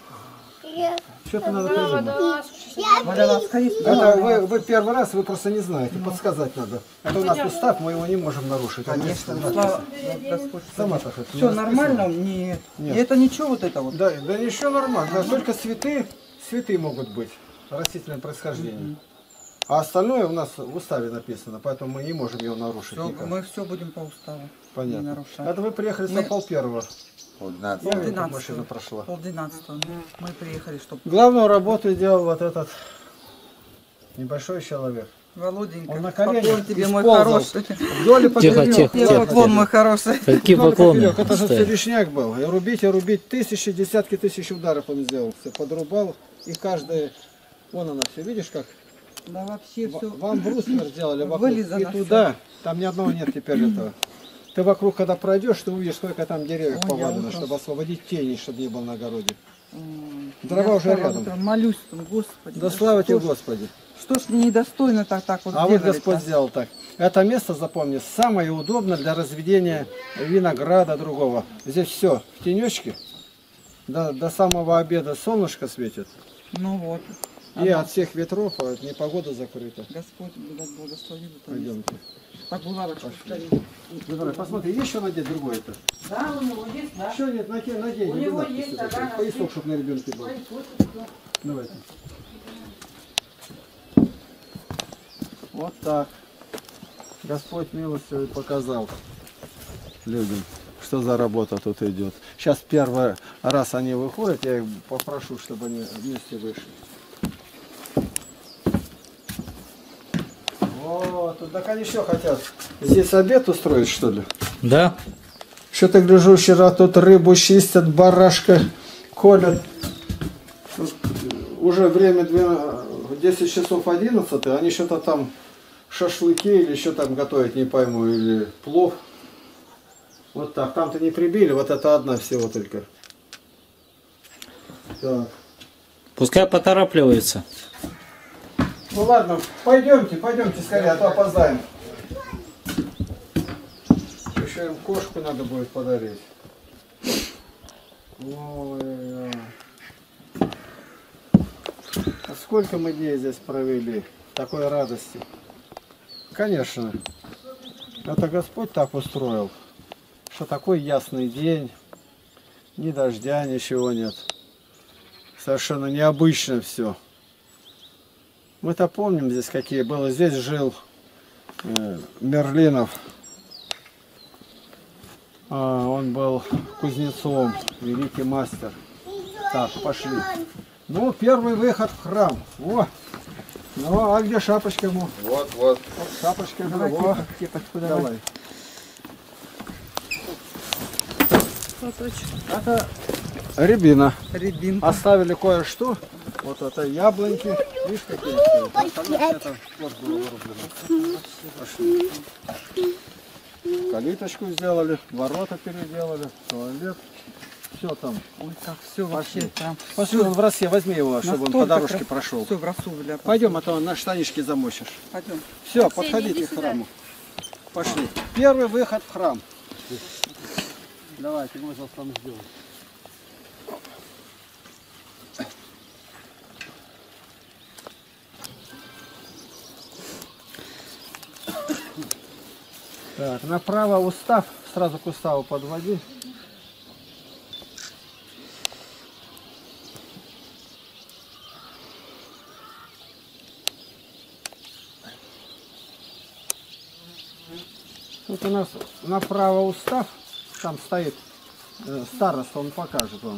Speaker 1: Что-то надо придумать.
Speaker 6: Водолазка есть?
Speaker 1: Это вы, вы первый раз, вы просто не знаете, подсказать надо. Это у нас устав, мы его не можем нарушить.
Speaker 6: Конечно,
Speaker 1: Надписи.
Speaker 6: слава Господь.
Speaker 1: Сама так это не
Speaker 6: Все
Speaker 1: расписано.
Speaker 6: нормально? Нет.
Speaker 1: Нет.
Speaker 6: И это ничего вот это вот.
Speaker 1: Да, да еще нормально. Да, только цветы, цветы могут быть растительное происхождение. А остальное у нас в уставе написано, поэтому мы не можем его нарушить
Speaker 6: Всё,
Speaker 1: никак.
Speaker 6: мы все будем по уставу. Не
Speaker 1: Понятно.
Speaker 6: нарушаем.
Speaker 1: Это вы приехали
Speaker 6: Мы-
Speaker 1: с пол первого.
Speaker 8: Вот двенадцать.
Speaker 1: Я вижу, как
Speaker 6: Полдвенадцатого.
Speaker 1: машина прошла.
Speaker 6: Полдвенадцатого. Мы приехали, чтобы
Speaker 1: Главную работу делал вот этот небольшой человек.
Speaker 6: Володенька,
Speaker 1: Он на
Speaker 6: поклон
Speaker 1: коленях
Speaker 6: тебе, мой
Speaker 1: исползал.
Speaker 6: хороший.
Speaker 1: Вдоль и
Speaker 3: Тихо,
Speaker 1: поперек.
Speaker 3: тихо,
Speaker 6: Я
Speaker 3: тихо.
Speaker 6: поклон, мой хороший.
Speaker 3: Какие
Speaker 1: Вдоль и
Speaker 3: поклоны.
Speaker 1: поперек. Это же
Speaker 3: ставят.
Speaker 1: целишняк был. И рубить, и рубить. Тысячи, десятки тысяч ударов он сделал. Все подрубал. И каждый... Вон она все. Видишь как?
Speaker 6: Да вообще
Speaker 1: В-
Speaker 6: все.
Speaker 1: Вам бруствер сделали вокруг.
Speaker 6: Вылизано
Speaker 1: И туда. Там ни одного нет теперь этого. Ты вокруг, когда пройдешь, ты увидишь, сколько там деревьев
Speaker 6: Ой, я
Speaker 1: повалено,
Speaker 6: утром-
Speaker 1: чтобы освободить тени, чтобы не было на огороде.
Speaker 6: М,
Speaker 1: Дрова
Speaker 6: я
Speaker 1: уже
Speaker 6: второй
Speaker 1: рядом.
Speaker 6: утром Молюсь там, Господи.
Speaker 1: Да слава тебе,
Speaker 6: что ж-
Speaker 1: Господи.
Speaker 6: Что ж недостойно так, так вот
Speaker 1: А вот
Speaker 6: сделали-то?
Speaker 1: Господь сделал так. Это место, запомни, самое удобное для разведения винограда другого. Здесь все в тенечке. До, до самого обеда солнышко светит.
Speaker 6: Ну вот.
Speaker 1: И
Speaker 6: Ага.
Speaker 1: от всех ветров а от непогода закрыта.
Speaker 6: Господь да, благословил это место.
Speaker 1: Пойдемте.
Speaker 6: Так, булавочку скорее.
Speaker 1: Давай, посмотри, есть еще надеть другое-то?
Speaker 6: Да, у него есть, да.
Speaker 1: Еще нет, надень, надень.
Speaker 6: У
Speaker 1: не
Speaker 6: него
Speaker 1: надписи
Speaker 6: есть,
Speaker 1: такие.
Speaker 6: ага,
Speaker 1: Поясок, чтобы на ребенке был. Давайте. Вот так. Господь милостивый показал людям, что за работа тут идет. Сейчас первый раз они выходят, я их попрошу, чтобы они вместе вышли. Вот, тут так они еще хотят. Здесь обед устроить, что ли?
Speaker 3: Да?
Speaker 1: Что-то гляжу, вчера тут рыбу чистят, барашка колят. Тут уже время двенадцать, десять часов одиннадцать, они что-то там шашлыки или еще там готовят, не пойму, или плов. Вот так, там-то не прибили, вот это одна всего только. Так.
Speaker 3: Пускай поторапливаются.
Speaker 1: Ну ладно, пойдемте, пойдемте скорее, а то опоздаем. Еще им кошку надо будет подарить. Ой, а сколько мы дней здесь провели, такой радости. Конечно, это Господь так устроил, что такой ясный день, ни дождя, ничего нет. Совершенно необычно все. Мы-то помним здесь какие было. Здесь жил э, Мерлинов. А, он был кузнецом, великий мастер. Так, пошли. Ну, первый выход в храм. О! Ну, а где шапочка ему?
Speaker 8: Вот, вот.
Speaker 1: Вот шапочка.
Speaker 6: Давай,
Speaker 1: О,
Speaker 6: кепочку давай.
Speaker 1: давай.
Speaker 4: Красоточек.
Speaker 1: Это рябина.
Speaker 6: Рябинка.
Speaker 1: Оставили кое-что. Вот это яблоньки. Видишь, какие стоят? Это вот было вырублено. Пошли. Калиточку сделали, ворота переделали, туалет. Все там.
Speaker 6: Ой, как все вообще там.
Speaker 1: Пошли, он в России, возьми его, чтобы он по дорожке прошел.
Speaker 6: Все в росу вляпалось.
Speaker 1: Пойдем, а то на штанишки замочишь.
Speaker 6: Пойдем.
Speaker 1: Все, подходите к храму. Пошли. Первый выход в храм. Давайте, мы сейчас там сделаем. Так, направо устав, сразу к уставу подводи. Тут у нас направо устав, там стоит э, староста, он покажет вам.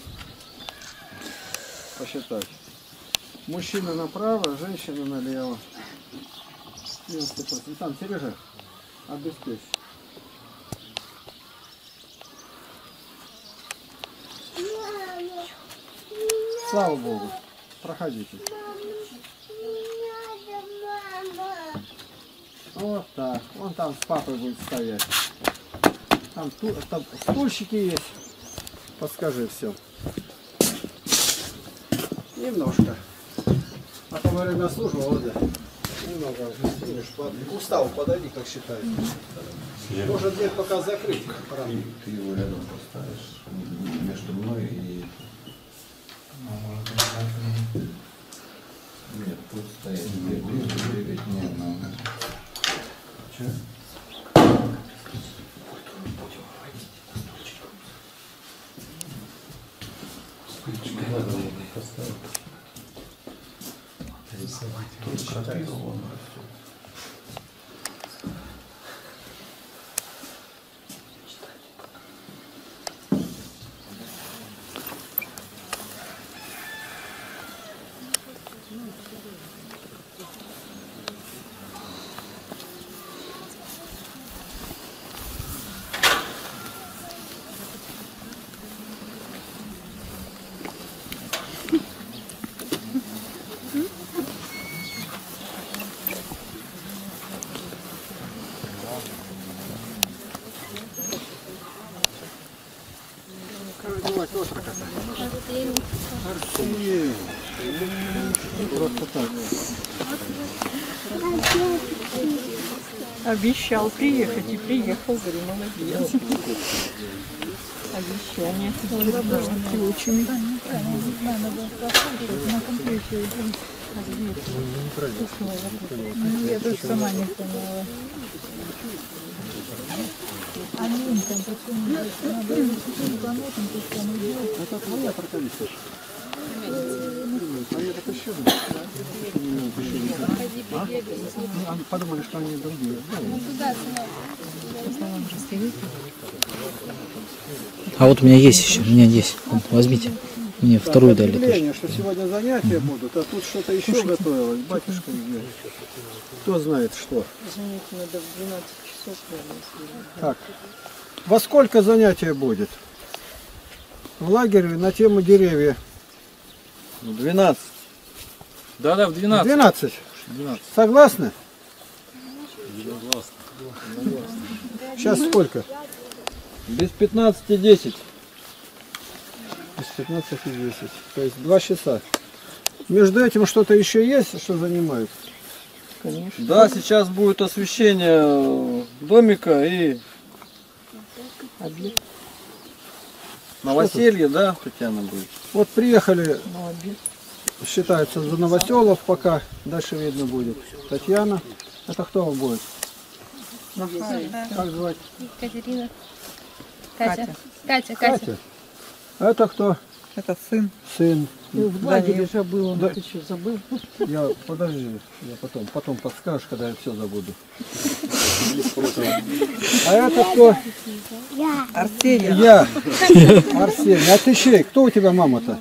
Speaker 1: Посчитать. Мужчина направо, женщина налево. И там, Сережа, обеспечь. Слава Богу. Проходите. Вот так. Вон там с папой будет стоять. Там, ту, там стульчики есть. Подскажи все. Немножко. А то во время службы, вот да. Немного снимешь. К уставу подойди, как считаешь. Можно дверь пока закрыть.
Speaker 8: Ты его рядом поставишь между мной и... Нет, тут стоит бегать не надо. Че?
Speaker 4: Обещал приехать и приехал, говорю, молодец. Обещание. Очень. Ну, я тоже сама не поняла.
Speaker 1: Это твоя тракториста. Они подумали, что они другие.
Speaker 3: А вот у меня есть еще, у меня есть. Вот, возьмите. Мне вторую дали тоже.
Speaker 1: Объявление, что сегодня занятия будут, а тут что-то еще готовилось. Батюшка где? Кто знает что.
Speaker 4: Извините, надо в двенадцать часов, наверное.
Speaker 1: Так. Во сколько занятие будет? В лагере на тему деревья.
Speaker 5: двенадцать. Да-да, в двенадцать.
Speaker 1: двенадцать.
Speaker 5: двенадцать.
Speaker 1: Согласны? Сейчас сколько?
Speaker 5: Без пятнадцати десять.
Speaker 1: Без пятнадцати десять. То есть два часа. Между этим что-то еще есть, что занимают?
Speaker 4: Конечно.
Speaker 5: Да, сейчас будет освещение домика и
Speaker 4: Обед.
Speaker 5: новоселье, да, Татьяна будет.
Speaker 1: Вот приехали,
Speaker 4: Ну, обед.
Speaker 1: считается, за Новоселов пока. Дальше видно будет. Татьяна. Это кто вам будет? Как звать?
Speaker 2: Катерина. Катя.
Speaker 6: Катя.
Speaker 2: Катя, Катя.
Speaker 1: Катя. Это кто?
Speaker 6: Это сын.
Speaker 1: Сын.
Speaker 4: В лагере же было,
Speaker 1: Да.
Speaker 4: ты что, забыл?
Speaker 1: Я, подожди, я потом, потом подскажешь, когда я все забуду. А это кто?
Speaker 6: Арсений.
Speaker 1: Я. Арсений. А ты чей? Кто у тебя мама-то?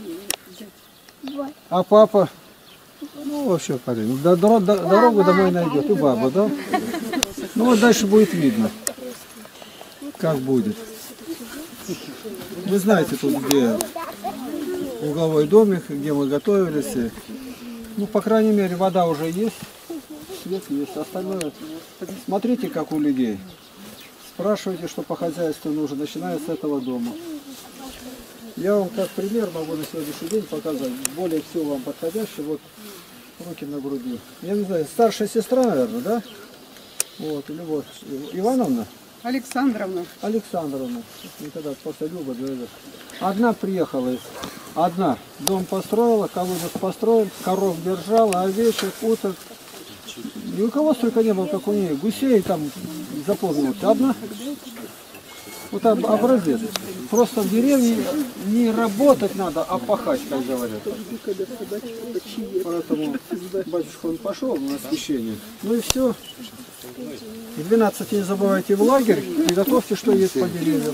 Speaker 1: А папа? Ну, вообще, парень, до- до- до- дорогу домой найдет. И баба, да? Ну, вот дальше будет видно, как будет. Вы знаете тут, где угловой домик, где мы готовились. И, ну, по крайней мере, вода уже есть, свет есть. Остальное, смотрите, как у людей. Спрашивайте, что по хозяйству нужно, начиная с этого дома. Я вам как пример могу на сегодняшний день показать, более всего вам подходящий, вот руки на груди. Я не знаю, старшая сестра, наверное, да? Вот, или вот, Ивановна?
Speaker 6: Александровна.
Speaker 1: Александровна. Никогда просто Люба говорит. Одна приехала, одна дом построила, колодец построил, коров держала, овечек, уток. Ни у кого столько не было, как у нее. Гусей там запомнилось. Одна. Вот об- образец. Просто в деревне не работать надо, а пахать, как говорят. Поэтому батюшка он пошел на освящение. Ну и все. В двенадцать не забывайте в лагерь и готовьте, что есть по деревьям.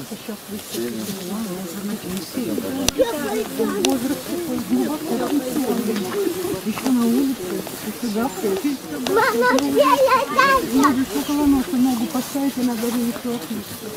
Speaker 6: Еще на улице, сюда встретить. Можешь около носа ногу поставить, и на горе еще отлично.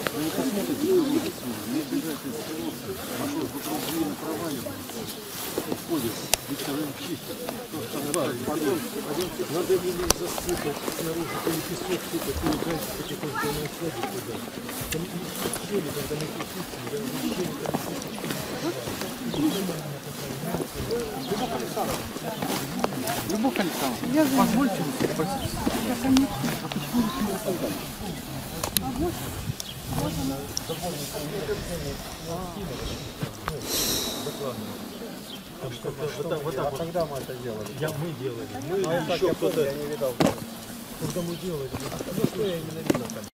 Speaker 1: Любовь Александровна, позвольте мне спросить. А почему вы сюда создали? А когда мы это делали? Я, мы делали. Мы, а еще кто-то. Когда мы делали. Ну что я именно видел там?